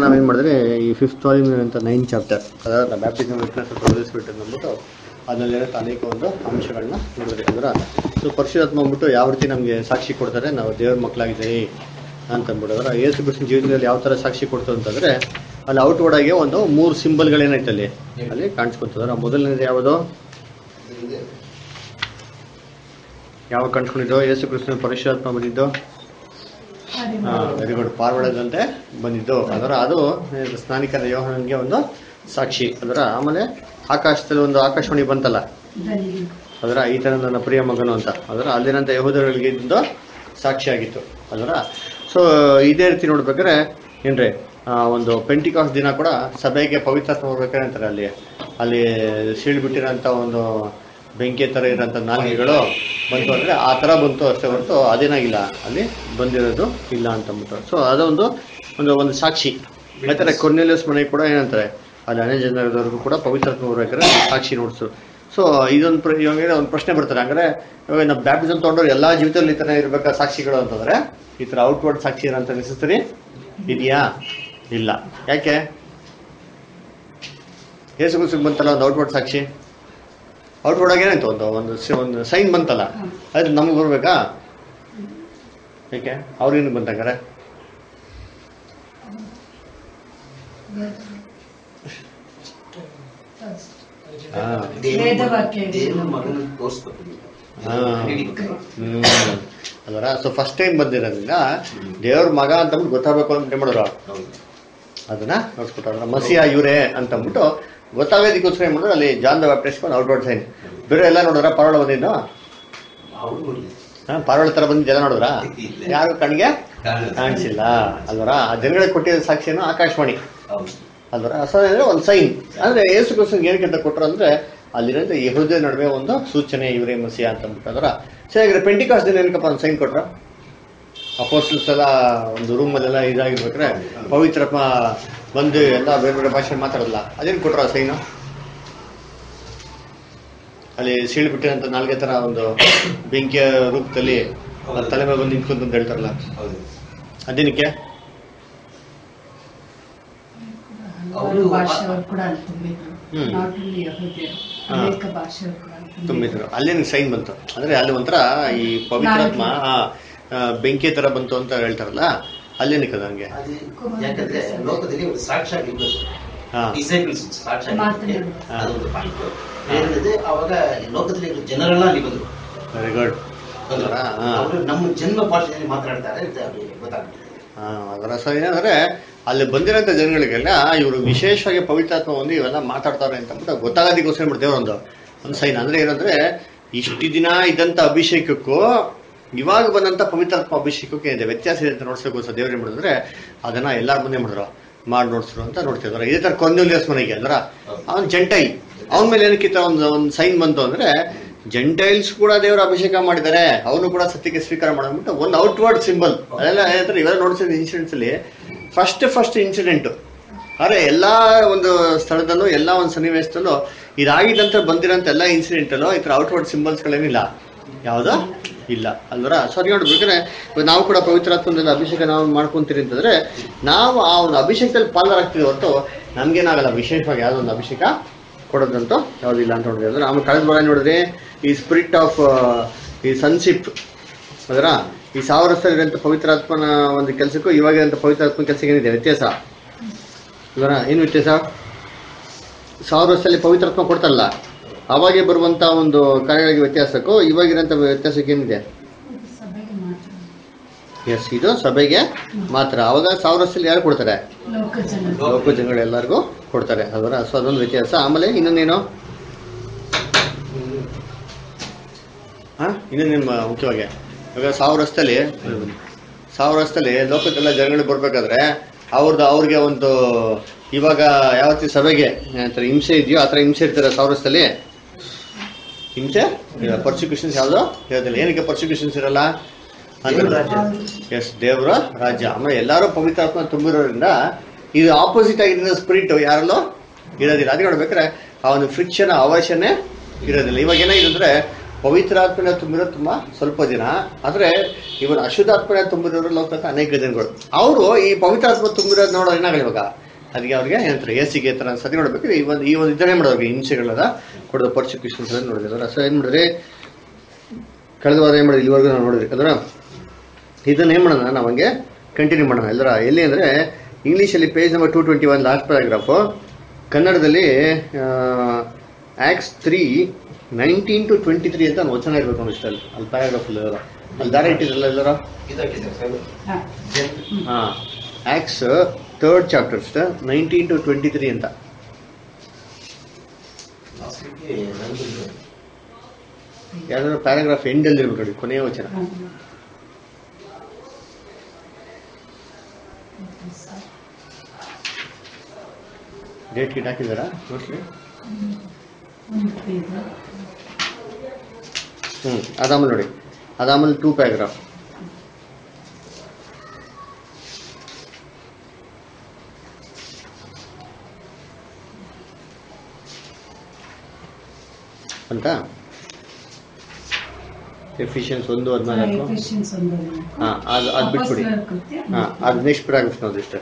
ನಾವೇನು ಮಾಡಿದ್ರೆ ಈ 5th ವಾಲ್ಯೂಮ್ ಅಂತ 9th ಚಾಪ್ಟರ್ ಅದರ ಬ್ಯಾಪ್ಟಿಸಮ್ ವಿಟ್ನೆಸ್ ಸ್ಪಿರಿಟ್ ಅಂದ್ಬಿಟ್ಟು ಅದರಲ್ಲಿರೋ ಅನೇಕ ಒಂದು ಅಂಶಗಳನ್ನ ನೋಡಿದ್ರಿ. ಅಂದ್ರೆ ಸೊ ಪರಿಶುದ್ಧಾತ್ಮ ಅಂದ್ಬಿಟ್ಟು ಯಾವ ರೀತಿ ನಮಗೆ ಸಾಕ್ಷಿ ಕೊಡ್ತಾರೆ ನಾವು ದೇವ್ರ ಮಕ್ಕಳಾಗಿದ್ದೀವಿ ಅಂತಂದ್ಬಿಟ್ಟು. ಯೇಸು ಕ್ರಿಸ್ತನ ಜೀವನದಲ್ಲಿ ಯಾವ ಥರ ಸಾಕ್ಷಿ ಕೊಡ್ತದೆ ಅಂತಂದರೆ ಅಲ್ಲಿ ಔಟ್ವರ್ಡ್ ಆಗಿ ಒಂದು 3 ಸಿಂಬಲ್ಗಳೇನೈತೆ ಅಲ್ಲಿ ಕಾಣಿಸ್ಕೊತದ್ರ. ಮೊದಲನೇದು ಯಾವುದು? ಯಾವಾಗ ಕಾಣಿಸ್ಕೊಂಡಿದ್ದು? ಯೇಸು ಕ್ರಿಸ್ತನ ಪರಿಶುದ್ಧಾತ್ಮ ಬಂದಿದ್ದು ವೆರಿ ಗುಡ್, ಪಾರ್ವಡದಂತೆ ಬಂದಿದ್ದು. ಅದು ಸ್ನಾನಿಕರ ಯೋಹಾನನಿಗೆ ಒಂದು ಸಾಕ್ಷಿ. ಆಮೇಲೆ ಆಕಾಶದಲ್ಲಿ ಒಂದು ಆಕಾಶವಾಣಿ ಬಂತಲ್ಲ, ಈ ತರ ನನ್ನ ಪ್ರಿಯ ಮಗನು ಅಂತ. ಅಲ್ಲಿನಂತ ಯಹೂದರಿಗೆ ಇದೊಂದು ಸಾಕ್ಷಿ ಆಗಿತ್ತು. ಸೊ ಇದೇ ರೀತಿ ನೋಡ್ಬೇಕಾದ್ರೆ ಏನ್ರಿ ಒಂದು ಪೆಂಟಿಕಾಸ್ಟ್ ದಿನ ಕೂಡ ಸಭೆಗೆ ಪವಿತ್ರಾತ್ಮ ಹೋಗ್ಬೇಕಾದ್ರೆ ಅಂತಾರೆ ಅಲ್ಲಿ ಸೀಳ್ಬಿಟ್ಟಿರೋಂಥ ಒಂದು ಬೆಂಕಿ ಥರ ಇರೋಂಥ ನಾಲಿಗೆಗಳು ಬಂತು ಅಂದರೆ ಆ ಥರ ಬಂತು ಅಷ್ಟೇ ಹೊರತು ಅದೇನಾಗಿಲ್ಲ ಅಲ್ಲಿ ಬಂದಿರೋದು ಇಲ್ಲ ಅಂತಂದ್ಬಿಟ್ಟು. ಸೊ ಅದೊಂದು ಒಂದು ಸಾಕ್ಷಿ. ಆ ಥರ ಕೊರ್ನೆಲಿಯಸ್ ಮನೆಗೆ ಕೂಡ ಏನಂತಾರೆ ಅಲ್ಲಿ ಅನೇಕ ಜನರವರೆಗೂ ಕೂಡ ಪವಿತ್ರಾತ್ಮ ಹೋಗ್ಬೇಕಾದ್ರೆ ಸಾಕ್ಷಿ ನೋಡ್ಸು. ಸೊ ಇವಾಗ ಒಂದು ಪ್ರಶ್ನೆ ಬರ್ತಾರೆ, ಹಂಗಾರೆ ಇವಾಗ ನಾವು ಬ್ಯಾಪ್ಟಿಸಮ್ ತೊಗೊಂಡ್ರೆ ಎಲ್ಲ ಜೀವಿತದಲ್ಲಿ ಈ ಥರ ಇರಬೇಕಾ ಸಾಕ್ಷಿಗಳು ಅಂತಂದರೆ ಈ ಥರ ಔಟ್ವರ್ಡ್ ಸಾಕ್ಷಿ ಇರೋಂಥ ನೆಸೆಸರಿ ಇದೆಯಾ? ಇಲ್ಲ. ಯಾಕೆ? ಯೇಸು ಕ್ರಿಸ್ತನಿಗೆ ಬಂತಲ್ಲ ಒಂದು ಔಟ್ವರ್ಡ್ ಸಾಕ್ಷಿ, ಔಟ್ವರ್ಡ್ ಆಗಿ ಏನಾಯ್ತು ಒಂದು ಸೈನ್ ಬಂತಲ್ಲ, ಅದು ನಮಗೆ ಬರ್ಬೇಕಾ? ಯಾಕೆ ಅವ್ರೇನು ಬಂತಂಗಾರೆ? ಅಲ್ವರ? ಸೊ ಫಸ್ಟ್ ಟೈಮ್ ಬಂದಿರೋದ್ರಿಂದ ದೇವ್ರ ಮಗ ಅಂತಂದ್ಬಿಟ್ಟು ಗೊತ್ತಾಗಬೇಕು ಅಂತ ಮಾಡಿದ್ರು, ಅದನ್ನ ನೋಡ್ಸ್ಕೊಟ್ರ. ಮಸಿಯಾ ಇವರೇ ಅಂತಂದ್ಬಿಟ್ಟು ಗೊತ್ತಾಗೋದಕ್ಕೋಸ್ಕರ ಏನ್ ಮಾಡಿದ್ರು ಅಲ್ಲಿ John the Baptist outward sign. ಬೇರೆ ಎಲ್ಲ ನೋಡಿದ್ರ ಪಾರೋಳ ಬಂದಿದ್ದು, ಪಾರೋಳ ತರ ಬಂದಿದ್ದೆಲ್ಲ ನೋಡಿದ್ರ? ಯಾರು ಕಣ್ಗೆ ಕಾಣಿಸಿಲ್ಲ ಅಲ್ವರ? ಆ ಜನಗಳಿಗೆ ಕೊಟ್ಟಿದ್ದ ಸಾಕ್ಷಿಯನ್ನು ಆಕಾಶವಾಣಿ ಅಲ್ವರ? ಸೊ ಅಂದ್ರೆ ಒಂದು ಸೈನ್. ಅಂದ್ರೆ ಯೇಸು ಕ್ರಿಸ್ತನಿಗೆ ಏನಕ್ಕೆ ಕೊಟ್ಟರು ಅಂದ್ರೆ ಅಲ್ಲಿರೋದು ಯೆಹೂದ್ಯರ ನಡುವೆ ಒಂದು ಸೂಚನೆ, ಇವರೇ ಮಸಿಯಾ ಅಂತಂದ್ಬಿಟ್ಟು. ಸರಿ, ಪೆಂಟಿಕಾಸ್ಟ್ ದಿನ ಏನಕ್ಕಪ್ಪ ಒಂದು ಸೈನ್ ಕೊಟ್ರ? ಅಪೋಸ್ಟಲ್ಸ್ ಎಲ್ಲ ಒಂದು ರೂಮಲ್ಲೆಲ್ಲ ಇದಾಗಿರ್ಬೇಕ್ರೆ ಪವಿತ್ರಪ್ಪ ಬಂದು ಎಲ್ಲ ಬೇರೆ ಬೇರೆ ಭಾಷೆ ಮಾತಾಡಲ್ಲ, ಅದೇನು ಕೊಟ್ರ ಸೈನು? ಅಲ್ಲಿ ಸೀಳ್ಬಿಟ್ಟಿರಂತ ನಾಲ್ಗೆ ತರ ಒಂದು ಬೆಂಕಿಯ ರೂಪದಲ್ಲಿ ತಲೆ ಮೇಲೆ ಬಂದು ನಿಂತ್ಕೊಂತ ಅಂತ ಹೇಳ್ತಾರಲ್ಲ, ಅದೇನಕ್ಕೆ? ತುಂಬಿದ್ರು. ಅಲ್ಲೇನು ಸೈನ್ ಬಂತು ಅಂದ್ರೆ ಅಲ್ಲಿ ಒಂಥರ ಈ ಪವಿತ್ರಾತ್ಮ ಬೆಂಕಿ ತರ ಬಂತು ಅಂತ ಹೇಳ್ತಾರಲ್ಲ, ಅಲ್ಲೇನಕ್ಕೆ ಅದು ಹಂಗೆ? Very good. ನಮ್ಮ ಜನ್ಮ ಭಾಷೆಯಲ್ಲಿ ಮಾತನಾಡ್ತಾರೆ ಅದರ ಸಹ ಏನಂದ್ರೆ ಅಲ್ಲಿ ಬಂದಿರೋಂಥ ಜನಗಳಿಗೆಲ್ಲ ಇವರು ವಿಶೇಷವಾಗಿ ಪವಿತ್ರಾತ್ಮ ಒಂದು ಇವೆಲ್ಲ ಮಾತಾಡ್ತಾರೆ ಅಂತ ಗೊತ್ತಾಗೋದಕ್ಕೋಸ್ಕರ ಮಾಡ್ತೇವೆ ಒಂದು ಸೈನ್. ಅಂದ್ರೆ ಏನಂದ್ರೆ ಇಷ್ಟು ದಿನ ಇದ್ದಂಥ ಅಭಿಷೇಕಕ್ಕೂ ಇವಾಗ ಬಂದಂಥ ಪವಿತ್ರಾತ್ಮ ಅಭಿಷೇಕಕ್ಕೆ ಇದೆ ವ್ಯತ್ಯಾಸ ಇದೆ ಅಂತ ನೋಡ್ಸೋಕ್ಕೋಸ್ಕರ ದೇವ್ರು ಏನ್ ಮಾಡಿದ್ರೆ ಅದನ್ನ ಎಲ್ಲಾರ ಮುಂದೆ ಮಾಡಿದ್ರು ಮಾಡಿ ನೋಡ್ಸ್ರು ಅಂತ ನೋಡ್ತಿದ್ರು. ಇದೇ ತರ ಕೊರ್ನೆಲಿಯಸ್ ಮನೆಗೆ ಅಂದ್ರ ಅವನ್ ಜೆಂಟೈಲ್, ಅವನ ಮೇಲೆ ಏನಕ್ಕೆ ಒಂದು ಸೈನ್ ಬಂತು ಅಂದ್ರೆ ಜೆಂಟೈಲ್ಸ್ ಕೂಡ ದೇವರ ಅಭಿಷೇಕ ಮಾಡಿದ್ದಾರೆ, ಅವನು ಕೂಡ ಸತ್ಯಕ್ಕೆ ಸ್ವೀಕಾರ ಮಾಡ್ಬಿಟ್ಟು ಒಂದು ಔಟ್ವರ್ಡ್ ಸಿಂಬಲ್. ಅದೆಲ್ಲ ಏನಂತಾರೆ ಇವೆಲ್ಲ ನೋಡ್ಸಿದ ಇನ್ಸಿಡೆಂಟ್ಸ್ ಅಲ್ಲಿ ಫಸ್ಟ್ ಇನ್ಸಿಡೆಂಟ್. ಆದ್ರೆ ಎಲ್ಲಾ ಒಂದು ಸ್ಥಳದಲ್ಲೂ ಎಲ್ಲ ಒಂದು ಸನ್ನಿವೇಶದಲ್ಲೂ ಇದಾಗಿದ್ದಂತ ಬಂದಿರೋಂಥ ಎಲ್ಲ ಇನ್ಸಿಡೆಂಟ್ ಅಲ್ಲೂ ಈ ತರ ಔಟ್ವರ್ಡ್ ಸಿಂಬಲ್ಸ್ಗಳೇನಿಲ್ಲ, ಯಾವುದೋ ಇಲ್ಲ ಅಲ್ವರ? ಸರಿ ನೋಡ್ಬೇಕಾದ್ರೆ ನಾವು ಕೂಡ ಪವಿತ್ರಾತ್ಮದಲ್ಲಿ ಅಭಿಷೇಕ ನಾವು ಮಾಡ್ಕೊಂತೀರಿ ಅಂತಂದ್ರೆ ನಾವು ಆ ಒಂದು ಅಭಿಷೇಕದಲ್ಲಿ ಪಾಲ್ಗಾರಾಗ್ತೀವಿ ಹೊರತು ನಮ್ಗೇನಾಗಲ್ಲ ವಿಶೇಷವಾಗಿ ಯಾವುದೋ ಒಂದು ಅಭಿಷೇಕ ಕೊಡೋದಂತೂ ಯಾವುದಿಲ್ಲ ಅಂತ ನೋಡಿದ್ರಿ. ಅಂದ್ರೆ ಆಮೇಲೆ ಕಳೆದ ಭಾಗ ನೋಡಿದ್ರೆ ಈ ಸ್ಪಿರಿಟ್ ಆಫ್ ಈ ಸನ್ಶಿಪ್ ಅದರ ಈ 1000 ವರ್ಷದಲ್ಲಿರುವಂಥ ಪವಿತ್ರಾತ್ಮನ ಒಂದು ಕೆಲಸಕ್ಕೂ ಇವಾಗಿರೋಂಥ ಪವಿತ್ರಾತ್ಮನ ಕೆಲಸಕ್ಕೆ ಏನಿದೆ ವ್ಯತ್ಯಾಸ ಇವರ? ಏನು ವ್ಯತ್ಯಾಸ? 1000 ವರ್ಷದಲ್ಲಿ ಪವಿತ್ರಾತ್ಮ ಕೊಡ್ತಾರಲ್ಲ ಅವಾಗೆ ಬರುವಂತ ಒಂದು ಕಾರ್ಯಗಳಿಗೆ ವ್ಯತ್ಯಾಸಕ್ಕೂ ಇವಾಗಿರೋಂಥ ವ್ಯತ್ಯಾಸಕ್ಕೆ ಏನಿದೆ? ಎಸ್, ಇದು ಸಭೆಗೆ ಮಾತ್ರ. ಅವಾಗ 1000 ವರ್ಷದಲ್ಲಿ ಯಾರು ಕೊಡ್ತಾರೆ? ಲೋಕ ಜನಗಳೆಲ್ಲರಿಗೂ ಕೊಡ್ತಾರೆ ಅದರ. ಸೊ ಅದೊಂದು ವ್ಯತ್ಯಾಸ. ಆಮೇಲೆ ಇನ್ನೊಂದೇನು ಇನ್ನೊಂದೇನು ಮುಖ್ಯವಾಗಿ ಇವಾಗ 1000 ವರ್ಷದಲ್ಲಿ ಲೋಕಕ್ಕೆಲ್ಲ ಜನಗಳು ಬರ್ಬೇಕಾದ್ರೆ ಅವ್ರಿಗೆ ಒಂದು ಇವಾಗ ಯಾವತ್ತಿ ಸಭೆಗೆ ಹಿಂಸೆ ಇದೆಯೋ ಆ ಥರ ಹಿಂಸೆ ಇರ್ತಾರೆ 1000 ವರ್ಷದಲ್ಲಿ. ಹಿಂಸೆ ಪರ್ಸಿಕ್ಯೂಷನ್ಸ್ ಯಾವುದು ಇರೋದಿಲ್ಲ. ಏನಕ್ಕೆ ಪರ್ಸಿಕ್ಯೂಷನ್ಸ್ ಇರಲ್ಲ? ಎಸ್, ದೇವರ ರಾಜ್ಯ. ಆಮೇಲೆ ಎಲ್ಲರೂ ಪವಿತ್ರಾತ್ಮ ತುಂಬಿರೋದ್ರಿಂದ ಇದು ಆಪೋಸಿಟ್ ಆಗಿರೋ ಸ್ಪಿರಿಟ್ ಯಾರಲ್ಲೂ ಇರೋದಿಲ್ಲ. ಅದಕ್ಕೆ ನೋಡ್ಬೇಕಾದ್ರೆ ಆ ಒಂದು ಫ್ರಿಕ್ಷನ್ ಅವಶ್ಯನೇ ಇರೋದಿಲ್ಲ. ಇವಾಗ ಏನಾಗಿದೆ ಅಂದ್ರೆ ಪವಿತ್ರಾತ್ಮನ ತುಂಬಿರೋ ತುಂಬಾ ಸ್ವಲ್ಪ ದಿನ, ಆದ್ರೆ ಇವನ್ ಅಶುದ್ಧಾತ್ಮನ ತುಂಬಿರೋರು ಲೋಕಕ್ಕೆ ಅನೇಕ ದಿನಗಳು. ಅವರು ಈ ಪವಿತ್ರಾತ್ಮ ತುಂಬಿರೋದು ನೋಡೋದು ಏನಾಗಲ್ಲ ಇವಾಗ, ಅದಕ್ಕೆ ಅವ್ರಿಗೆ ಏನಂತಾರೆ ಏಸಿಗೆ ತರ ಸತಿ ನೋಡ್ಬೇಕು. ಈ ಒಂದು ಇದನ್ನೇ ಮಾಡೋದು ಹಿಂಸೆಗಳನ್ನ ಕೊಡೋದು, ಪರ್ಸಿಕ್ಯೂಷನ್ಸ್ ನೋಡಿದ್ರೆ. ಸೊ ಏನ್ ಮಾಡಿದ್ರಿ, ಕಳೆದ ವಾರ ಏನ್ ಮಾಡಿದ್ರಿ, ಇಲ್ಲಿವರೆಗೂ ನಾವು ನೋಡಿದ್ರಿ ಅದರ. ಇದನ್ನ ಏನ್ ಮಾಡೋಣ, ನಾವು ಹಂಗೆ ಕಂಟಿನ್ಯೂ ಮಾಡೋಣ ಎಲ್ಲರ. ಎಲ್ಲಿ ಅಂದ್ರೆ ಇಂಗ್ಲೀಷಲ್ಲಿ ಪೇಜ್ ನಂಬರ್ 221 ಲಾಸ್ಟ್ ಪ್ಯಾರಾಗ್ರಾಫು, ಕನ್ನಡದಲ್ಲಿ ಆಕ್ಟ್ಸ್ 3:19 to 23 ಅಂತ ವಚನ ಇರ್ಬೇಕು ನೋಡಿ ಇಷ್ಟಲ್ಲಿ, ಅಲ್ಲಿ ಪ್ಯಾರಾಗ್ರಾಫ್ ಅಲ್ಲಿ ದಾರ ಇಟ್ಟಿದ್ರಲ್ಲ ಎಲ್ಲರ. ಆಕ್ಟ್ಸ್ 3rd chapter 19 to 23 ಅಂತ. ಯಾವ್ದಾದ್ರು ಪ್ಯಾರಾಗ್ರಾಫ್ ಎಂಡಲ್ಲಿ ಇರ್ಬೇಕು ನೋಡಿ, ಕೊನೆಯ ವಚನ. Date ಗಿಟ್ ಹಾಕಿದಾರಾ mostly? ಅದಾಮಲ್ ನೋಡಿ, ಅದಾಮಲ್ 2 ಪ್ಯಾರಾಗ್ರಾಫ್. ಅಂತ ಎಫಿಷಿಯನ್ಸ್ 1:14. ಅದು ಬಿಟ್ಬಿಡಿ. ಅದು ನೆಕ್ಸ್ಟ್ ಪ್ಯಾರಾಗ್ರಾಫ್ ನೋಡಿ ಇಷ್ಟ.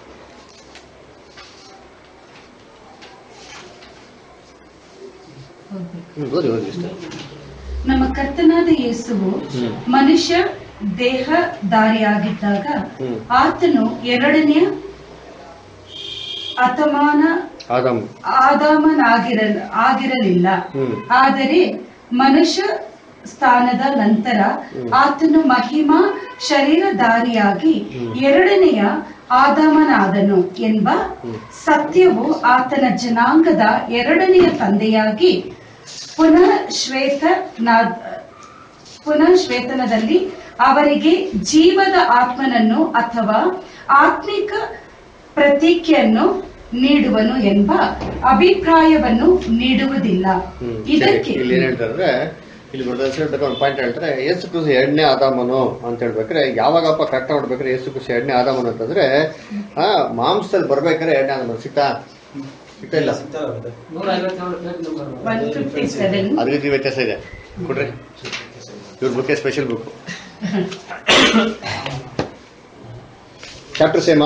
ನಮ್ಮ ಕರ್ತನಾದ ಯೇಸುವು ಮನುಷ್ಯ ದೇಹಧಾರಿಯಾಗಿದ್ದಾಗ ಆತನು ಎರಡನೆಯ ಆದಾಮನಾಗಿರಲಿಲ್ಲ. ಆದರೆ ಮನುಷ್ಯ ಸ್ಥಾನದ ನಂತರ ಆತನು ಮಹಿಮಾ ಶರೀರಧಾರಿಯಾಗಿ ಎರಡನೆಯ ಆದಾಮನಾದನು ಎಂಬ ಸತ್ಯವು ಆತನ ಜನಾಂಗದ ಎರಡನೆಯ ತಂದೆಯಾಗಿ ಪುನಃಶ್ವೇತನದಲ್ಲಿ ಅವರಿಗೆ ಜೀವದ ಆತ್ಮನನ್ನು ಅಥವಾ ಆತ್ಮಿಕ ಪ್ರತೀಕೆಯನ್ನು ನೀಡುವನು ಎಂಬ ಅಭಿಪ್ರಾಯವನ್ನು ನೀಡುವುದಿಲ್ಲ. ಇದಕ್ಕೆ ಇಲ್ಲಿ ಏನ್ ಹೇಳ್ತಾರೆ, ಇಲ್ಲಿ ಒಂದು ಪಾಯಿಂಟ್ ಹೇಳ್ತಾರೆ, ಯೇಸು ಕ್ರಿಸ್ತ ಎರಡನೇ ಆದಾಮನು ಅಂತ ಹೇಳ್ಬೇಕಾದ್ರೆ ಯಾವಾಗಪ್ಪ ಕರೆಕ್ಟ್ ಮಾಡ್ಬೇಕಾದ್ರೆ ಯೇಸು ಕ್ರಿಸ್ತ ಎರಡನೇ ಆದಾಮನು ಅಂತಂದ್ರೆ ಮಾಂಸದಲ್ಲಿ ಬರ್ಬೇಕಾದ್ರೆ ಎರಡನೇ ಆದಾಮನು ಸಿಗ್ತಾ ಇಲ್ಲ. ಅದ್ರ ರೀತಿ ವ್ಯತ್ಯಾಸ ಇದೆ ಕೊಡ್ರಿ, ಇವ್ರ ಬುಕ್ಕೆ ಸ್ಪೆಷಲ್ ಬುಕ್. ಚಾಪ್ಟರ್ ಸೇಮಾ?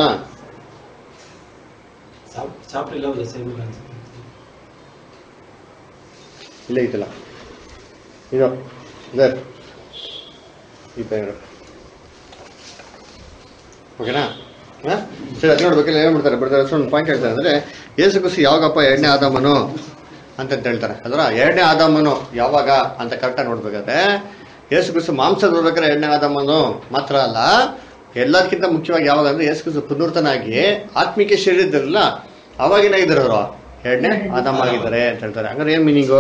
ಇಲ್ಲ ಐತಲ್ಲ ಇದು ಈ ಪ್ಯಾರಾಗ್ರಾಫ್ ಓಕೆನಾ? ಸರಿ, ಅದು ನೋಡ್ಬೇಕಿಲ್ಲ ಏನ್ ಮಾಡ್ತಾರೆ ಬರ್ತಾರೆ. ಒಂದು ಪಾಯಿಂಟ್ ಹೇಳ್ತಾರೆ ಅಂದ್ರೆ ಯೇಸು ಕ್ರಿಸ್ತ ಯಾವಾಗಪ್ಪ ಎರಡನೇ ಆದಾಮನು ಅಂತ ಹೇಳ್ತಾರೆ. ಅದರ ಎರಡನೇ ಆದಾಮನು ಯಾವಾಗ ಅಂತ ಕರೆಕ್ಟಾಗಿ ನೋಡ್ಬೇಕಾದ್ರೆ ಯೇಸು ಕ್ರಿಸ್ತ ಮಾಂಸ ನೋಡ್ಬೇಕಾದ್ರೆ ಎರಡನೇ ಆದಾಮನು ಮಾತ್ರ ಅಲ್ಲ, ಎಲ್ಲದಕ್ಕಿಂತ ಮುಖ್ಯವಾಗಿ ಯಾವಾಗ ಅಂದ್ರೆ ಯೇಸು ಕ್ರಿಸ್ತ ಪುನರ್ತನಾಗಿ ಆತ್ಮಿಕ ಶರೀರದಲ್ಲ ಅವಾಗಿನಾಗಿದ್ದಾರೆ ಅವರು ಎರಡನೇ ಆದಾಮ ಆಗಿದ್ದಾರೆ ಅಂತ ಹೇಳ್ತಾರೆ. ಹಂಗಾರೆ ಏನ್ ಮೀನಿಂಗು?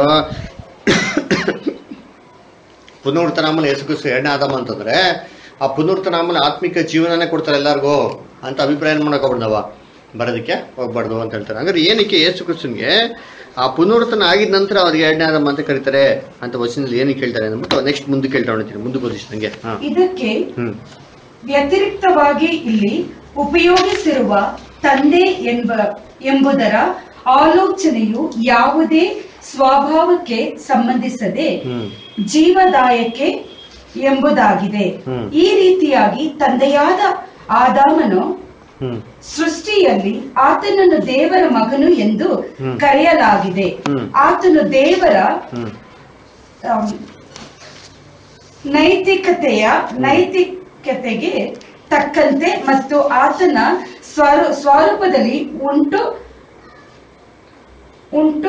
ಪುನರ್ತನ ಆಮೇಲೆ ಯೇಸು ಕ್ರಿಸ್ತ ಎರಡನೇ ಆದಾಮ ಅಂತಂದ್ರೆ ಆ ಪುನರ್ತನ ಆಮೇಲೆ ಆತ್ಮಿಕ ಜೀವನನೇ ಕೊಡ್ತಾರೆ ಎಲ್ಲರಿಗೂ ಅಂತ ಅಭಿಪ್ರಾಯ ಮಾಡಕ್ ಹೋಗ್ಬಾರ್ದವ, ಬರೋದಕ್ಕೆ ಹೋಗ್ಬಾರ್ದು ಅಂತ ಹೇಳ್ತಾರೆ. ಹಂಗಾರೆ ಏನಕ್ಕೆ ಯೇಸು ಕ್ರಿಸ್ತನ್ಗೆ ಆ ಪುನರ್ತನ ಆಗಿದ ನಂತರ ಅವ್ರಿಗೆ ಎರಡನೇ ಆದಾಮ ಅಂತ ಕರೀತಾರೆ ಅಂತ ವಚನದಲ್ಲಿ ಏನಕ್ಕೆ ಹೇಳ್ತಾರೆ ಅಂದ್ಬಿಟ್ಟು ನೆಕ್ಸ್ಟ್ ಮುಂದಕ್ಕೆ ಹೇಳ್ತಾ ಹೊಡ್ತೀನಿ, ಮುಂದಕ್ಕೆ ಓದಿಸಿದಂಗೆ. ಇದಕ್ಕೆ ವ್ಯತಿರಿಕ್ತವಾಗಿ ಇಲ್ಲಿ ಉಪಯೋಗಿಸಿರುವ ತಂದೆ ಎಂಬುದರ ಆಲೋಚನೆಯು ಯಾವುದೇ ಸ್ವಭಾವಕ್ಕೆ ಸಂಬಂಧಿಸದೆ ಜೀವದಾಯಕ್ಕೆ ಎಂಬುದಾಗಿದೆ. ಈ ರೀತಿಯಾಗಿ ತಂದೆಯಾದ ಆದಾಮನು ಸೃಷ್ಟಿಯಲ್ಲಿ ಆತನನ್ನು ದೇವರ ಮಗನು ಎಂದು ಕರೆಯಲಾಗಿದೆ. ಆತನು ದೇವರ ನೈತಿಕತೆಗೆ ತಕ್ಕಂತೆ ಮತ್ತು ಆತನ ಸ್ವರೂಪದಲ್ಲಿ ಉಂಟು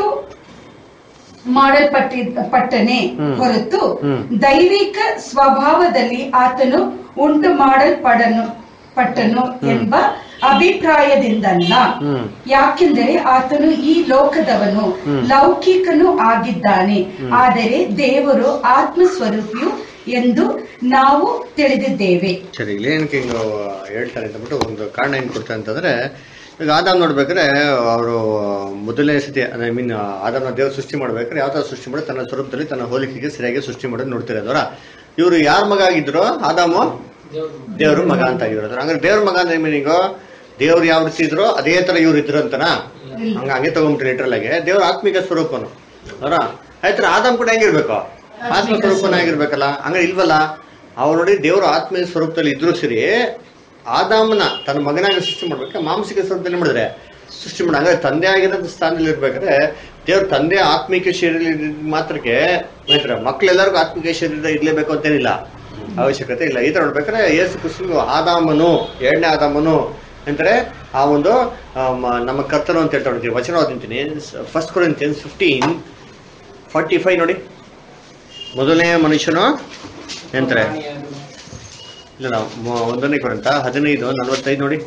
ಮಾಡಲ್ಪಟ್ಟನೆ ಹೊರತು ದೈವಿಕ ಸ್ವಭಾವದಲ್ಲಿ ಆತನು ಉಂಟು ಮಾಡಲ್ಪಟ್ಟನು ಎಂಬ ಅಭಿಪ್ರಾಯದಿಂದಲ್ಲ. ಯಾಕೆಂದರೆ ಆತನು ಈ ಲೋಕದವನು, ಲೌಕಿಕನು ಆಗಿದ್ದಾನೆ, ಆದರೆ ದೇವರು ಆತ್ಮಸ್ವರೂಪಿಯು ಎಂದು ನಾವು ತಿಳಿದಿದ್ದೇವೆ. ಸರಿ, ಏನಕ್ಕೆ ಹಿಂಗ ಹೇಳ್ತಾರೆ ಅಂತಬಿಟ್ಟು ಒಂದು ಕಾರಣ ಏನ್ ಕೊಡ್ತಾರೆ ಅಂತಂದ್ರೆ, ಈಗ ಆದಾಮ್ ನೋಡ್ಬೇಕಾದ್ರೆ ಅವರು ಮೊದಲನೇ ಸತಿ ಐ ಮೀನ್ ಆದಾಮ್ನ ದೇವ್ರ ಸೃಷ್ಟಿ ಮಾಡ್ಬೇಕಾದ್ರೆ ಯಾವ ತರ ಸೃಷ್ಟಿ ಮಾಡಿ ತನ್ನ ಸ್ವರೂಪದಲ್ಲಿ ತನ್ನ ಹೋಲಿಕೆಗೆ ಸರಿಯಾಗಿ ಸೃಷ್ಟಿ ಮಾಡೋದು ನೋಡ್ತಿರೋದವ್ರ. ಇವರು ಯಾರ ಮಗ ಆಗಿದ್ರು? ಆದಾಮು ದೇವ್ರ ಮಗ ಅಂತ ಆಗಿರೋದ್ರ. ಹಂಗಾರೆ ದೇವ್ರ ಮಗ ಅಂದ್ರೆ ಮೀನಿಂಗು ದೇವ್ರು ಯಾವ ರೀತಿ ಇದ್ರು ಅದೇ ತರ ಇವ್ರು ಇದ್ರು ಅಂತನಾ? ಹಂಗೆ ತಗೊಂಬಿಟ್ರೆ ಲಿಟ್ರಲ್ ಆಗಿ ದೇವ್ರ ಆತ್ಮಿಕ ಸ್ವರೂಪನು ಅವರ ಆಯ್ತರ. ಆದಾಮ್ ಕೂಡ ಹೆಂಗಿರ್ಬೇಕು? ಆತ್ಮ ಸ್ವರೂಪನಾಗಿರ್ಬೇಕಲ್ಲ, ಹಂಗ ಇಲ್ವಲ್ಲ. ಅವ್ರು ನೋಡಿ ದೇವರು ಆತ್ಮೀಯ ಸ್ವರೂಪದಲ್ಲಿ ಇದ್ರು ಸರಿ, ಆದಾಮನ ತನ್ನ ಮಗನಾಗಿ ಸೃಷ್ಟಿ ಮಾಡ್ಬೇಕು, ಮಾಂಸಿಕ ಸ್ವರೂಪದಲ್ಲಿ ಮಾಡಿದ್ರೆ ಸೃಷ್ಟಿ ಮಾಡ. ಹಂಗಾರೆ ತಂದೆ ಆಗಿರೋಂಥ ಸ್ಥಾನದಲ್ಲಿ ಇರ್ಬೇಕಾದ್ರೆ ದೇವ್ರ ತಂದೆ ಆತ್ಮಿಕ ಶರೀರ ಮಾತ್ರಕ್ಕೆ ಮಕ್ಳೆಲ್ಲರಿಗೂ ಆತ್ಮಿಕ ಶರೀರ ಇರ್ಲೇಬೇಕು ಅಂತೇನಿಲ್ಲ, ಅವಶ್ಯಕತೆ ಇಲ್ಲ. ಈ ತರ ನೋಡ್ಬೇಕಾದ್ರೆ ಯೇಸು ಕ್ರಿಸ್ತನಿಗೂ ಆದಾಮನು, ಎರಡನೇ ಆದಾಮನು ಅಂದ್ರೆ ಆ ಒಂದು ನಮ್ಮ ಕರ್ತನು ಅಂತ ಹೇಳ್ತಾ ನೋಡ್ತೀವಿ. ವಚನ ಓದಿಂತೀನಿ, 1 Corinthians 15:45 ನೋಡಿ. ಮೊದಲನೇ ಮನುಷ್ಯನು ಎಂತಾರೆ ಇಲ್ಲ, ನಾವು 1 Corinthians 15:45 ನೋಡಿ.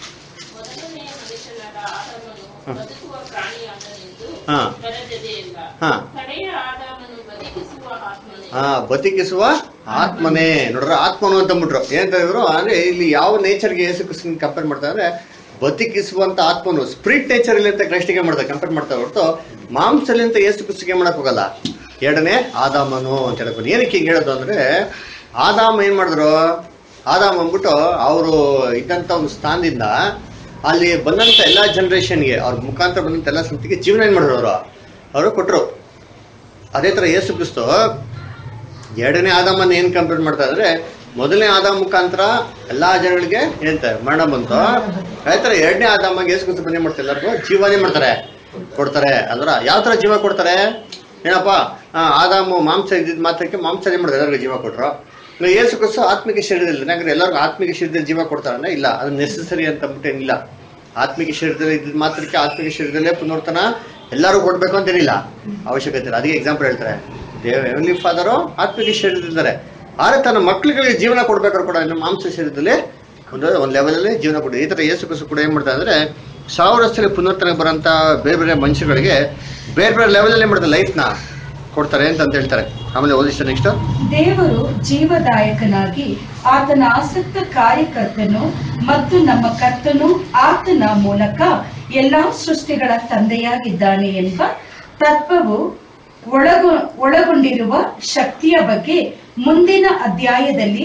ಬದುಕಿಸುವ ಆತ್ಮನೇ ನೋಡ್ರ, ಆತ್ಮನು ಅಂತ ಅಂದ್ಬಿಟ್ರು. ಏನಂತ ಹೇಳಿದ್ರು ಅಂದ್ರೆ ಇಲ್ಲಿ ಯಾವ ನೇಚರ್ಗೆ ಯೇಸು ಕ್ರಿಸ್ತನ್ ಕಂಪೇರ್ ಮಾಡ್ತಾರೆ ಅಂದ್ರೆ ಬದುಕಿಸುವಂತ ಆತ್ಮನು, ಸ್ಪಿರಿಟ್ ನೇಚರ್ ಇಲ್ಲಿ ಅಂತ ಕ್ರೈಸ್ಟಿಗೆ ಮಾಡ್ತಾರೆ, ಕಂಪೇರ್ ಮಾಡ್ತಾರೆ ಹೊರತು ಮಾಂಸಲ್ಲಿ ಅಂತ ಯೇಸು ಕ್ರಿಸ್ತಿಗೆ ಮಾಡಕ್ ಹೋಗಲ್ಲ. ಎರಡನೇ ಆದಾಮನು ಅಂತ ಹೇಳ್ಬೋದು. ಏನಕ್ಕೆ ಹಿಂಗೆ ಹೇಳೋದು ಅಂದ್ರೆ, ಆದಾಮ ಏನ್ ಮಾಡಿದ್ರು, ಆದಾಮ ಅಂದ್ಬಿಟ್ಟು ಅವರು ಇದ್ದಂತ ಒಂದು ಸ್ಥಾನದಿಂದ ಅಲ್ಲಿ ಬಂದಂತ ಎಲ್ಲಾ ಜನರೇಷನ್ಗೆ ಅವ್ರ ಮುಖಾಂತರ ಬಂದಂತ ಎಲ್ಲ ಸಂತಿಗೆ ಜೀವನ ಏನ್ ಮಾಡಿದ್ರು ಅವರು ಕೊಟ್ರು. ಅದೇ ತರ ಯೇಸು ಕ್ರಿಸ್ತು ಎರಡನೇ ಆದಾಮನ್ನ ಏನ್ ಕಂಪೇರ್ ಮಾಡ್ತಾ ಇದ್ರೆ, ಮೊದಲನೇ ಆದಾಮ ಮುಖಾಂತರ ಎಲ್ಲಾ ಜನಗಳಿಗೆ ಏನಂತ ಮರಣ ಬಂತು, ಅದೇ ತರ ಎರಡನೇ ಆದಾಮಗೆ ಯೇಸು ಕ್ರಿಸ್ತು ಬಂದೇ ಮಾಡ್ತಾರೆ, ಎಲ್ಲರಿಗೂ ಜೀವನೇ ಮಾಡ್ತಾರೆ, ಕೊಡ್ತಾರೆ. ಅಲ್ರ ಯಾವ ತರ ಜೀವ ಕೊಡ್ತಾರೆ, ಏನಪ್ಪಾ ಆದಾಮು ಮಾಂಸ ಇದ್ದಿದ್ ಮಾತ್ರಕ್ಕೆ ಮಾಂಸ ಏನ್ ಮಾಡಿದ್ರೆ ಎಲ್ಲರಿಗೂ ಜೀವ ಕೊಟ್ರು. ಯೇಸು ಕ್ರಿಸ್ತು ಆತ್ಮಿಕ ಶರೀರದಲ್ಲಿ, ಯಾಕಂದ್ರೆ ಎಲ್ಲರಿಗೂ ಆತ್ಮಿಕ ಶರೀರದಲ್ಲಿ ಜೀವ ಕೊಡ್ತಾರಲ್ಲ, ಇಲ್ಲ ಅದು ನೆಸೆಸರಿ ಅಂತ ಅಂದ್ಬಿಟ್ಟೇನಿಲ್ಲ. ಆತ್ಮಿಕ ಶರೀರದಲ್ಲಿ ಇದ್ದಿದ್ ಮಾತ್ರಕ್ಕೆ ಆತ್ಮಿಕ ಶರೀರದಲ್ಲೇ ಪುನರ್ತನ ಎಲ್ಲರೂ ಕೊಡ್ಬೇಕು ಅಂತೇನಿಲ್ಲ, ಅವಶ್ಯಕತೆ ಇಲ್ಲ. ಅದಕ್ಕೆ ಎಕ್ಸಾಂಪಲ್ ಹೇಳ್ತಾರೆ, ಹೆವನ್ಲಿ ಫಾದರು ಆತ್ಮಿಕ ಶರೀರದಿದ್ದಾರೆ, ಆದ್ರೆ ತನ್ನ ಮಕ್ಳುಗಳಿಗೆ ಜೀವನ ಕೊಡ್ಬೇಕಾದ್ರೆ ಕೂಡ ಇನ್ನು ಮಾಂಸ ಶರೀರದಲ್ಲಿ ಒಂದು ಲೆವೆಲಲ್ಲಿ ಜೀವನ ಕೊಡಿ. ಈ ತರ ಯೇಸು ಕ್ರಿಸ್ತು ಕೂಡ ಏನ್ ಮಾಡ್ತಾರೆ ಅಂದ್ರೆ 1000 ವರ್ಷದಲ್ಲಿ ಪುನರ್ತನ ಬರೋಂಥ ಬೇರೆ ಬೇರೆ ಮನುಷ್ಯಗಳಿಗೆ ಬೇರೆ ಬೇರೆ ಲೆವೆಲಲ್ಲಿ ಏನ್ ಮಾಡ್ತಾರೆ, ಲೈಫ್ನ ಕೊಡ್ತಾರೆ ಅಂತ ಹೇಳ್ತಾರೆ. ಆಮೇಲೆ ಓದಿಸ್ತಾರೆ ನೆಕ್ಸ್ಟ್. ದೇವರು ಜೀವದಾಯಕನಾಗಿ ಆತನ ಆಸಕ್ತ ಕಾರ್ಯಕರ್ತನು ಮತ್ತು ನಮ್ಮ ಕರ್ತನು ಆತನ ಮೂಲಕ ಎಲ್ಲಾ ಸೃಷ್ಟಿಗಳ ತಂದೆಯಾಗಿದ್ದಾನೆ ಎಂಬ ತತ್ವವು ಒಳಗೊಂಡಿರುವ ಶಕ್ತಿಯ ಬಗ್ಗೆ ಮುಂದಿನ ಅಧ್ಯಾಯದಲ್ಲಿ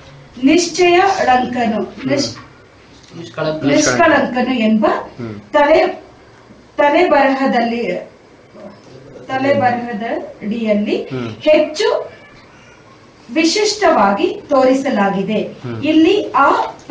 ನಿಷ್ಕಳಂಕನು ಎಂಬ ತಲೆಬರಹದಡಿಯಲ್ಲಿ ಹೆಚ್ಚು ವಿಶಿಷ್ಟವಾಗಿ ತೋರಿಸಲಾಗಿದೆ. ಇಲ್ಲಿ ಆ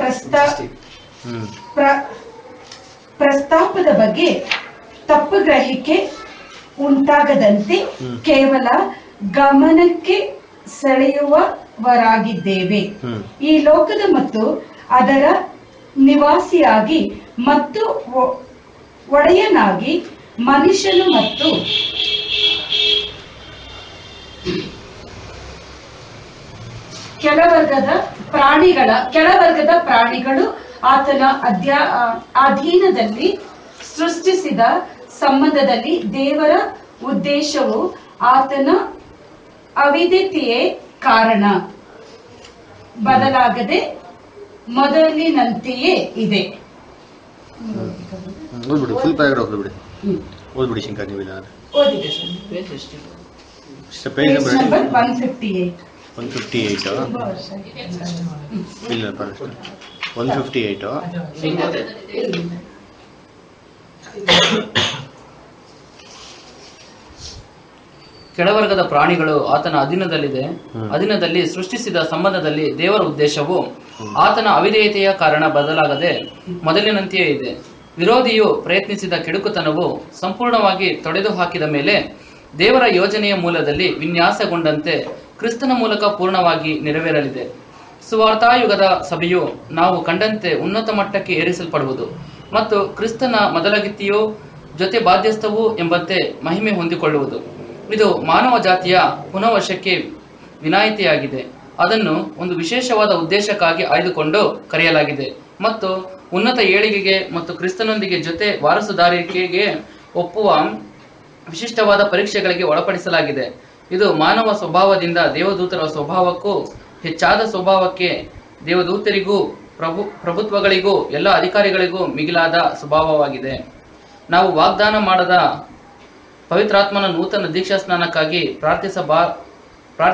ಪ್ರಸ್ತಾಪದ ಬಗ್ಗೆ ತಪ್ಪು ಗ್ರಹಿಕೆ ಉಂಟಾಗದಂತೆ ಕೇವಲ ಗಮನಕ್ಕೆ ಸೆಳೆಯುವವರಾಗಿದ್ದೇವೆ. ಈ ಲೋಕದ ಮತ್ತು ಅದರ ನಿವಾಸಿಯಾಗಿ ಮತ್ತು ಒಡೆಯನಾಗಿ ಮನುಷ್ಯನು ಮತ್ತು ಕೆಳವರ್ಗದ ಪ್ರಾಣಿಗಳು ಆತನ ಅಧೀನದಲ್ಲಿ ಸೃಷ್ಟಿಸಿದ ಸಂಬಂಧದಲ್ಲಿ ದೇವರ ಉದ್ದೇಶವು ಆತನ ಅವಿಧೇಯತೆಯೇ ಕಾರಣ, ಬದಲಾಗದೆ ಮೊದಲಿನಂತೆಯೇ ಇದೆ. ಓದ್ಬಿಡಿ ಶಂಕರ್, ನೀವು ಇಲ್ಲ ಓದಿದೆ ಪೇಜ್ ನಂಬರ್ 158. 158 ಇಲ್ಲ 158. ಕೆಳವರ್ಗದ ಪ್ರಾಣಿಗಳು ಆತನ ಅಧೀನದಲ್ಲಿ ಸೃಷ್ಟಿಸಿದ ಸಂಬಂಧದಲ್ಲಿ ದೇವರ ಉದ್ದೇಶವು ಆತನ ಅವಿಧೇಯತೆಯ ಕಾರಣ ಬದಲಾಗದೆ ಮೊದಲಿನಂತೆಯೇ ಇದೆ. ವಿರೋಧಿಯು ಪ್ರಯತ್ನಿಸಿದ ಕೆಡುಕುತನವು ಸಂಪೂರ್ಣವಾಗಿ ತೊಡೆದು ಹಾಕಿದ ಮೇಲೆ ದೇವರ ಯೋಜನೆಯ ಮೂಲದಲ್ಲಿ ವಿನ್ಯಾಸಗೊಂಡಂತೆ ಕ್ರಿಸ್ತನ ಮೂಲಕ ಪೂರ್ಣವಾಗಿ ನೆರವೇರಲಿದೆ. ಸುವಾರ್ತಾಯುಗದ ಸಭೆಯು ನಾವು ಕಂಡಂತೆ ಉನ್ನತ ಮಟ್ಟಕ್ಕೆ ಏರಿಸಲ್ಪಡುವುದು ಮತ್ತು ಕ್ರಿಸ್ತನ ಮೊದಲಗಿತ್ತಿಯು ಜೊತೆ ಬಾಧ್ಯಸ್ಥವು ಎಂಬಂತೆ ಮಹಿಮೆ ಹೊಂದಿಕೊಳ್ಳುವುದು. ಇದು ಮಾನವ ಜಾತಿಯ ಪುನಃವಶಕ್ಕೆ ವಿನಾಯಿತಿಯಾಗಿದೆ. ಅದನ್ನು ಒಂದು ವಿಶೇಷವಾದ ಉದ್ದೇಶಕ್ಕಾಗಿ ಆಯ್ದುಕೊಂಡು ಕರೆಯಲಾಗಿದೆ ಮತ್ತು ಉನ್ನತ ಏಳಿಗೆಗೆ ಮತ್ತು ಕ್ರಿಸ್ತನೊಂದಿಗೆ ಜೊತೆ ವಾರಸುದಾರಿಕೆಗೆ ಒಪ್ಪುವ ವಿಶಿಷ್ಟವಾದ ಪರೀಕ್ಷೆಗಳಿಗೆ ಒಳಪಡಿಸಲಾಗಿದೆ. ಇದು ಮಾನವ ಸ್ವಭಾವದಿಂದ ದೇವದೂತರ ಸ್ವಭಾವಕ್ಕೂ ಹೆಚ್ಚಾದ ಸ್ವಭಾವಕ್ಕೆ, ದೇವದೂತರಿಗೂ ಪ್ರಭುತ್ವಗಳಿಗೂ ಎಲ್ಲ ಅಧಿಕಾರಿಗಳಿಗೂ ಮಿಗಿಲಾದ ಸ್ವಭಾವವಾಗಿದೆ. ನಾವು ವಾಗ್ದಾನ ಮಾಡದ ಪವಿತ್ರಾತ್ಮನ ನೂತನ ದೀಕ್ಷಾ ಸ್ನಾನಕ್ಕಾಗಿ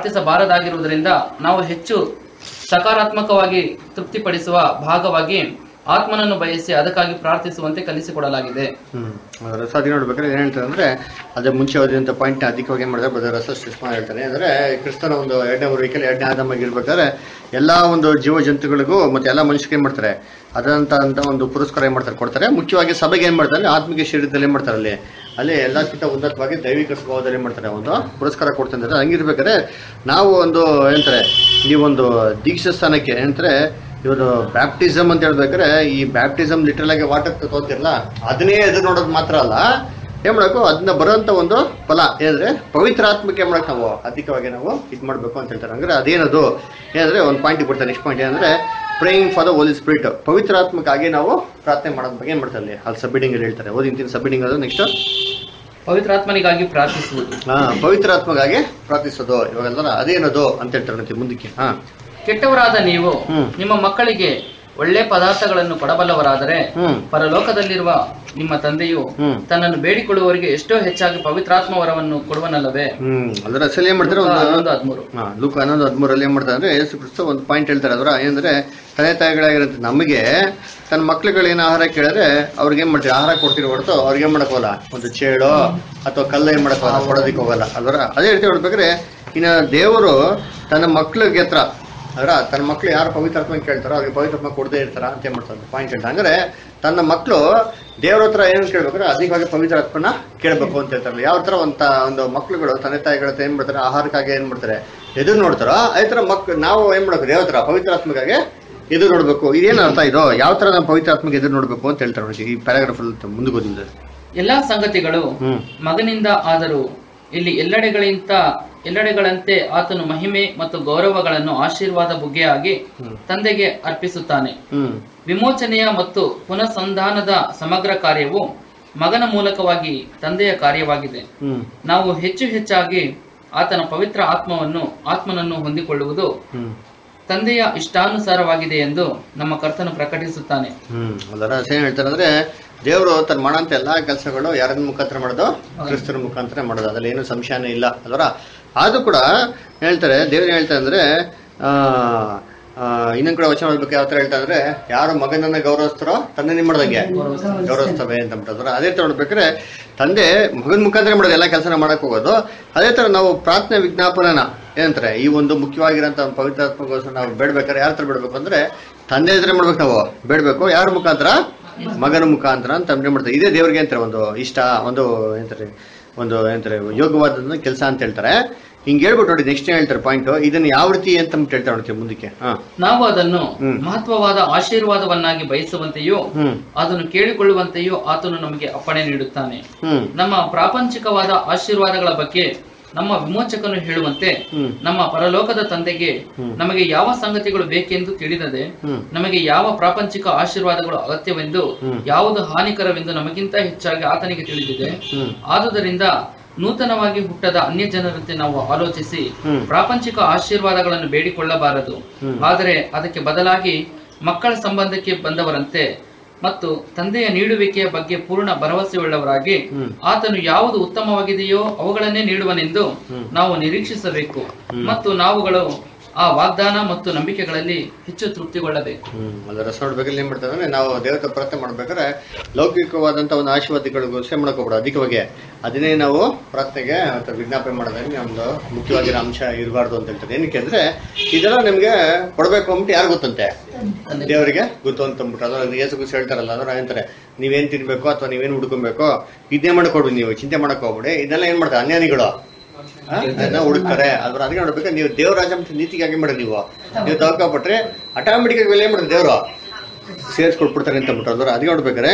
ಪ್ರಾರ್ಥಿಸಬಾರದಾಗಿರುವುದರಿಂದ ನಾವು ಹೆಚ್ಚು ಸಕಾರಾತ್ಮಕವಾಗಿ ತೃಪ್ತಿಪಡಿಸುವ ಭಾಗವಾಗಿ ಆತ್ಮನನ್ನು ಬಯಸಿ ಅದಕ್ಕಾಗಿ ಪ್ರಾರ್ಥಿಸುವಂತೆ ಕಲಿಸಿಕೊಡಲಾಗಿದೆ. ರಸ ಅದಿ ನೋಡ್ಬೇಕಾದ್ರೆ ಏನ್ ಹೇಳ್ತಾರೆ ಅಂದ್ರೆ ಅದೇ ಮುಂಚೆ ಓದಿದಂತ ಪಾಯಿಂಟ್ ಅಧಿಕವಾಗಿ ಏನ್ ಮಾಡಿದ್ರೆ ಬ್ರದರ್ ರಸ ಸುಷ್ಮಾ ಹೇಳ್ತಾರೆ ಅಂದ್ರೆ ಕ್ರಿಸ್ತನ ಒಂದು 2ನೇ ಬರುವಿಕೆಯಲ್ಲಿ 2ನೇ ಆದಾಮಾಗಿ ಇರ್ಬೇಕಾದ್ರೆ ಎಲ್ಲಾ ಒಂದು ಜೀವ ಜಂತುಗಳಿಗೂ ಮತ್ತೆ ಎಲ್ಲಾ ಮನುಷ್ಯರಿಗೆ ಏನ್ ಮಾಡ್ತಾರೆ ಅದಂತ ಒಂದು ಪುರಸ್ಕಾರ ಏನ್ ಮಾಡ್ತಾರೆ ಕೊಡ್ತಾರೆ. ಮುಖ್ಯವಾಗಿ ಸಭೆಗೆ ಏನ್ ಮಾಡ್ತಾರೆ ಆತ್ಮಿಕ ಶರೀರದಲ್ಲಿ ಏನ್ ಮಾಡ್ತಾರೆ ಅಲ್ಲಿ ಎಲ್ಲಕ್ಕಿಂತ ಉನ್ನತವಾಗಿ ದೈವಿಕ ಸ್ವಭಾವದಲ್ಲಿ ಏನ್ ಮಾಡ್ತಾರೆ ಒಂದು ಪುರಸ್ಕಾರ ಕೊಡ್ತಾರೆ. ಹಂಗಿರ್ಬೇಕಾದ್ರೆ ನಾವು ಒಂದು ಏನಂತಾರೆ ಈ ಒಂದು ದೀಕ್ಷಾ ಸ್ಥಾನಕ್ಕೆ ಏನಂತಾರೆ ಇವರು ಬ್ಯಾಪ್ಟಿಸಮ್ ಅಂತ ಹೇಳ್ಬೇಕಾದ್ರೆ ಈ ಬ್ಯಾಪ್ಟಿಸಮ್ ಲಿಟ್ರಲ್ ಆಗಿ ವಾಟರ್ ತೋತಿರಲ್ಲ ಅದನ್ನೇ ಎದುರು ನೋಡೋದು ಮಾತ್ರ ಅಲ್ಲ, ಏನ್ ಮಾಡಬೇಕು ಅದನ್ನ ಬರುವಂತ ಒಂದು ಫಲ ಏನಂದ್ರೆ ಪವಿತ್ರ ಆತ್ಮಕ್ಕೆ ಏನ್ ಮಾಡಕ್ ನಾವು ಅಧಿಕವಾಗಿ ನಾವು ಇದ್ ಮಾಡ್ಬೇಕು ಅಂತ ಹೇಳ್ತಾರೆ. ಅಂದ್ರೆ ಅದೇನದು ಏನಂದ್ರೆ ಒಂದು ಪಾಯಿಂಟ್ ಕೊಡ್ತಾರೆ. ನೆಕ್ಸ್ಟ್ ಪಾಯಿಂಟ್ ಏನಂದ್ರೆ praying for the Holy Spirit, ಪವಿತ್ರ ಆತ್ಮಕ್ಕಾಗಿ ನಾವು ಪ್ರಾರ್ಥನೆ ಮಾಡೋದ್ ಬಗ್ಗೆ ಏನ್ ಮಾಡ್ತಾರೆ ಅಲ್ಲಿ ಸಬ್ಮಿಟಿಂಗ್ ಅಲ್ಲಿ ಹೇಳ್ತಾರೆ. ಓದಿಂತೀನಿ ಸಬ್ಮಿಟಿಂಗ್ ಅದು ನೆಕ್ಸ್ಟ್ ಪವಿತ್ರಾತ್ಮನಿಗಾಗಿ ಪ್ರಾರ್ಥಿಸುವುದು. ಪವಿತ್ರ ಆತ್ಮಗಾಗಿ ಪ್ರಾರ್ಥಿಸೋದು ಇವಾಗೆಲ್ಲ ಅದೇನದು ಅಂತ ಹೇಳ್ತಾರೆ ಮುಂದಕ್ಕೆ. ಕೆಟ್ಟವರಾದ ನೀವು ನಿಮ್ಮ ಮಕ್ಕಳಿಗೆ ಒಳ್ಳೆ ಪದಾರ್ಥಗಳನ್ನು ಕೊಡಬಲ್ಲವರಾದರೆ ಪರಲೋಕದಲ್ಲಿರುವ ನಿಮ್ಮ ತಂದೆಯು ತನ್ನನ್ನು ಬೇಡಿಕೊಳ್ಳುವವರಿಗೆ ಎಷ್ಟೋ ಹೆಚ್ಚಾಗಿ ಪವಿತ್ರಾತ್ಮ ವರವನ್ನು ಕೊಡುವನಲ್ಲವೇ. ಅದರ ಅಸಲಿ ಏನ್ ಮಾಡ್ತಾರೆ ಲೂಕ 11:13 ಏನ್ ಮಾಡ್ತಾರೆ ಅಂದ್ರೆ ಯೇಸು ಕ್ರಿಸ್ತ ಒಂದು ಪಾಯಿಂಟ್ ಹೇಳ್ತಾರೆ. ಅದರ ಏನಂದ್ರೆ ತಂದೆ ತಾಯಿಗಳಾಗಿರುತ್ತೆ ನಮಗೆ ತನ್ನ ಮಕ್ಳುಗಳೇನು ಆಹಾರ ಕೇಳಿದ್ರೆ ಅವ್ರಿಗೆ ಏನ್ ಮಾಡ್ತೀವಿ ಆಹಾರ ಕೊಡ್ತೀರಿ ಹೊರತು ಅವ್ರಿಗೆ ಏನ್ ಮಾಡಕೋಲ್ಲ ಒಂದು ಚೇಳು ಅಥವಾ ಕಲ್ಲ ಏನ್ ಮಾಡಕೋಲ್ಲ ಕೊಡೋದಿಕ್ ಹೋಗಲ್ಲ. ಅದರ ಅದೇ ರೀತಿ ನೋಡ್ಬೇಕ್ರೆ ಇನ್ನ ದೇವರು ತನ್ನ ಮಕ್ಳಿಗೆ ಹತ್ರ ಅದರ ತನ್ನ ಮಕ್ಳು ಯಾರು ಪವಿತ್ರಾತ್ಮ ಕೇಳ್ತಾರೋ ಅವ್ರಿಗೆ ಪವಿತ್ರಾತ್ಮ ಕೊಡದೇ ಇರ್ತಾರ ಅಂತ ಏನ್ ಮಾಡ್ತಾರೆ ಪಾಯಿಂಟ್ ಹೇಳ್ತಾರೆ. ಅಂದ್ರೆ ತನ್ನ ಮಕ್ಳು ದೇವ್ರ ಹತ್ರ ಏನ್ ಕೇಳ್ಬೇಕಾದ್ರೆ ಅಧಿಕವಾಗಿ ಪವಿತ್ರಾತ್ಮನ ಕೇಳ್ಬೇಕು ಅಂತ ಹೇಳ್ತಾರಲ್ಲ. ಯಾವ ತರ ಒಂದು ಮಕ್ಳುಗಳು ತಂದೆ ತಾಯಿಗಳ ಏನ್ ಮಾಡ್ತಾರೆ ಆಹಾರಕ್ಕಾಗಿ ಏನ್ ಮಾಡ್ತಾರೆ ಎದುರು ನೋಡ್ತಾರೋ ಅದೇ ತರ ನಾವು ಏನ್ ಮಾಡ್ಬೇಕು ದೇವ್ರ ಹತ್ರ ಪವಿತ್ರಾತ್ಮಕಾಗೆ ಎದುರು ನೋಡ್ಬೇಕು. ಇದೇನು ಅರ್ಥ ಇದು ಯಾವ ತರ ನಾವು ಪವಿತ್ರಾತ್ಮಕ್ಕೆ ಎದುರು ನೋಡ್ಬೇಕು ಅಂತ ಹೇಳ್ತಾರೆ ನೋಡಿ ಈ ಪ್ಯಾರಾಗ್ರಾಫ್ ಅಲ್ಲಿ ಮುಂದೆ ಓದಿದ್ರೆ. ಎಲ್ಲಾ ಸಂಗತಿಗಳು ಮಗನಿಂದ ಆದರೂ ಇಲ್ಲಿ ಎಲ್ಲೆಡೆಗಳಂತೆ ಆತನು ಮಹಿಮೆ ಮತ್ತು ಗೌರವಗಳನ್ನು ಆಶೀರ್ವಾದ ಬುಗ್ಗೆಯಾಗಿ ತಂದೆಗೆ ಅರ್ಪಿಸುತ್ತಾನೆ. ವಿಮೋಚನೆಯ ಮತ್ತು ಪುನಃಸಂಧಾನದ ಸಮಗ್ರ ಕಾರ್ಯವು ಮಗನ ಮೂಲಕವಾಗಿ ತಂದೆಯ ಕಾರ್ಯವಾಗಿದೆ. ನಾವು ಹೆಚ್ಚು ಹೆಚ್ಚಾಗಿ ಆತನ ಪವಿತ್ರ ಆತ್ಮನನ್ನು ಹೊಂದಿಕೊಳ್ಳುವುದು ತಂದೆಯ ಇಷ್ಟಾನುಸಾರವಾಗಿದೆ ಎಂದು ನಮ್ಮ ಕರ್ತನು ಪ್ರಕಟಿಸುತ್ತಾನೆ. ಅದರ ಏನ್ ಹೇಳ್ತಾರೆ ಅಂದ್ರೆ ದೇವರು ತನ್ನ ಮಾಡಂತ ಎಲ್ಲಾ ಕೆಲಸಗಳು ಯಾರ ಮುಖಾಂತರ ಮಾಡೋದು ಕ್ರಿಸ್ತರ ಮುಖಾಂತರ ಮಾಡೋದು ಅದ್ರಲ್ಲಿ ಏನು ಸಂಶಯನೇ ಇಲ್ಲ. ಅದರ ಆದ್ರೂ ಕೂಡ ಹೇಳ್ತಾರೆ ದೇವ್ರು ಹೇಳ್ತಾರೆ ಅಂದ್ರೆ ಇನ್ನೊಂದ್ ಕಡೆ ವಚನ ಹೇಳ್ಬೇಕು ಯಾವ ತರ ಹೇಳ್ತಾರೆ ಅಂದ್ರೆ ಯಾರು ಮಗನನ್ನ ಗೌರವಿಸ್ತಾರೋ ತಂದೆ ನಿಮ್ ಮಾಡ್ದಂಗೆ ಗೌರವಿಸ್ತವೆ ಅಂತ ಬಿಟ್ಟದ್ರ. ಅದೇ ತರ ನೋಡ್ಬೇಕ್ರೆ ತಂದೆ ಮಗನ ಮುಖಾಂತರ ಮಾಡೋದು ಎಲ್ಲಾ ಕೆಲಸನ ಮಾಡಕ್ ಹೋಗೋದು. ಅದೇ ತರ ನಾವು ಪ್ರಾರ್ಥನೆ ವಿಜ್ಞಾಪನನ ಏನಂತಾರೆ ಈ ಒಂದು ಮುಖ್ಯವಾಗಿರೋಂಥ ಪವಿತ್ರಾತ್ಮಗೋಸ್ಕರ ನಾವು ಬೇಡ್ಬೇಕಾದ್ರೆ ಯಾರ ತರ ಬೇಡ್ಬೇಕು ಅಂದ್ರೆ ತಂದೆ ಎದುರೇ ಮಾಡ್ಬೇಕು ನಾವು ಬೇಡ್ಬೇಕು. ಯಾರ ಮುಖಾಂತರ ಮಗನ ಮುಖಾಂತರ ಅಂತ ಮಾಡ್ತಾರೆ. ಇದೇ ದೇವ್ರಿಗೆ ಅಂತಾರೆ ಒಂದು ಇಷ್ಟ ಒಂದು ಏನಂತಾರೆ ಯೋಗವಾದ ಕೆಲಸ ಅಂತ ಹೇಳ್ತಾರೆ. ಹಿಂಗ್ ಹೇಳ್ಬಿಟ್ಟು ನೋಡಿ ನೆಕ್ಸ್ಟ್ ಹೇಳ್ತಾರೆ ಪಾಯಿಂಟ್ ಇದನ್ನ ಯಾವ ರೀತಿ ಅಂತ ಹೇಳ್ತಾರೆ ನೋಡ್ತೀವಿ ಮುಂದಕ್ಕೆ. ನಾವು ಅದನ್ನು ಮಹತ್ವವಾದ ಆಶೀರ್ವಾದವನ್ನಾಗಿ ಬಯಸುವಂತೆಯೂ ಅದನ್ನು ಕೇಳಿಕೊಳ್ಳುವಂತೆಯೂ ಆತನು ನಮಗೆ ಅಪ್ಪಣೆ ನೀಡುತ್ತಾನೆ. ನಮ್ಮ ಪ್ರಾಪಂಚಿಕವಾದ ಆಶೀರ್ವಾದಗಳ ಬಗ್ಗೆ ನಮ್ಮ ವಿಮೋಚಕನು ಹೇಳುವಂತೆ ನಮ್ಮ ಪರಲೋಕದ ತಂದೆಗೆ ನಮಗೆ ಯಾವ ಸಂಗತಿಗಳು ಬೇಕೆಂದು ತಿಳಿದದೆ ನಮಗೆ ಯಾವ ಪ್ರಾಪಂಚಿಕ ಆಶೀರ್ವಾದಗಳು ಅಗತ್ಯವೆಂದು ಯಾವುದು ಹಾನಿಕರವೆಂದು ನಮಗಿಂತ ಹೆಚ್ಚಾಗಿ ಆತನಿಗೆ ತಿಳಿದಿದೆ. ಆದುದರಿಂದ ನೂತನವಾಗಿ ಹುಟ್ಟದ ಅನ್ಯ ಜನರಂತೆ ನಾವು ಆಲೋಚಿಸಿ ಪ್ರಾಪಂಚಿಕ ಆಶೀರ್ವಾದಗಳನ್ನು ಬೇಡಿಕೊಳ್ಳಬಾರದು. ಆದರೆ ಅದಕ್ಕೆ ಬದಲಾಗಿ ಮಕ್ಕಳ ಸಂಬಂಧಕ್ಕೆ ಬಂದವರಂತೆ ಮತ್ತು ತಂದೆಯ ನೀಡುವಿಕೆಯ ಬಗ್ಗೆ ಪೂರ್ಣ ಭರವಸೆಯುಳ್ಳವರಾಗಿ ಆತನು ಯಾವುದು ಉತ್ತಮವಾಗಿದೆಯೋ ಅವುಗಳನ್ನೇ ನೀಡುವನೆಂದು ನಾವು ನಿರೀಕ್ಷಿಸಬೇಕು ಮತ್ತು ನಾವುಗಳು ಆ ವಾಗ್ದಾನ ಮತ್ತು ನಂಬಿಕೆಗಳಲ್ಲಿ ಹೆಚ್ಚು ತೃಪ್ತಿಗೊಳ್ಳಬೇಕು. ಅದರ ರಸ ನೋಡ್ಬೇಕಲ್ಲಿ ಏನ್ ಮಾಡ್ತಾರೆ ಅಂದ್ರೆ ನಾವು ದೇವತೆ ಪ್ರಾರ್ಥನೆ ಮಾಡ್ಬೇಕಾದ್ರೆ ಲೌಕಿಕವಾದಂತ ಒಂದು ಆಶೀರ್ವಾದಗಳಿಗೋಸ್ಕರ ಮಾಡ್ಕೋಬಿಡ ಅಧಿಕವಾಗಿ ಅದನ್ನೇ ನಾವು ಪ್ರಾರ್ಥನೆಗೆ ಅಥವಾ ವಿಜ್ಞಾಪನೆ ಮಾಡೋದ್ರಲ್ಲಿ ನಮ್ದು ಮುಖ್ಯವಾಗಿರೋ ಅಂಶ ಇರಬಾರ್ದು ಅಂತ ಹೇಳ್ತಾರೆ. ಏನಕ್ಕೆ ಅಂದ್ರೆ ಇದೆಲ್ಲ ನಿಮ್ಗೆ ಕೊಡ್ಬೇಕು ಅಂದ್ಬಿಟ್ಟು ಯಾರು ಗೊತ್ತಂತೆ ದೇವರಿಗೆ ಗೊತ್ತು ಅಂತ ಅಂದ್ಬಿಟ್ಟು ಅದ್ರ ಯೇಸು ಕ್ರಿಸ್ತ ಹೇಳ್ತಾರಲ್ಲ ಅದ್ರ ಅಂತಾರೆ ನೀವೇನ್ ತಿನ್ಬೇಕು ಅಥವಾ ನೀವೇನ್ ಹುಡ್ಕೊಬೇಕು ಇದನ್ನೇ ಮಾಡ್ಕೊಡ್ಬೇಕು, ನೀವು ಚಿಂತೆ ಮಾಡಕ್ ಹೋಗ್ಬಿಡಿ. ಇದೆಲ್ಲ ಏನ್ ಮಾಡ್ತಾರೆ ಅನ್ಯಾನಿಗಳು ಹುಡುಕ್ತಾರೆ. ಅದ್ರ ಅದಕ್ಕೆ ನೋಡ್ಬೇಕು ನೀವು ದೇವರಾಜ ನೀತಿಗಾಗಿ ಮಾಡಿ ನೀವು ತಗೋಪಟ್ರೆ ಆಟೋಮೆಟಿಕ್ ಆಗಿ ಏನ್ ಮಾಡ್ತಾರೆ ದೇವರು ಸೇರಿಸ್ಕೊಟ್ಬಿಡ್ತಾರೆ ಅಂತ ಬಿಟ್ಟು ಅದ್ರ ಅದಕ್ಕೆ ನೋಡ್ಬೇಕಾರೆ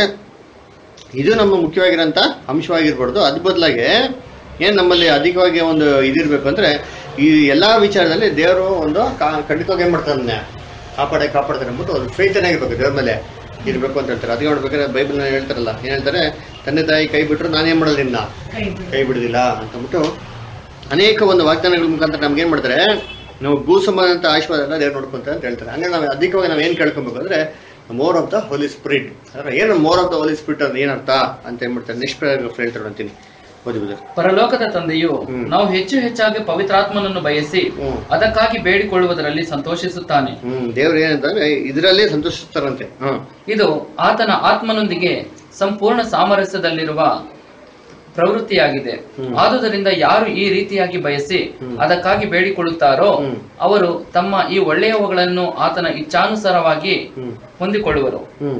ಇದು ನಮ್ಮ ಮುಖ್ಯವಾಗಿರೋಂಥ ಅಂಶವಾಗಿರ್ಬಾರ್ದು. ಅದ್ ಬದಲಾಗಿ ಏನ್ ನಮ್ಮಲ್ಲಿ ಅಧಿಕವಾಗಿ ಒಂದು ಇದಿರ್ಬೇಕು ಅಂದ್ರೆ ಈ ಎಲ್ಲಾ ವಿಚಾರದಲ್ಲಿ ದೇವರು ಒಂದು ಖಂಡಿತವಾಗಿ ಏನ್ ಮಾಡ್ತಾರೆ ಕಾಪಾಡ್ತಾರೆ ಅಂದ್ಬಿಟ್ಟು ಒಂದು ಫೇತನೇ ಆಗಿರ್ಬೇಕು ದೇವ್ರ ಮೇಲೆ ಇರ್ಬೇಕು ಅಂತ ಹೇಳ್ತಾರೆ. ಅದಕ್ಕೆ ನೋಡ್ಬೇಕಾದ್ರೆ ಬೈಬಲ್ ಹೇಳ್ತಾರಲ್ಲ ಏನ್ ಹೇಳ್ತಾರೆ ತಂದೆ ತಾಯಿ ಕೈ ಬಿಟ್ರು ನಾನೇನ್ ಮಾಡೋದು ನಿನ್ನ ಕೈ ಬಿಡುದಿಲ್ಲ ಅಂತಂದ್ಬಿಟ್ಟು ಅನೇಕ ಒಂದು ವಾಗ್ದಾನಗಳ ಮುಖಾಂತರ ನಮ್ಗೆ ಏನ್ ಮಾಡ್ತಾರೆ ನಾವು ಭೂ ಸಂಬಂಧ ಆಶೀರ್ವಾದ ಎಲ್ಲ ದೇವ್ರು ನೋಡ್ಕೊಂತಾರೆ ಅಂತ ಹೇಳ್ತಾರೆ. ಹಂಗೆ ನಾವು ಅಧಿಕವಾಗಿ ನಾವ್ ಏನ್ ಕೇಳ್ಕೊಬೇಕು ಅಂದ್ರೆ more of the Holy Spirit. ಅಂದ್ರೆ ಏನು more of the Holy Spirit ಅಂದ್ರೆ ಏನರ್ಥ ಅಂತ ಏನ್ ಮಾಡ್ತಾರೆ ನೆಕ್ಸ್ಟ್ ಪ್ಯಾರಾಗ್ರಾಫ್ ಹೇಳ್ತಾರೆ ಅಂತೀನಿ. ಪರಲೋಕದ ತಂದೆಯು ನಾವು ಹೆಚ್ಚು ಹೆಚ್ಚಾಗಿ ಪವಿತ್ರಾತ್ಮನನ್ನು ಬಯಸಿ ಅದಕ್ಕಾಗಿ ಬೇಡಿಕೊಳ್ಳುವುದರಲ್ಲಿ ಸಂತೋಷಿಸುತ್ತಾನೆ. ದೇವರು ಏನಂತಂದ್ರೆ ಇದರಲ್ಲಿ ಸಂತೋಷಿಸ್ತಾರಂತೆ. ಇದು ಆತನ ಆತ್ಮನೊಂದಿಗೆ ಸಂಪೂರ್ಣ ಸಾಮರಸ್ಯದಲ್ಲಿರುವ ಪ್ರವೃತ್ತಿಯಾಗಿದೆ. ಆದುದರಿಂದ ಯಾರು ಈ ರೀತಿಯಾಗಿ ಬಯಸಿ ಅದಕ್ಕಾಗಿ ಬೇಡಿಕೊಳ್ಳುತ್ತಾರೋ ಅವರು ತಮ್ಮ ಈ ಒಳ್ಳೆಯವುಗಳನ್ನು ಆತನ ಇಚ್ಛಾನುಸಾರವಾಗಿ ಹೊಂದಿಕೊಳ್ಳುವರು.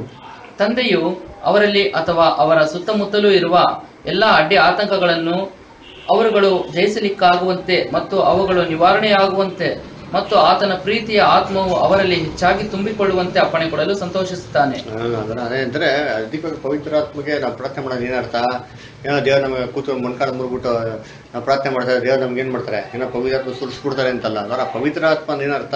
ತಂದೆಯು ಅವರಲ್ಲಿ ಅಥವಾ ಅವರ ಸುತ್ತಮುತ್ತಲೂ ಇರುವ ಎಲ್ಲಾ ಅಡ್ಡಿ ಆತಂಕಗಳನ್ನು ಅವರುಗಳು ಜಯಿಸಲಿಕ್ಕಾಗುವಂತೆ ಮತ್ತು ಅವುಗಳು ನಿವಾರಣೆಯಾಗುವಂತೆ ಮತ್ತು ಆತನ ಪ್ರೀತಿಯ ಆತ್ಮವು ಅವರಲ್ಲಿ ಹೆಚ್ಚಾಗಿ ತುಂಬಿಕೊಳ್ಳುವಂತೆ ಅಪ್ಪಣೆ ಕೊಡಲು ಸಂತೋಷಿಸುತ್ತಾನೆ. ಅದೇಂದ್ರೆ ಅದಕ್ಕೆ ಪವಿತ್ರಾತ್ಮಗೆ ನಾವು ಪ್ರಾರ್ಥನೆ ಮಾಡೋದು ಏನರ್ಥ? ಏನೋ ದೇವ್ರು ನಮಗೆ ಕೂತು ಮೊಣಕಾಲ ಮುರ್ಬಿಟ್ಟು ನಾವು ಪ್ರಾರ್ಥನೆ ಮಾಡ್ತಾರೆ, ದೇವ್ರು ನಮ್ಗೆ ಏನ್ ಮಾಡ್ತಾರೆ, ಏನೋ ಪವಿತ್ರಾತ್ಮ ಸುರಿಸ್ಬಿಡ್ತಾರೆ ಅಂತಲ್ಲ. ಅದರ ಪವಿತ್ರಾತ್ಮ ಏನರ್ಥ?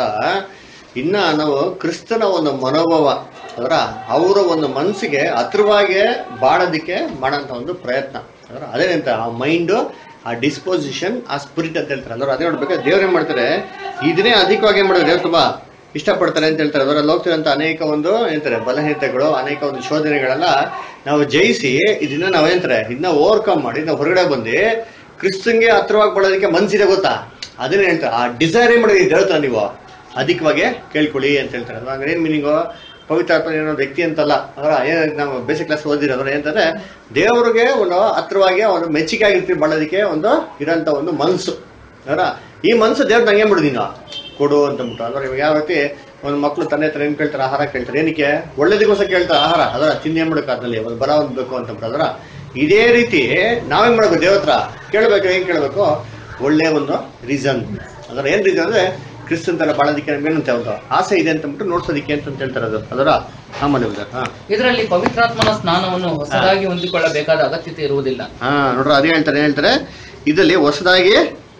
ಇನ್ನ ನಾವು ಕ್ರಿಸ್ತನ ಒಂದು ಮನೋಭಾವ ಅದರ ಅವರ ಒಂದು ಮನಸ್ಸಿಗೆ ಹತ್ರವಾಗಿ ಬಾಳೋದಿಕ್ಕೆ ಮಾಡೋಂಥ ಒಂದು ಪ್ರಯತ್ನ. ಅದರ ಅದೇನಂತ ಆ ಮೈಂಡು, ಆ ಡಿಸ್ಪೋಸಿಷನ್, ಆ ಸ್ಪಿರಿಟ್ ಅಂತ ಹೇಳ್ತಾರೆ. ಅಂದ್ರೆ ಅದೇ ನೋಡ್ಬೇಕಾದ್ರೆ ದೇವ್ರು ಏನ್ ಮಾಡ್ತಾರೆ, ಇದನ್ನೇ ಅಧಿಕವಾಗಿ ಮಾಡೋದು ದೇವ್ರು ತುಂಬಾ ಇಷ್ಟಪಡ್ತಾರೆ ಅಂತ ಹೇಳ್ತಾರೆ. ಅದರಲ್ಲಿ ಹೋಗ್ತಿರೋಂಥ ಅನೇಕ ಒಂದು ಏನಂತಾರೆ ಬಲಹೀನತೆಗಳು, ಅನೇಕ ಒಂದು ಶೋಧನೆಗಳೆಲ್ಲ ನಾವು ಜಯಿಸಿ ಇದನ್ನ ನಾವೇಂತಾರೆ ಇದನ್ನ ಓವರ್ಕಮ್ ಮಾಡಿ ನಾವು ಹೊರಗಡೆ ಬಂದು ಕ್ರಿಸ್ತನ್ಗೆ ಹತ್ರವಾಗಿ ಬರೋದಕ್ಕೆ ಮನ್ಸಿದೆ ಗೊತ್ತಾ? ಅದನ್ನೇ ಹೇಳ್ತಾರೆ. ಆ ಡಿಸೈರ್ ಏನ್ ಮಾಡೋದು ಹೇಳ್ತಾರೆ, ನೀವು ಅಧಿಕವಾಗಿ ಕೇಳ್ಕೊಳ್ಳಿ ಅಂತ ಹೇಳ್ತಾರೆ. ಅದು ಹಂಗೆ ಏನ್ ಮೀನಿಂಗು? ಪವಿತ್ರಾತ್ಮ ಏನೋ ವ್ಯಕ್ತಿ ಅಂತಲ್ಲ. ಅದರ ಏನ್ ನಾವು ಬೇಸಿಕ್ ಕ್ಲಾಸ್ ಓದಿರೋದ್ರ ಏನಂತಂದ್ರೆ ದೇವರಿಗೆ ಒಂದು ಹತ್ರವಾಗಿ ಒಂದು ಮೆಚ್ಚುಗೆ ಆಗಿರ್ತೀವಿ ಮಾಡೋದಕ್ಕೆ ಒಂದು ಇರೋಂಥ ಒಂದು ಮನ್ಸು. ಅದರ ಈ ಮನ್ಸು ದೇವ್ರ ನಂಗೆ ಏನ್ ಬಿಡುದಿನ ಕೊಡು ಅಂತಂದ್ಬಿಟ್ಟು. ಅಂದ್ರೆ ಇವಾಗ ಯಾವ ರೀತಿ ಒಂದು ಮಕ್ಳು ತಂದೆ ಹತ್ರ ಏನ್ ಕೇಳ್ತಾರೆ? ಆಹಾರ ಕೇಳ್ತಾರೆ. ಏನಕ್ಕೆ? ಒಳ್ಳೇದಕ್ಕೋಸ್ಕರ ಕೇಳ್ತಾರೆ ಆಹಾರ. ಅದರ ತಿಂದು ಏನ್ ಮಾಡಬೇಕು, ಅದ್ರಲ್ಲಿ ಒಂದು ಬಲ ಹೊಂದಬೇಕು ಅಂತಂದ್ಬಿಟ್ಟು. ಅದರ ಇದೇ ರೀತಿ ನಾವೇನ್ ಮಾಡ್ಬೇಕು? ದೇವ್ರ ಹತ್ರ ಕೇಳ್ಬೇಕು. ಏನ್ ಕೇಳ್ಬೇಕು? ಒಳ್ಳೆ ಒಂದು ರೀಸನ್. ಅದರ ಏನ್ ರೀಸನ್ ಅಂದ್ರೆ ಕ್ರಿಸ್ತನ್ ತರ ಬಾಳೋದಿಕ್ಕೆ ನಮ್ಗೆ ಏನಂತ ಒಂದು ಆಸೆ ಇದೆ ಅಂತಂದ್ಬಿಟ್ಟು ನೋಡ್ಸೋದಿಕ್ಕೆ ಅಂತ ಹೇಳ್ತಾರೆ. ಅದು ಅದರ ಆಮೇಲೆ ಇದರಲ್ಲಿ ಪವಿತ್ರಾತ್ಮನ ಸ್ನಾನವನ್ನು ಹೊಸದಾಗಿ ಹೊಂದಿಕೊಳ್ಳಬೇಕಾದ ಅಗತ್ಯತೆ ಇರುವುದಿಲ್ಲ. ನೋಡ್ರ ಅದೇ ಹೇಳ್ತಾರೆ. ಏನ್ ಹೇಳ್ತಾರೆ? ಇದರಲ್ಲಿ ಹೊಸದಾಗಿ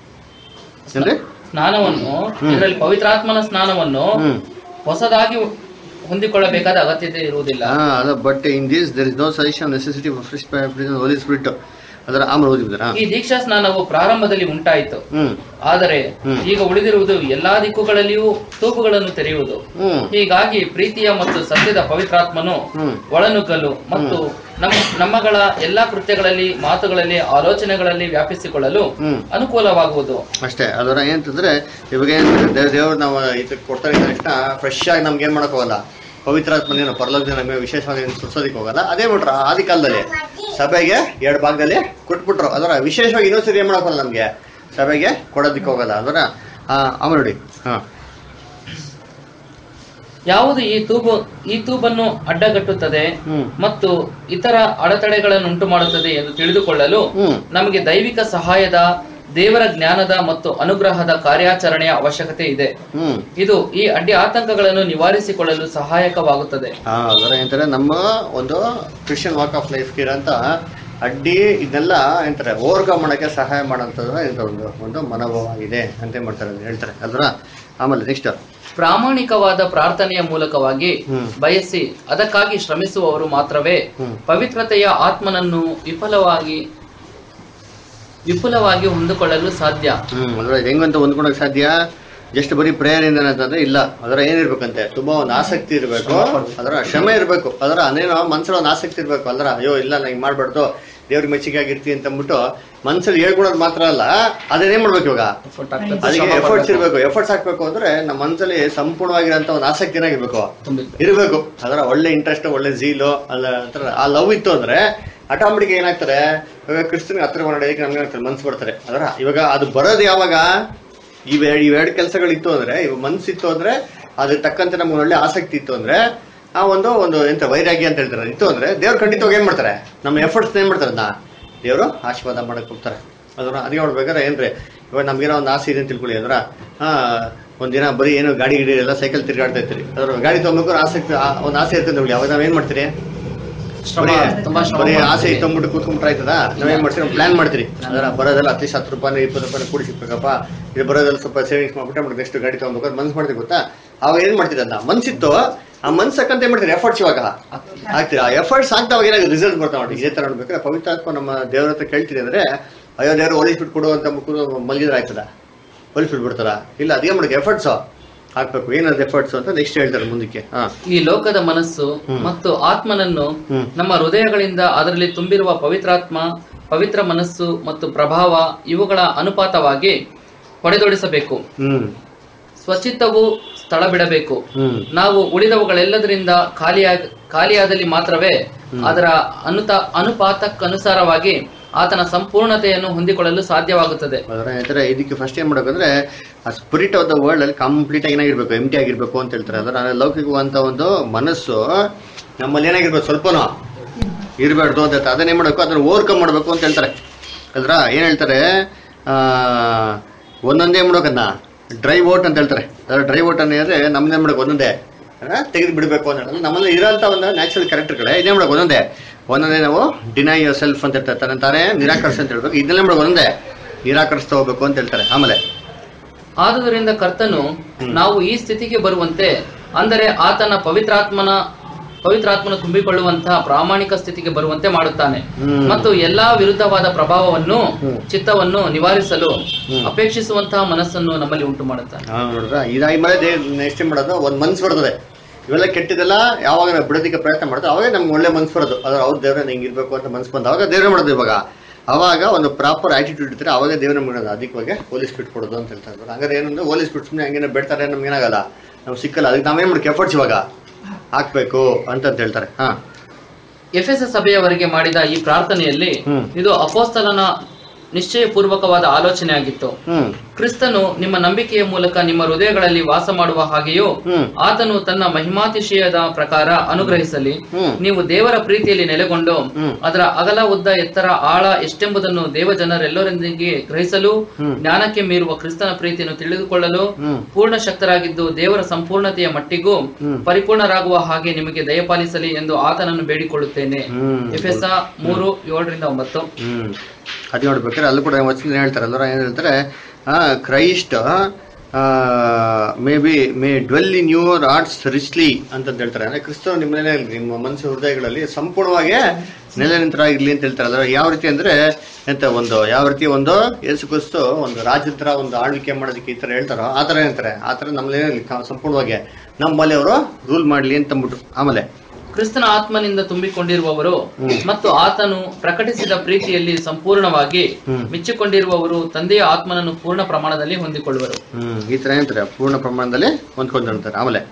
ಸ್ನಾನವನ್ನು, ಇದರಲ್ಲಿ ಪವಿತ್ರಾತ್ಮನ ಸ್ನಾನವನ್ನು ಹೊಸದಾಗಿ ಹೊಂದಿಕೊಳ್ಳಬೇಕಾದ ಅಗತ್ಯತೆ ಇರುವುದಿಲ್ಲ. But in this there is no suggestion necessity for fresh baptism Holy Spirit. ಅದರ ಆಮೇಲೆ ಓದಿದ್ದಾರೆ. ಈ ದೀಕ್ಷಾ ಸ್ನಾನವು ಪ್ರಾರಂಭದಲ್ಲಿ ಉಂಟಾಯಿತು, ಆದರೆ ಈಗ ಉಳಿದಿರುವುದು ಎಲ್ಲಾ ದಿಕ್ಕುಗಳಲ್ಲಿಯೂ ತೂಪುಗಳನ್ನು ತೆರೆಯುವುದು. ಹೀಗಾಗಿ ಪ್ರೀತಿಯ ಮತ್ತು ಸತ್ಯದ ಪವಿತ್ರಾತ್ಮನು ಒಳನುಗ್ಗಲು ಮತ್ತು ನಮ್ಮಗಳ ಎಲ್ಲಾ ಕೃತ್ಯಗಳಲ್ಲಿ, ಮಾತುಗಳಲ್ಲಿ, ಆಲೋಚನೆಗಳಲ್ಲಿ ವ್ಯಾಪಿಸಿಕೊಳ್ಳಲು ಅನುಕೂಲವಾಗುವುದು ಅಷ್ಟೇ. ಅದರ ಏನಂತಂದ್ರೆ ಇವಾಗ ದೇವ್ರು ನಾವು ಇದಕ್ಕೆ ಕೊಡ್ತಾರೆ ತಕ್ಷಣ ಫ್ರೆಶ್ ಆಗಿ ನಮ್ಗೆ ಏನ್ ಮಾಡಕ್ ಹೋಗಲ್ಲ, ಪವಿತ್ರಾತ್ಮನೇನು ಪರಲೋಕದ ನಮಗೆ ವಿಶೇಷವಾಗಿ ಸುರ್ಸೋದಿಕ್ಕೆ ಹೋಗಲ್ಲ. ಅದೇ ಬಿಟ್ರ ಆದಿ ಕಾಲದಲ್ಲಿ ಸಭೆಗೆ 2 ಭಾಗದಲ್ಲಿ ಕೊಟ್ಬಿಟ್ರು. ಅದರ ವಿಶೇಷವಾಗಿ ಇನ್ನೊಂದ್ಸರಿ ಏನ್ ಮಾಡಕ್ ಹೋಗಲ್ಲ, ನಮ್ಗೆ ಸಭೆಗೆ ಕೊಡೋದಿಕ್ಕೆ ಹೋಗಲ್ಲ. ಅದರ ಆಮೇಲೆ ನೋಡಿ, ಯಾವುದು ಈ ತೂಬನ್ನು ಅಡ್ಡಗಟ್ಟುತ್ತದೆ ಮತ್ತು ಇತರ ಅಡೆತಡೆಗಳನ್ನು ಉಂಟು ಮಾಡುತ್ತದೆ ಎಂದು ತಿಳಿದುಕೊಳ್ಳಲು ನಮಗೆ ದೈವಿಕ ಸಹಾಯದ, ದೇವರ ಜ್ಞಾನದ ಮತ್ತು ಅನುಗ್ರಹದ ಕಾರ್ಯಾಚರಣೆಯ ಅವಶ್ಯಕತೆ ಇದೆ. ಇದು ಈ ಅಡ್ಡಿ ಆತಂಕಗಳನ್ನು ನಿವಾರಿಸಿಕೊಳ್ಳಲು ಸಹಾಯಕವಾಗುತ್ತದೆ. ಏನಂತಾರೆ, ನಮ್ಮ ಒಂದು ಕ್ರಿಶ್ಚಿಯನ್ ವಾಕ್ ಆಫ್ ಲೈಫ್ ಇರೋಂತ ಅಡ್ಡಿ ಇದನ್ನೆಲ್ಲ ಏನಂತಾರೆ ಓವರ್ಕಮ್ ಮಾಡಕ್ಕೆ ಸಹಾಯ ಮಾಡೋಂಥದ್ದು ಒಂದು ಮನೋಭಾವ ಇದೆ ಅಂತ ಮಾಡ್ತಾರೆ ಹೇಳ್ತಾರೆ. ಅದರ ಆಮೇಲೆ ನೆಕ್ಸ್ಟ್ ಪ್ರಾಮಾಣಿಕವಾದ ಪ್ರಾರ್ಥನೆಯ ಮೂಲಕವಾಗಿ ಬಯಸಿ ಅದಕ್ಕಾಗಿ ಶ್ರಮಿಸುವವರು ಮಾತ್ರವೇ ಪವಿತ್ರತೆಯ ಆತ್ಮನನ್ನು ವಿಪುಲವಾಗಿ ಹೊಂದಿಕೊಳ್ಳಲು ಸಾಧ್ಯ. ಹೆಂಗಂತ ಹೊಂದ್ಕೊಳಕ್ ಸಾಧ್ಯ? ಜಸ್ಟ್ ಬರೀ ಪ್ರೇಯರ್ ಇಂದ ಅಂತಂದ್ರೆ ಇಲ್ಲ. ಅದರ ಏನಿರ್ಬೇಕಂತೆ, ತುಂಬಾ ಒಂದು ಆಸಕ್ತಿ ಇರಬೇಕು, ಅದರ ಶ್ರಮೆ ಇರಬೇಕು, ಅದರ ಅದೇನೋ ಮನ್ಸಲ್ಲಿ ಒಂದು ಆಸಕ್ತಿ ಇರ್ಬೇಕು. ಅಲ್ರ ಅಯ್ಯೋ ಇಲ್ಲ ನಂಗೆ ಮಾಡ್ಬಾರ್ದು, ದೇವ್ರಿಗೆ ಮೆಚ್ಚಿಗೆ ಆಗಿರ್ತೀನಿ ಅಂತ ಅಂದ್ಬಿಟ್ಟು ಮನ್ಸಲ್ಲಿ ಹೇಳ್ಕೊಳೋದು ಮಾತ್ರ ಅಲ್ಲ, ಅದೇನೇನ್ ಮಾಡ್ಬೇಕು ಇವಾಗ ಅದಕ್ಕೆ ಎಫರ್ಟ್ಸ್ ಇರ್ಬೇಕು. ಎಫರ್ಟ್ಸ್ ಹಾಕ್ಬೇಕು ಅಂದ್ರೆ ನಮ್ಮ ಮನ್ಸಲ್ಲಿ ಸಂಪೂರ್ಣವಾಗಿರೋಂಥ ಒಂದು ಆಸಕ್ತಿನಾಗಿರ್ಬೇಕು, ಇರಬೇಕು. ಅದರ ಒಳ್ಳೆ ಇಂಟ್ರೆಸ್ಟ್, ಒಳ್ಳೆ ಝೀಲು ಅಲ್ಲ ಆ ಲವ್ ಇತ್ತು ಅಂದ್ರೆ ಆಟೋಮೆಟಿಕ್ ಏನಾಗ್ತಾರೆ, ಇವಾಗ ಕ್ರಿಸ್ತನ್ಗೆ ಹತ್ರ ಮಾಡೋದಕ್ಕೆ ನಮ್ಗೆ ಏನಾಗ್ತಾರೆ, ಮನ್ಸು ಬರ್ತಾರೆ. ಅದರ ಇವಾಗ ಅದು ಬರೋದು ಯಾವಾಗ, ಇವೆರಡು ಕೆಲಸಗಳಿತ್ತು ಅಂದ್ರೆ, ಇವಾಗ ಮನ್ಸಿತ್ತು ಅಂದ್ರೆ, ಅದ್ರ ತಕ್ಕಂತೆ ನಮ್ಗೆ ಒಳ್ಳೆ ಆಸಕ್ತಿ ಇತ್ತು ಅಂದ್ರೆ, ಆ ಒಂದು ಎಂತ ವೈರಾಗ್ಯ ಅಂತ ಹೇಳ್ತಾರೆ ಇತ್ತು ಅಂದ್ರೆ, ದೇವ್ರು ಖಂಡಿತವಾಗಿ ಏನ್ ಮಾಡ್ತಾರೆ, ನಮ್ಮ ಎಫರ್ಟ್ಸ್ ಏನ್ ಮಾಡ್ತಾರೆ, ದೇವರು ಆಶೀರ್ವಾದ ಮಾಡಕ್ ಹೋಗ್ತಾರೆ. ಅದರ ಅದೇ ನೋಡ್ಬೇಕಾದ್ರೆ ಏನ್ರಿ, ಇವಾಗ ನಮ್ಗೇನೋ ಒಂದು ಆಸೆ ಇದೆ ಅಂತ ತಿಳ್ಕೊಳ್ಳಿ. ಅದರ ಒಂದಿನ ಬರೀ ಏನೋ ಗಾಡಿ ಎಲ್ಲ ಸೈಕಲ್ ತಿರ್ಗಾಡ್ತಾ ಇರ್ತೀರಿ, ಅದ್ರ ಗಾಡಿ ತಗೊಂಡ್ಬೇಕು ಆಸಕ್ತಿ ಒಂದು ಆಸೆ ಇರ್ತದೆ. ಅವಾಗ ನಾವೇನ್ ಮಾಡ್ತೀರಿ, ಬರೀ ಆಸೆ ಇತ್ತಂದ್ಬಿಟ್ಟು ಕೂತ್ಕೊಂಡ್ಬಿಟ್ರೆ ಆಯ್ತದ, ನಾವೇನ್ ಮಾಡ್ತೀವಿ, ಪ್ಲಾನ್ ಮಾಡ್ತೀರಿ. ಅದರ ಬರೋದೆಲ್ಲ ಅಟ್ಲೀಸ್ಟ್ 10 ರೂಪಾಯಿ 20 ರೂಪಾಯಿ ಕೂಡಿ ಸಿಗ್ಬೇಕಪ್ಪ, ಇದು ಬರೋದೆಲ್ಲ ಸ್ವಲ್ಪ ಸೇವಿಂಗ್ಸ್ ಮಾಡ್ಬಿಟ್ಟು ನೆಕ್ಸ್ಟ್ ಗಾಡಿ ತಗೊಂಡ್ಬೇಕು ಮನ್ಸು ಮಾಡ್ತೀವಿ ಗೊತ್ತಾ. ಅವಾಗ ಏನ್ ಮಾಡ್ತೀರಿ, ಅದನ್ನ ಮನ್ಸಿತ್ತು ಆ ಮನ್ಸಕ್ಕಂತ ಏನ್ ಮಾಡ್ತೀರಿ, ಎಫರ್ಟ್ಸ್ ಇವಾಗ ಆಗ್ತೀರಾ. ಆ ಎಫರ್ಟ್ಸ್ ಆಗ್ತಾವಾಗ ಏನಾಗ ರಿಸಲ್ಟ್ ಬರ್ತಾವ ನೋಡಿ. ಇದೇ ತರ ನೋಡ್ಬೇಕಾದ್ರೆ ಪವಿತ್ರಾತ್ಮ ನಮ್ಮ ದೇವ್ರ ಹತ್ರ ಕೇಳ್ತೀರಿ ಅಂದ್ರೆ, ಅಯ್ಯೋ ದೇವ್ರು ಹೋಲಿಸ್ಬಿಟ್ಟು ಕೊಡು ಅಂತ ಮಲಗಿದ್ರೆ ಆಯ್ತದ, ಹೋಲಿಸ್ಬಿಟ್ಟು ಬಿಡ್ತಾರ? ಇಲ್ಲ, ಅದೇ ಮಾಡೋಕೆ ಎಫರ್ಟ್ಸ್ ಹಾಕ್ಬೇಕು. ಏನದು ಎಫರ್ಟ್ಸ್ ಅಂತ ನೆಕ್ಸ್ಟ್ ಹೇಳ್ತಾರೆ ಮುಂದಕ್ಕೆ. ಈ ಲೋಕದ ಮನಸ್ಸು ಮತ್ತು ಆತ್ಮನನ್ನು ನಮ್ಮ ಹೃದಯಗಳಿಂದ ಅದರಲ್ಲಿ ತುಂಬಿರುವ ಪವಿತ್ರ ಮನಸ್ಸು ಮತ್ತು ಪ್ರಭಾವ ಇವುಗಳ ಅನುಪಾತವಾಗಿ ಹೊಡೆದೊಡಿಸಬೇಕು. ಸ್ವಚಿತ್ತವು ಸ್ಥಳ ಬಿಡಬೇಕು. ನಾವು ಉಳಿದವುಗಳೆಲ್ಲದರಿಂದ ಖಾಲಿಯಾದಲ್ಲಿ ಮಾತ್ರವೇ ಅದರ ಅನುಪಾತಕ್ಕನುಸಾರವಾಗಿ ಆತನ ಸಂಪೂರ್ಣತೆಯನ್ನು ಹೊಂದಿಕೊಳ್ಳಲು ಸಾಧ್ಯವಾಗುತ್ತದೆ. ಇದಕ್ಕೆ ಫಸ್ಟ್ ಏನ್ ಮಾಡಬೇಕಂದ್ರೆ ಆ ಸ್ಪಿರಿಟ್ ಆಫ್ ದ ವರ್ಲ್ಡ್ ಅಲ್ಲಿ ಕಂಪ್ಲೀಟ್ ಆಗಿ ಏನಾಗಿರ್ಬೇಕು, ಎಂಟಿ ಆಗಿರ್ಬೇಕು ಅಂತ ಹೇಳ್ತಾರೆ. ಅಂದ್ರೆ ಲೌಕಿಕವಂತ ಒಂದು ಮನಸ್ಸು ನಮ್ಮಲ್ಲಿ ಏನಾಗಿರ್ಬೇಕು, ಸ್ವಲ್ಪನೂ ಇರಬಾರ್ದು ಅಂತ. ಅದನ್ನೇ ಮಾಡಬೇಕು, ಅದನ್ನ ಓವರ್ಕಮ್ ಮಾಡಬೇಕು ಅಂತ ಹೇಳ್ತಾರೆ. ಅಲ್ರ ಏನ್ ಹೇಳ್ತಾರೆ, ಒಂದೊಂದೇ ಮಾಡ್ಬೇಕನ್ನ ಡ್ರೈ ವೋಟ್ ಅಂತ ಹೇಳ್ತಾರೆ. ಡ್ರೈ ವೋಟ್ ಅಂದ್ರೆ ನಮ್ಮನ್ನೇ ಮಾಡಬೇಕು, ಒಂದೊಂದೇ ತೆಗೆದು ಬಿಡಬೇಕು ಅಂತ ಹೇಳಿದ್ರೆ ನಮ್ಮಲ್ಲಿ ಇರೋಂಥ ಒಂದು ನ್ಯಾಚುರಲ್ ಕ್ಯಾರೆಕ್ಟರ್ಗಳೇ ಇದೇ ಮಾಡಬೇಕು. ಒಂದೊಂದೇ ನಾವು ಡಿನೈ ಯುವರ್ ಸೆಲ್ಫ್ ಅಂತ ಹೇಳ್ತಾರೆ, ತಾನೇ ನಿರಾಕರಿಸಿ ಅಂತ ಹೇಳ್ಬೇಕು. ಇದನ್ನೇ ಮಾಡಬೇಕು, ಒಂದೊಂದೇ ನಿರಾಕರಿಸ್ತಾ ಹೋಗ್ಬೇಕು ಅಂತ ಹೇಳ್ತಾರೆ. ಆಮೇಲೆ ಆದುದರಿಂದ ಕರ್ತನು ನಾವು ಈ ಸ್ಥಿತಿಗೆ ಬರುವಂತೆ, ಅಂದರೆ ಆತನ ಪವಿತ್ರಾತ್ಮನ ತುಂಬಿಕೊಳ್ಳುವಂತಹ ಪ್ರಾಮಾಣಿಕ ಸ್ಥಿತಿಗೆ ಬರುವಂತೆ ಮಾಡುತ್ತಾನೆ ಮತ್ತು ಎಲ್ಲಾ ವಿರುದ್ಧವಾದ ಪ್ರಭಾವವನ್ನು ಚಿತ್ತವನ್ನು ನಿವಾರಿಸಲು ಅಪೇಕ್ಷಿಸುವಂತಹ ಮನಸ್ಸನ್ನು ನಮ್ಮಲ್ಲಿ ಉಂಟು ಮಾಡುತ್ತಾನೆ. ನೋಡ್ರ ಇದಾಗಿ ಮೇಲೆ ನೆಕ್ಸ್ಟ್ ಏನ್ ಮಾಡೋದು, ಒಂದ್ ಮನ್ಸು ಬರ್ತದೆ. ಇವೆಲ್ಲ ಕೆಟ್ಟಿದೆಲ್ಲ ಯಾವಾಗ ನಾವು ಬಿಡೋದಕ್ಕೆ ಪ್ರಯತ್ನ ಮಾಡ್ತಾರೆ ಅವಾಗ ನಮ್ಗೆ ಒಳ್ಳೆ ಮನ್ಸು ಬರೋದು. ಅದ್ರ ಅವ್ರ ದೇವ್ರ ಹಿಂಗೆ ಇರ್ಬೇಕು ಅಂತ ಮನ್ಸು ಬಂದ ಅವಾಗ ದೇವ್ರ ಮಾಡೋದು. ಇವಾಗ ಅವಾಗ ಒಂದು ಪ್ರಾಪರ್ ಆಟಿಟ್ಯೂಡ್ ಇರ್ತಾರೆ, ಅವಾಗ ದೇವ್ರ ಮಾಡೋದು. ಅದಕ್ಕೆ ಹೋಲಿ ಸ್ಪಿರಿಟ್ ಕೊಡೋದು ಅಂತ ಹೇಳ್ತಾರೆ. ಹಂಗಾರೆ ಏನಂದ್ರೆ ಹೋಲಿ ಸ್ಪಿರಿಟ್ ಸುಮ್ಮನೆ ಹಂಗೇನೆ ಬೇಡ್ತಾರೆ, ನಮ್ಗೆ ಏನಾಗಲ್ಲ, ನಮ್ಗೆ ಸಿಕ್ಕಲ್ಲ. ಅದಕ್ಕೆ ನಾವೇನ್ ಮಾಡಿ ಎಫರ್ಟ್ಸ್ ಇವಾಗ ಹಾಕ್ಬೇಕು ಅಂತ ಹೇಳ್ತಾರೆ. ಎಫೆಸ ಸಭೆಯವರಿಗೆ ಮಾಡಿದ ಈ ಪ್ರಾರ್ಥನೆಯಲ್ಲಿ ಇದು ಅಪೊಸ್ತಲನ ನಿಶ್ಚಯಪೂರ್ವಕವಾದ ಆಲೋಚನೆ ಆಗಿತ್ತು. ಕ್ರಿಸ್ತನು ನಿಮ್ಮ ನಂಬಿಕೆಯ ಮೂಲಕ ನಿಮ್ಮ ಹೃದಯಗಳಲ್ಲಿ ವಾಸ ಮಾಡುವ ಹಾಗೆಯೂ ಆತನು ತನ್ನ ಮಹಿಮಾತಿಶಯದ ಪ್ರಕಾರ ಅನುಗ್ರಹಿಸಲಿ. ನೀವು ದೇವರ ಪ್ರೀತಿಯಲ್ಲಿ ನೆಲೆಗೊಂಡು ಅದರ ಅಗಲ ಉದ್ದ ಎತ್ತರ ಆಳ ಎಷ್ಟೆಂಬುದನ್ನು ದೇವಜನರೆಲ್ಲರೊಂದಿಗೆ ಗ್ರಹಿಸಲು, ಜ್ಞಾನಕ್ಕೆ ಮೀರುವ ಕ್ರಿಸ್ತನ ಪ್ರೀತಿಯನ್ನು ತಿಳಿದುಕೊಳ್ಳಲು ಪೂರ್ಣ ಶಕ್ತರಾಗಿದ್ದು ದೇವರ ಸಂಪೂರ್ಣತೆಯ ಮಟ್ಟಿಗೂ ಪರಿಪೂರ್ಣರಾಗುವ ಹಾಗೆ ನಿಮಗೆ ದಯಪಾಲಿಸಲಿ ಎಂದು ಆತನನ್ನು ಬೇಡಿಕೊಳ್ಳುತ್ತೇನೆ. ಎಫೆಸ 3:7-9. ಅದು ನೋಡ್ಬೇಕಾದ್ರೆ ಅಲ್ಲೂ ಕೂಡ ವಚನ ಹೇಳ್ತಾರಲ್ಲ, ಏನ್ ಹೇಳ್ತಾರೆ, Christ may dwell in your hearts richly ಅಂತ ಹೇಳ್ತಾರೆ. ಅಂದ್ರೆ ಕ್ರಿಸ್ತನು ನಿಮ್ಮ ಮನಸ್ಸು ಹೃದಯಗಳಲ್ಲಿ ಸಂಪೂರ್ಣವಾಗಿ ನೆಲೆ ನಿಂತರಾಗಿರ್ಲಿ ಅಂತ ಹೇಳ್ತಾರೆ. ಅದರ ಯಾವ ರೀತಿ ಅಂದ್ರೆ ಯಾವ ರೀತಿ ಒಂದು ಯೇಸು ಕ್ರಿಸ್ತು ಒಂದು ರಾಜ್ಯದ ತರ ಒಂದು ಆಳ್ವಿಕೆ ಮಾಡೋದಕ್ಕೆ ಈ ತರ ಹೇಳ್ತಾರೋ ಆ ತರ ಹೇಳ್ತಾರೆ. ಆ ತರ ನಮ್ಮಲ್ಲಿ ಸಂಪೂರ್ಣವಾಗಿ ನಮ್ಮಲ್ಲಿ ಅವರು ರೂಲ್ ಮಾಡ್ಲಿ ಅಂತ ಅಂದ್ಬಿಟ್ಟು. ಆಮೇಲೆ ಕ್ರಿಸ್ತನ ಆತ್ಮನಿಂದ ತುಂಬಿಕೊಂಡಿರುವವರು ಮತ್ತು ಆತನು ಪ್ರಕಟಿಸಿದ ಪ್ರೀತಿಯಲ್ಲಿ ಸಂಪೂರ್ಣವಾಗಿ ಮೆಚ್ಚಿಕೊಂಡಿರುವವರು ತಂದೆಯ ಆತ್ಮನನ್ನು ಪೂರ್ಣ ಪ್ರಮಾಣದಲ್ಲಿ ಹೊಂದಿಕೊಳ್ಳುವರು. ಈ ತರ ಹೇಳ್ತಾರೆ, ಪೂರ್ಣ ಪ್ರಮಾಣದಲ್ಲಿ ಹೊಂದ್ಕೊಂಡಿರ್ತಾರೆ. ಆಮೇಲೆ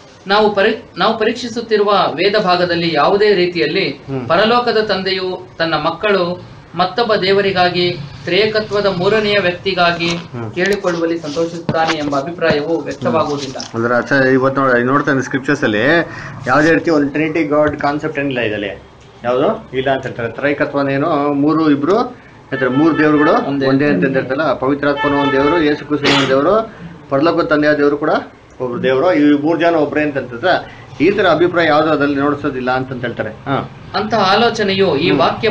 ನಾವು ಪರೀಕ್ಷಿಸುತ್ತಿರುವ ವೇದ ಭಾಗದಲ್ಲಿ ಯಾವುದೇ ರೀತಿಯಲ್ಲಿ ಪರಲೋಕದ ತಂದೆಯು ತನ್ನ ಮಕ್ಕಳು ಮತ್ತೊಬ್ಬ ದೇವರಿಗಾಗಿ ತ್ರೇಕತ್ವದ ಮೂರನೆಯ ವ್ಯಕ್ತಿಗಾಗಿ ಕೇಳಿಕೊಳ್ಳುವಲ್ಲಿ ಸಂತೋಷಿಸುತ್ತಾನೆ ಎಂಬ ಅಭಿಪ್ರಾಯವು ವ್ಯಕ್ತವಾಗುವುದಿಲ್ಲ. ಇವತ್ತು ನೋಡ್ತಾನೆ ಸ್ಕ್ರಿಪ್ಚರ್ಸ್ ಅಲ್ಲಿ ಯಾವುದೇ ರೀತಿ ಒಂದು ಟ್ರಿನಿಟಿ ಗಾಡ್ ಕಾನ್ಸೆಪ್ಟ್ ಏನಿಲ್ಲ ಇದರಲ್ಲಿ, ಯಾವುದು ಇಲ್ಲ ಅಂತ ಹೇಳ್ತಾರೆ. ತ್ರೈಕತ್ವನೇನು ಇಬ್ರು ಮೂರು ದೇವರುಗಳು ಒಂದೇ ಅಂತ ಹೇಳ್ತಾರಲ್ಲ. ಪವಿತ್ರಾತ್ಮನ ಒಂದು ದೇವರು, ಯೇಸು ಕ್ರಿಸ್ತನ ಒಂದು ದೇವರು, ಪರಲೋಕದ ತಂದೆಯ ದೇವರು ಕೂಡ ಒಬ್ರು ದೇವರು, ಈ 3 ಜನ ಒಬ್ಬರೇ ಅಂತ ಈ ತರ ಅಭಿಪ್ರಾಯ ಯಾವ್ದು ಅದ್ರಲ್ಲಿ ನೋಡಿಸೋದಿಲ್ಲ ಅಂತ ಹೇಳ್ತಾರೆ. ಅಂತಹ ಆಲೋಚನೆಯು ಈ ವಾಕ್ಯ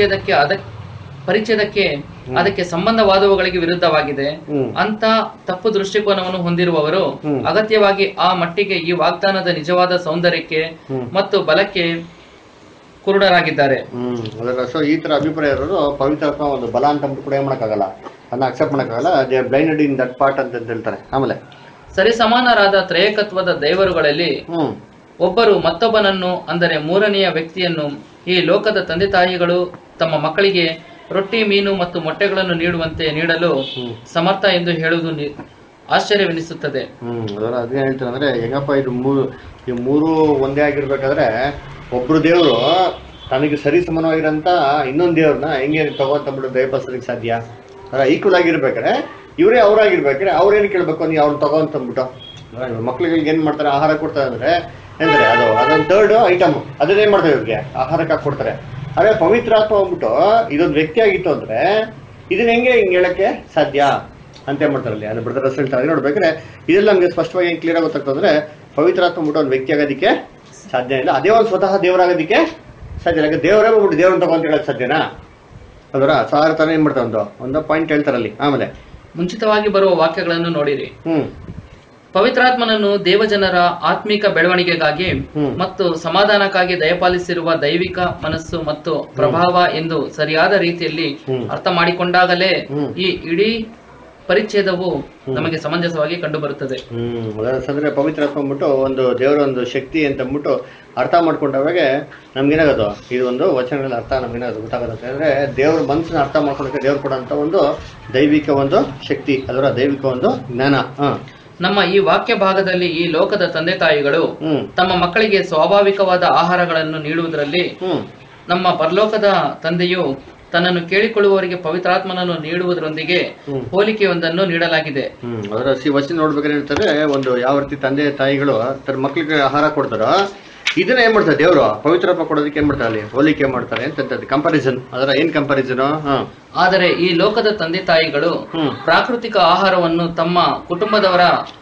ಪರಿಚ್ಛೇದಕ್ಕೆ ಅದಕ್ಕೆ ಸಂಬಂಧವಾದವುಗಳಿಗೆ ವಿರುದ್ಧವಾಗಿದೆ. ಅಂತ ತಪ್ಪು ದೃಷ್ಟಿಕೋನವನ್ನು ಹೊಂದಿರುವವರು ಅಗತ್ಯವಾಗಿ ಆ ಮಟ್ಟಿಗೆ ಈ ವಾಗ್ದಾನದ ನಿಜವಾದ ಸೌಂದರ್ಯಕ್ಕೆ ಮತ್ತು ಬಲಕ್ಕೆ ಕುರುಡರಾಗಿದ್ದಾರೆ. ಸೊ ಈ ತರ ಅಭಿಪ್ರಾಯ ಇರೋರು ಪವಿತ್ರಾತ್ಮ ಒಂದು ಬಲ ಅಂತ ಕೂಡ ಏನ್ ಮಾಡಕ್ಕಾಗಲ್ಲ, ಅದನ್ನ ಅಕ್ಸೆಪ್ಟ್ ಮಾಡಕ್ಕಾಗಲ್ಲ. They are blinded in that part ಅಂತ ಹೇಳ್ತಾರೆ. ಆಮೇಲೆ ಸರಿಸಮಾನರಾದ ತ್ರಯಕತ್ವದ ದೇವರುಗಳಲ್ಲಿ ಒಬ್ಬರು ಮತ್ತೊಬ್ಬನನ್ನು, ಅಂದರೆ ಮೂರನೆಯ ವ್ಯಕ್ತಿಯನ್ನು ಈ ಲೋಕದ ತಂದೆ ತಾಯಿಗಳು ತಮ್ಮ ಮಕ್ಕಳಿಗೆ ರೊಟ್ಟಿ, ಮೀನು ಮತ್ತು ಮೊಟ್ಟೆಗಳನ್ನು ನೀಡಲು ಸಮರ್ಥ ಎಂದು ಹೇಳುವುದು ಆಶ್ಚರ್ಯವೆನಿಸುತ್ತದೆ. ಅದೇ ಹೇಳ್ತಾರೆ ಅಂದ್ರೆ ಹೆಂಗಪ್ಪ ಈ ಮೂರು ಒಂದೇ ಆಗಿರ್ಬೇಕಾದ್ರೆ ಒಬ್ರು ದೇವರು ತನಗೆ ಸರಿ ಸಮಾನವಾಗಿರೋಂಥ ಇನ್ನೊಂದು ದೇವ್ರನ್ನ ಹೆಂಗೆ ತಗೋಂತಂದ್ಬಿಟ್ಟು ದಯಪಾಲಿಸೋದಕ್ಕೆ ಸಾಧ್ಯ? ಈಕ್ವಲ್ ಆಗಿರ್ಬೇಕಾದ್ರೆ ಇವರೇ ಅವರಾಗಿರ್ಬೇಕಾದ್ರೆ ಅವ್ರೇನು ಕೇಳ್ಬೇಕು, ನೀವು ಅವ್ರನ್ನ ತಗೋಂತಂದ್ಬಿಟ್ಟು ಮಕ್ಳಿಗೆ ಏನ್ ಮಾಡ್ತಾರೆ, ಆಹಾರ ಕೊಡ್ತಾರೆ ಅಂದ್ರೆ ಅದೊಂದು ಥರ್ಡ್ ಐಟಮ್, ಅದನ್ನೇನ್ ಮಾಡ್ತಾರೆ ಇವ್ರಿಗೆ ಆಹಾರಕ್ಕೆ ಹಾಕೊಡ್ತಾರೆ. ಅದೇ ಪವಿತ್ರಾತ್ಮ ಹೋಗ್ಬಿಟ್ಟು ಇದೊಂದು ವ್ಯಕ್ತಿ ಆಗಿತ್ತು ಅಂದ್ರೆ ಇದನ್ನ ಹಿಂಗೆ ಹೇಳಕ್ಕೆ ಸಾಧ್ಯ ಅಂತ ಮಾಡ್ತಾರಲ್ಲಿ. ಅದು ಬ್ರದರ್ ಹೇಳ್ತಾರೆ ನೋಡ್ಬೇಕಾದ್ರೆ ಇದೆಲ್ಲ ನಮ್ಗೆ ಸ್ಪಷ್ಟವಾಗಿ ಕ್ಲಿಯರ್ ಆಗಿ ಗೊತ್ತಾಗ್ತದೆ. ಪವಿತ್ರಾತ್ಮ ಬಿಟ್ಟು ಒಂದು ವ್ಯಕ್ತಿ ಆಗೋದಕ್ಕೆ ಸಾಧ್ಯ ಇಲ್ಲ, ಅದೇ ಒಂದು ಸ್ವತಃ ದೇವರಾಗೋದಕ್ಕೆ ಸಾಧ್ಯ ಇಲ್ಲ. ದೇವರೇ ಹೋಗ್ಬಿಟ್ಟು ದೇವ್ರನ್ನ ತಗೊಂತ ಹೇಳಕ್ ಸಾಧ್ಯನಾ? ಅದರ ಸಾರ ತರ ಏನ್ ಮಾಡ್ತಾರೆ ಒಂದು ಪಾಯಿಂಟ್ ಹೇಳ್ತಾರಲ್ಲಿ. ಆಮೇಲೆ ಮುಂಚಿತವಾಗಿ ಬರುವ ವಾಕ್ಯಗಳನ್ನು ನೋಡಿರಿ. ಪವಿತ್ರಾತ್ಮನನ್ನು ದೇವಜನರ ಆತ್ಮಿಕ ಬೆಳವಣಿಗೆಗಾಗಿ ಮತ್ತು ಸಮಾಧಾನಕ್ಕಾಗಿ ದಯಪಾಲಿಸಿರುವ ದೈವಿಕ ಮನಸ್ಸು ಮತ್ತು ಪ್ರಭಾವ ಎಂದು ಸರಿಯಾದ ರೀತಿಯಲ್ಲಿ ಅರ್ಥ ಮಾಡಿಕೊಂಡಾಗಲೇ ಈ ಪರಿಚ್ಛೇದವು ನಮಗೆ ಸಮಂಜಸವಾಗಿ ಕಂಡು ಬರುತ್ತದೆ. ಅಂದ್ರೆ ಪವಿತ್ರಾತ್ಮ ಅಂದ್ಬಿಟ್ಟು ಒಂದು ದೇವರ ಒಂದು ಶಕ್ತಿ ಅಂತ ಅಂದ್ಬಿಟ್ಟು ಅರ್ಥ ಮಾಡ್ಕೊಂಡಾಗ ನಮ್ಗೇನಾಗೋದು ಇದು ಒಂದು ವಚನಗಳ ಅರ್ಥ ನಮ್ಗೇನಾಗೋದು ಗೊತ್ತಾಗುತ್ತೆ. ಅಂದ್ರೆ ದೇವ್ರ ಮನಸ್ಸನ್ನ ಅರ್ಥ ಮಾಡ್ಕೊಂಡಾಗ ದೇವ್ರು ಕೊಡೋಂಥ ಒಂದು ದೈವಿಕ ಒಂದು ಶಕ್ತಿ, ಅದರ ದೈವಿಕ ಒಂದು ಜ್ಞಾನ. ನಮ್ಮ ಈ ವಾಕ್ಯ ಭಾಗದಲ್ಲಿ ಈ ಲೋಕದ ತಂದೆ ತಾಯಿಗಳು ತಮ್ಮ ಮಕ್ಕಳಿಗೆ ಸ್ವಾಭಾವಿಕವಾದ ಆಹಾರಗಳನ್ನು ನೀಡುವುದರಲ್ಲಿ ನಮ್ಮ ಪರಲೋಕದ ತಂದೆಯು ತನ್ನನ್ನು ಕೇಳಿಕೊಳ್ಳುವವರಿಗೆ ಪವಿತ್ರಾತ್ಮನನ್ನು ನೀಡುವುದರೊಂದಿಗೆ ಹೋಲಿಕೆಯೊಂದನ್ನು ನೀಡಲಾಗಿದೆ. ಅದರ ವಚನ ನೋಡ್ಬೇಕಾದ್ರೆ ಹೇಳ್ತಾರೆ, ಒಂದು ಯಾವ ರೀತಿ ತಂದೆ ತಾಯಿಗಳು ತನ್ನ ಮಕ್ಕಳಿಗೆ ಆಹಾರ ಕೊಡ್ತಾರೋ ಇದನ್ನ ಏನ್ ಮಾಡ್ತಾರೆ ದೇವರು ಪವಿತ್ರಾತ್ಮ ಕೊಡೋದಕ್ಕೆ ಏನ್ ಮಾಡ್ತಾರೆ, ಅಲ್ಲಿ ಹೋಲಿಕೆ ಮಾಡ್ತಾರೆ ಅಂತ ಕಂಪಾರಿಸನ್. ಅದರ ಏನ್ ಕಂಪಾರಿಸನ್? ಆದರೆ ಈ ಲೋಕದ ತಂದೆ ತಾಯಿಗಳು ಪ್ರಾಕೃತಿಕ ಆಹಾರವನ್ನು ತಮ್ಮ ಕುಟುಂಬದವರ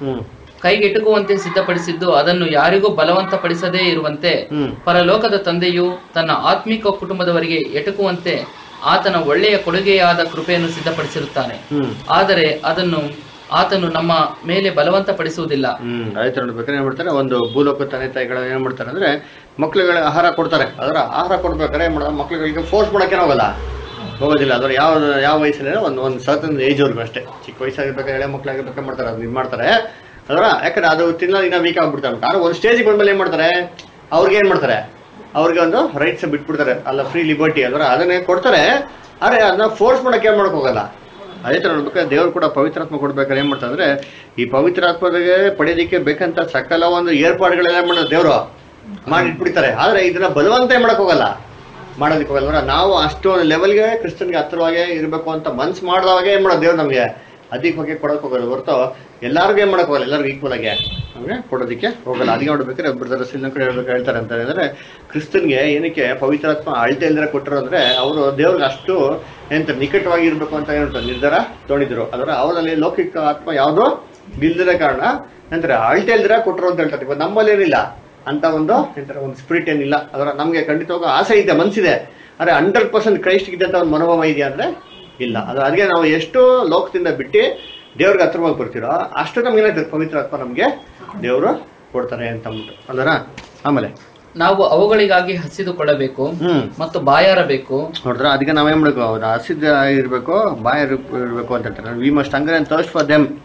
ಕೈಗೆಟುಕುವಂತೆ ಸಿದ್ಧಪಡಿಸಿದ್ದು ಅದನ್ನು ಯಾರಿಗೂ ಬಲವಂತಪಡಿಸದೇ ಇರುವಂತೆ ಪರಲೋಕದ ತಂದೆಯು ತನ್ನ ಆತ್ಮಿಕ ಕುಟುಂಬದವರಿಗೆ ಎಟುಕುವಂತೆ ಆತನ ಒಳ್ಳೆಯ ಕೊಡುಗೆಯಾದ ಕೃಪೆಯನ್ನು ಸಿದ್ಧಪಡಿಸಿರುತ್ತಾನೆ. ಆದರೆ ಅದನ್ನು ಆತನು ನಮ್ಮ ಮೇಲೆ ಬಲವಂತಪಡಿಸುವುದಿಲ್ಲ. ಆಯ್ತು ನೋಡ್ಬೇಕಾದ್ರೆ ಏನ್ ಮಾಡ್ತಾರೆ, ಒಂದು ಭೂಲೋಕ ತಂದೆ ತಾಯಿಗಳು ಏನ್ ಮಾಡ್ತಾರೆ ಅಂದ್ರೆ ಮಕ್ಳುಗಳಿಗೆ ಆಹಾರ ಕೊಡ್ತಾರೆ. ಅದರ ಆಹಾರ ಕೊಡ್ಬೇಕಾದ್ರೆ ಏನ್ ಮಾಡೋದು, ಮಕ್ಳುಗಳಿಗೆ ಫೋರ್ಸ್ ಮಾಡಕ್ಕೆ ಹೋಗೋದಿಲ್ಲ. ಅದರ ಯಾವ ವಯಸ್ಸಲ್ಲಿ ಒಂದು ಸರ್ಟನ್ ಏಜ್ ಅವ್ರಿಗೂ ಅಷ್ಟೇ. ಚಿಕ್ಕ ವಯಸ್ಸಾಗಿರ್ಬೇಕಾದ್ರೆ ಎಳೆ ಮಕ್ಳಾಗಿರ್ಬೇಕಾದ್ರೆ ಮಾಡ್ತಾರೆ, ಅದು ಇದು ಮಾಡ್ತಾರೆ. ಅದರ ಯಾಕಂದ್ರೆ ಅದು ತಿನ್ನೋದು ಇನ್ನೂ ವೀಕ್ ಆಗ್ಬಿಡ್ತಾರೆ. ಆದ್ರೆ ಒಂದು ಸ್ಟೇಜಿಗೆ ಬಂದ್ಮೇಲೆ ಏನ್ ಮಾಡ್ತಾರೆ, ಅವ್ರಿಗೆ ಏನ್ ಮಾಡ್ತಾರೆ, ಅವ್ರಿಗೆ ಒಂದು ರೈಟ್ಸ್ ಬಿಟ್ಬಿಡ್ತಾರೆ, ಅಲ್ಲ ಫ್ರೀ ಲಿಬರ್ಟಿ ಅದರ ಅದನ್ನೇ ಕೊಡ್ತಾರೆ. ಆದ್ರೆ ಅದನ್ನ ಫೋರ್ಸ್ ಮಾಡಕ್ಕೆ ಏನ್ ಮಾಡಕ್ ಹೋಗಲ್ಲ. ಅದೇ ತರ ನೋಡ್ಬೇಕಾದ್ರೆ ದೇವ್ರು ಕೂಡ ಪವಿತ್ರಾತ್ಮ ಕೊಡ್ಬೇಕಾದ್ರೆ ಏನ್ ಮಾಡ್ತಾರೆ ಅಂದ್ರೆ ಈ ಪವಿತ್ರಾತ್ಮಗೆ ಪಡೆಯೋದಕ್ಕೆ ಬೇಕಂತ ಸಕಲ ಒಂದು ಏರ್ಪಾಡುಗಳೆಲ್ಲ ಮಾಡೋದು ದೇವ್ರು ಮಾಡಿಟ್ಬಿಡ್ತಾರೆ. ಆದ್ರೆ ಇದನ್ನ ಬಲವಂತ ಮಾಡಕ್ ಹೋಗಲ್ಲ, ಮಾಡೋದಕ್ಕೆ ಹೋಗಲ್ಲ. ನಾವು ಅಷ್ಟು ಲೆವೆಲ್ಗೆ ಕ್ರಿಸ್ತನ್ಗೆ ಹತ್ತಿರವಾಗೇ ಇರಬೇಕು ಅಂತ ಮನ್ಸು ಮಾಡಿದವಾಗೆ ಏನ್ ಮಾಡೋದು ದೇವ್ರು ನಮ್ಗೆ ಅಧಿಕವಾಗಿ ಕೊಡಕ್ ಹೋಗಲ್ಲ ಹೊರತು ಎಲ್ಲರಿಗೂ ಏನ್ ಮಾಡಕ್ ಹೋಗಲ್ಲ, ಎಲ್ಲರಿಗೂ ಈಕ್ವಲ್ ಆಗಿ ನಮ್ಗೆ ಕೊಡೋದಕ್ಕೆ ಹೋಗಲ್ಲ. ಅದಕ್ಕೆ ನೋಡ್ಬೇಕಾದ್ರೆ ಬ್ರದರ್ ಕಡೆ ಹೇಳ್ತಾರೆ ಅಂತ ಹೇಳಿದ್ರೆ ಕ್ರಿಸ್ತನ್ಗೆ ಏನಕ್ಕೆ ಪವಿತ್ರಾತ್ಮ ಅಳತೆ ಇಲ್ದಿರ ಕೊಟ್ಟರು ಅಂದ್ರೆ ಅವರು ದೇವ್ರಿಗೆ ಅಷ್ಟು ಎಂತ ನಿಕಟವಾಗಿ ಇರ್ಬೇಕು ಅಂತ ಹೇಳ್ತಾರೆ ನಿರ್ಧಾರ ತೊಗೊಂಡಿದ್ರು. ಅದರ ಅವರಲ್ಲಿ ಲೌಕಿಕ ಆತ್ಮ ಯಾವುದೋ ಇಲ್ದಿರ ಕಾರಣ ನಂತರ ಅಳತೆ ಇಲ್ದಿರ ಕೊಟ್ಟರು ಅಂತ ಹೇಳ್ತಾರೆ. ಇವಾಗ ನಮ್ಮಲ್ಲಿ ಏನಿಲ್ಲ ಅಂತ ಒಂದು ಎಂತರ ಒಂದು ಸ್ಪಿರಿಟ್ ಏನಿಲ್ಲ. ಅದರ ನಮ್ಗೆ ಖಂಡಿತವಾಗ ಆಸೆ ಇದೆ, ಮನ್ಸಿದೆ, ಆದ್ರೆ 100% ಕ್ರೈಸ್ಟ್ಗೆ ಅಂತ ಒಂದು ಮನೋಭಾವ ಇದೆಯಾ ಅಂದ್ರೆ ಇಲ್ಲ. ಅದು ಅದಕ್ಕೆ ನಾವು ಎಷ್ಟು ಲೋಕದಿಂದ ಬಿಟ್ಟು ದೇವ್ರಿಗೆ ಹತ್ರವಾಗಿ ಬರ್ತೀರೋ ಅಷ್ಟು ನಮ್ಗೇನಾಗ್ತದೆ ಪವಿತ್ರಾತ್ಮ ನಮ್ಗೆ ದೇವರು ಕೊಡ್ತಾರೆ ಅಂತ ಅಂದ್ಬಿಟ್ಟು ಅದರ. ಆಮೇಲೆ ನಾವು ಅವುಗಳಿಗಾಗಿ ಹಸಿದುಕೊಳ್ಳಬೇಕು ಮತ್ತು ಬಾಯಾರಬೇಕು. ನೋಡಿದ್ರ ಅದಕ್ಕೆ ನಾವೇನ್ ಮಾಡ್ಬೇಕು, ಅವ್ರು ಹಸಿದ ಇರ್ಬೇಕು, ಬಾಯ ಇರ್ಬೇಕು ಅಂತ ಹೇಳ್ತಾರೆ. We must hunger and thirst for them.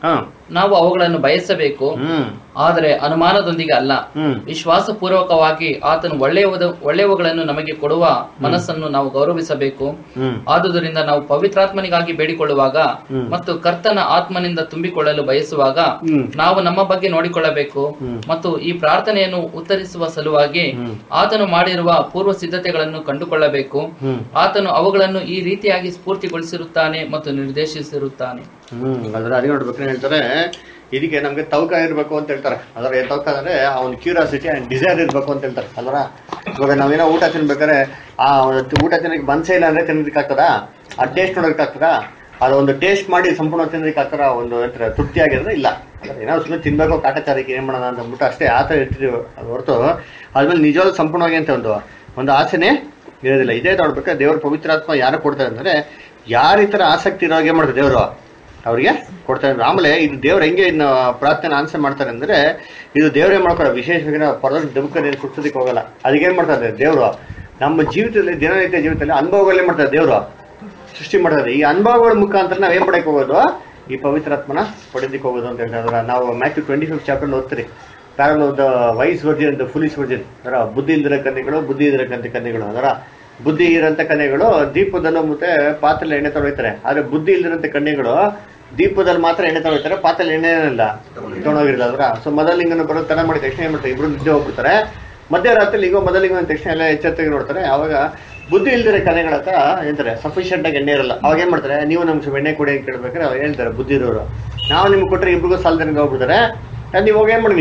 ನಾವು ಅವುಗಳನ್ನು ಬಯಸಬೇಕು, ಆದರೆ ಅನುಮಾನದೊಂದಿಗೆ ಅಲ್ಲ. ವಿಶ್ವಾಸಪೂರ್ವಕವಾಗಿ ಆತನು ಒಳ್ಳೆಯವುಗಳನ್ನು ನಮಗೆ ಕೊಡುವ ಮನಸ್ಸನ್ನು ನಾವು ಗೌರವಿಸಬೇಕು. ಆದುದರಿಂದ ನಾವು ಪವಿತ್ರಾತ್ಮನಿಗಾಗಿ ಬೇಡಿಕೊಳ್ಳುವಾಗ ಮತ್ತು ಕರ್ತನ ಆತ್ಮನಿಂದ ತುಂಬಿಕೊಳ್ಳಲು ಬಯಸುವಾಗ ನಾವು ನಮ್ಮ ಬಗ್ಗೆ ನೋಡಿಕೊಳ್ಳಬೇಕು ಮತ್ತು ಈ ಪ್ರಾರ್ಥನೆಯನ್ನು ಉತ್ತರಿಸುವ ಸಲುವಾಗಿ ಆತನು ಮಾಡಿರುವ ಪೂರ್ವ ಸಿದ್ಧತೆಗಳನ್ನು ಕಂಡುಕೊಳ್ಳಬೇಕು. ಆತನು ಅವುಗಳನ್ನು ಈ ರೀತಿಯಾಗಿ ಸ್ಫೂರ್ತಿಗೊಳಿಸಿರುತ್ತಾನೆ ಮತ್ತು ನಿರ್ದೇಶಿಸಿರುತ್ತಾನೆ. ಅದ್ರ ಅದೇ ನೋಡ್ಬೇಕು ಹೇಳ್ತಾರೆ, ಇದಕ್ಕೆ ನಮ್ಗೆ ತವಕ ಇರ್ಬೇಕು ಅಂತ ಹೇಳ್ತಾರೆ. ಅದರ ತವಕ ಅಂದ್ರೆ ಅವ್ನ ಕ್ಯೂರಿಯಾಸಿಟಿ ಅಂಡ್ ಡಿಸೈರ್ ಇರ್ಬೇಕು ಅಂತ ಹೇಳ್ತಾರೆ ಅಲ್ವರ. ಇವಾಗ ನಾವೇನೋ ಊಟ ತಿನ್ಬೇಕಾದ್ರೆ ಆ ಊಟ ತಿನ್ನಕ್ಕೆ ಮನ್ಸೇ ಇಲ್ಲ ಅಂದ್ರೆ ತಿನ್ನೋದಕ್ಕೆ ಆಗ್ತದ, ಆ ಟೇಸ್ಟ್ ನೋಡೋದಕ್ಕೆ ಆಗ್ತದ, ಅದೊಂದು ಟೇಸ್ಟ್ ಮಾಡಿ ಸಂಪೂರ್ಣ ತಿನ್ನೋದಕ್ಕೆ ಆಗ್ತಾರ, ಒಂದು ತೃಪ್ತಿ ಆಗಿದ್ರೆ ಇಲ್ಲ. ಏನೋ ಸುಮ್ಮನೆ ತಿನ್ಬೇಕು ಕಾಟಾಚಾರಕ್ಕೆ ಏನ್ ಮಾಡೋಣ ಅಂತ ಅಂದ್ಬಿಟ್ಟು ಅಷ್ಟೇ ಆತರ ಇರ್ತಿದೀವಿ. ಅದು ಹೊರತು ಅದ್ಮೇಲೆ ನಿಜವಾದ ಸಂಪೂರ್ಣವಾಗಿ ಅಂತ ಒಂದು ಆಸೆನೆ ಇರೋದಿಲ್ಲ. ಇದೇ ನೋಡ್ಬೇಕಾದ್ರೆ ದೇವ್ರ ಪವಿತ್ರಾತ್ಮ ಯಾರು ಕೊಡ್ತಾರೆ ಅಂದ್ರೆ ಯಾರ ಈ ತರ ಆಸಕ್ತಿ ಇರೋ ಹಾಗೆ ಮಾಡ್ತಾರೆ ದೇವರು ಅವ್ರಿಗೆ ಕೊಡ್ತಾರೆ. ಆಮೇಲೆ ಇದು ದೇವ್ರು ಹೆಂಗೆ ಇನ್ನು ಪ್ರಾರ್ಥನೆ ಆನ್ಸರ್ ಮಾಡ್ತಾರೆ ಅಂದ್ರೆ ಇದು ದೇವ್ರೇ ಮಾಡ್ತಾರೆ. ವಿಶೇಷವಾಗಿ ನಾವು ಪರವಾಗಿ ದಮಕನೇನು ಕುಡ್ಸೋದಕ್ಕೆ ಹೋಗಲ್ಲ. ಅದಕ್ಕೇನ್ ಮಾಡ್ತಾರೆ ದೇವ್ರು ನಮ್ಮ ಜೀವಿತದಲ್ಲಿ ದಿನನಿತ್ಯ ಜೀವಿತದಲ್ಲಿ ಅನುಭವಗಳೇ ಮಾಡ್ತಾರೆ ದೇವ್ರು ಸೃಷ್ಟಿ ಮಾಡ್ತಾರೆ. ಈ ಅನುಭವಗಳ ಮುಖಾಂತರ ನಾವ್ ಏನ್ ಪಡೆಯಕ್ಕೆ ಹೋಗೋದು, ಈ ಪವಿತ್ರಾತ್ಮನ ಪಡೆದಕ್ಕೆ ಹೋಗೋದು ಅಂತ ಹೇಳ್ತಾರೆ. ನಾವು ಮ್ಯಾಥ್ಯೂ 25 ಚಾಪ್ಟರ್ ಓದ್ತೀರಿ, parable of the wise virgin the foolish virgin. ಅದರ ಬುದ್ಧಿ ಇಲ್ದಿರ ಕನ್ಯೆಗಳು, ಬುದ್ಧಿ ಇಲ್ದಿರ ಕನ್ಯೆಗಳು. ಅದರ ಬುದ್ಧಿ ಇರೋಂಥ ಕನ್ಯೆಗಳು ದೀಪದಲ್ಲೂ ಮತ್ತೆ ಪಾತ್ರೆಯಲ್ಲಿ ಎಣ್ಣೆ ತೊಗೊಳ್ತಾರೆ. ಆದ್ರೆ ಬುದ್ಧಿ ಇಲ್ದಿರಂತ ಕನ್ಯೆಗಳು ದೀಪದಲ್ಲಿ ಮಾತ್ರ ಎಣ್ಣೆ ತೊಗೊಳ್ತಾರೆ, ಪಾತ್ರೆಯಲ್ಲಿ ಎಣ್ಣೆ ಇಲ್ಲ ತೊಗೊಂಡೋಗಿರಲ್ಲ. ಅದರ ಸೊ ಮೊದಲಿಂಗನ ಬರೋ ತರ ಮಾಡಿದ ತಕ್ಷಣ ಏನ್ ಮಾಡ್ತಾರೆ, ಇಬ್ರು ನಿದ್ದೆ ಹೋಗ್ಬಿಡ್ತಾರೆ. ಮಧ್ಯರಾತ್ರಿ ಈಗ ಮೊದಲಿಂಗ ಅಂದ ತಕ್ಷಣ ಎಲ್ಲ ಎಚ್ಚೆತ್ತಾಗಿ ನೋಡ್ತಾರೆ. ಅವಾಗ ಬುದ್ಧಿ ಇಲ್ದಿರ ಕನ್ಯೆಗಳ ಹತ್ರ ಹೇಳ್ತಾರೆ ಸಫಿಷಿಯಂಟ್ ಆಗಿ ಎಣ್ಣೆ ಇರಲ್ಲ. ಅವಾಗ ಏನ್ ಮಾಡ್ತಾರೆ, ನೀವು ನಮ್ಗೆ ಎಣ್ಣೆ ಕೊಡಿ ಅಂತ ಕೇಳ್ಬೇಕಾದ್ರೆ ಅವ್ರು ಹೇಳ್ತಾರೆ ಬುದ್ಧಿ ಇರೋರು, ನಾವು ನಿಮ್ಗೆ ಕೊಟ್ಟರೆ ಇಬ್ರಿಗೂ ಸಾಲದಿಂದ ಹೋಗ್ಬಿಡ್ತಾರೆ. ನೀವು ಹೋಗಿ ಏನ್ ಮಾಡಿ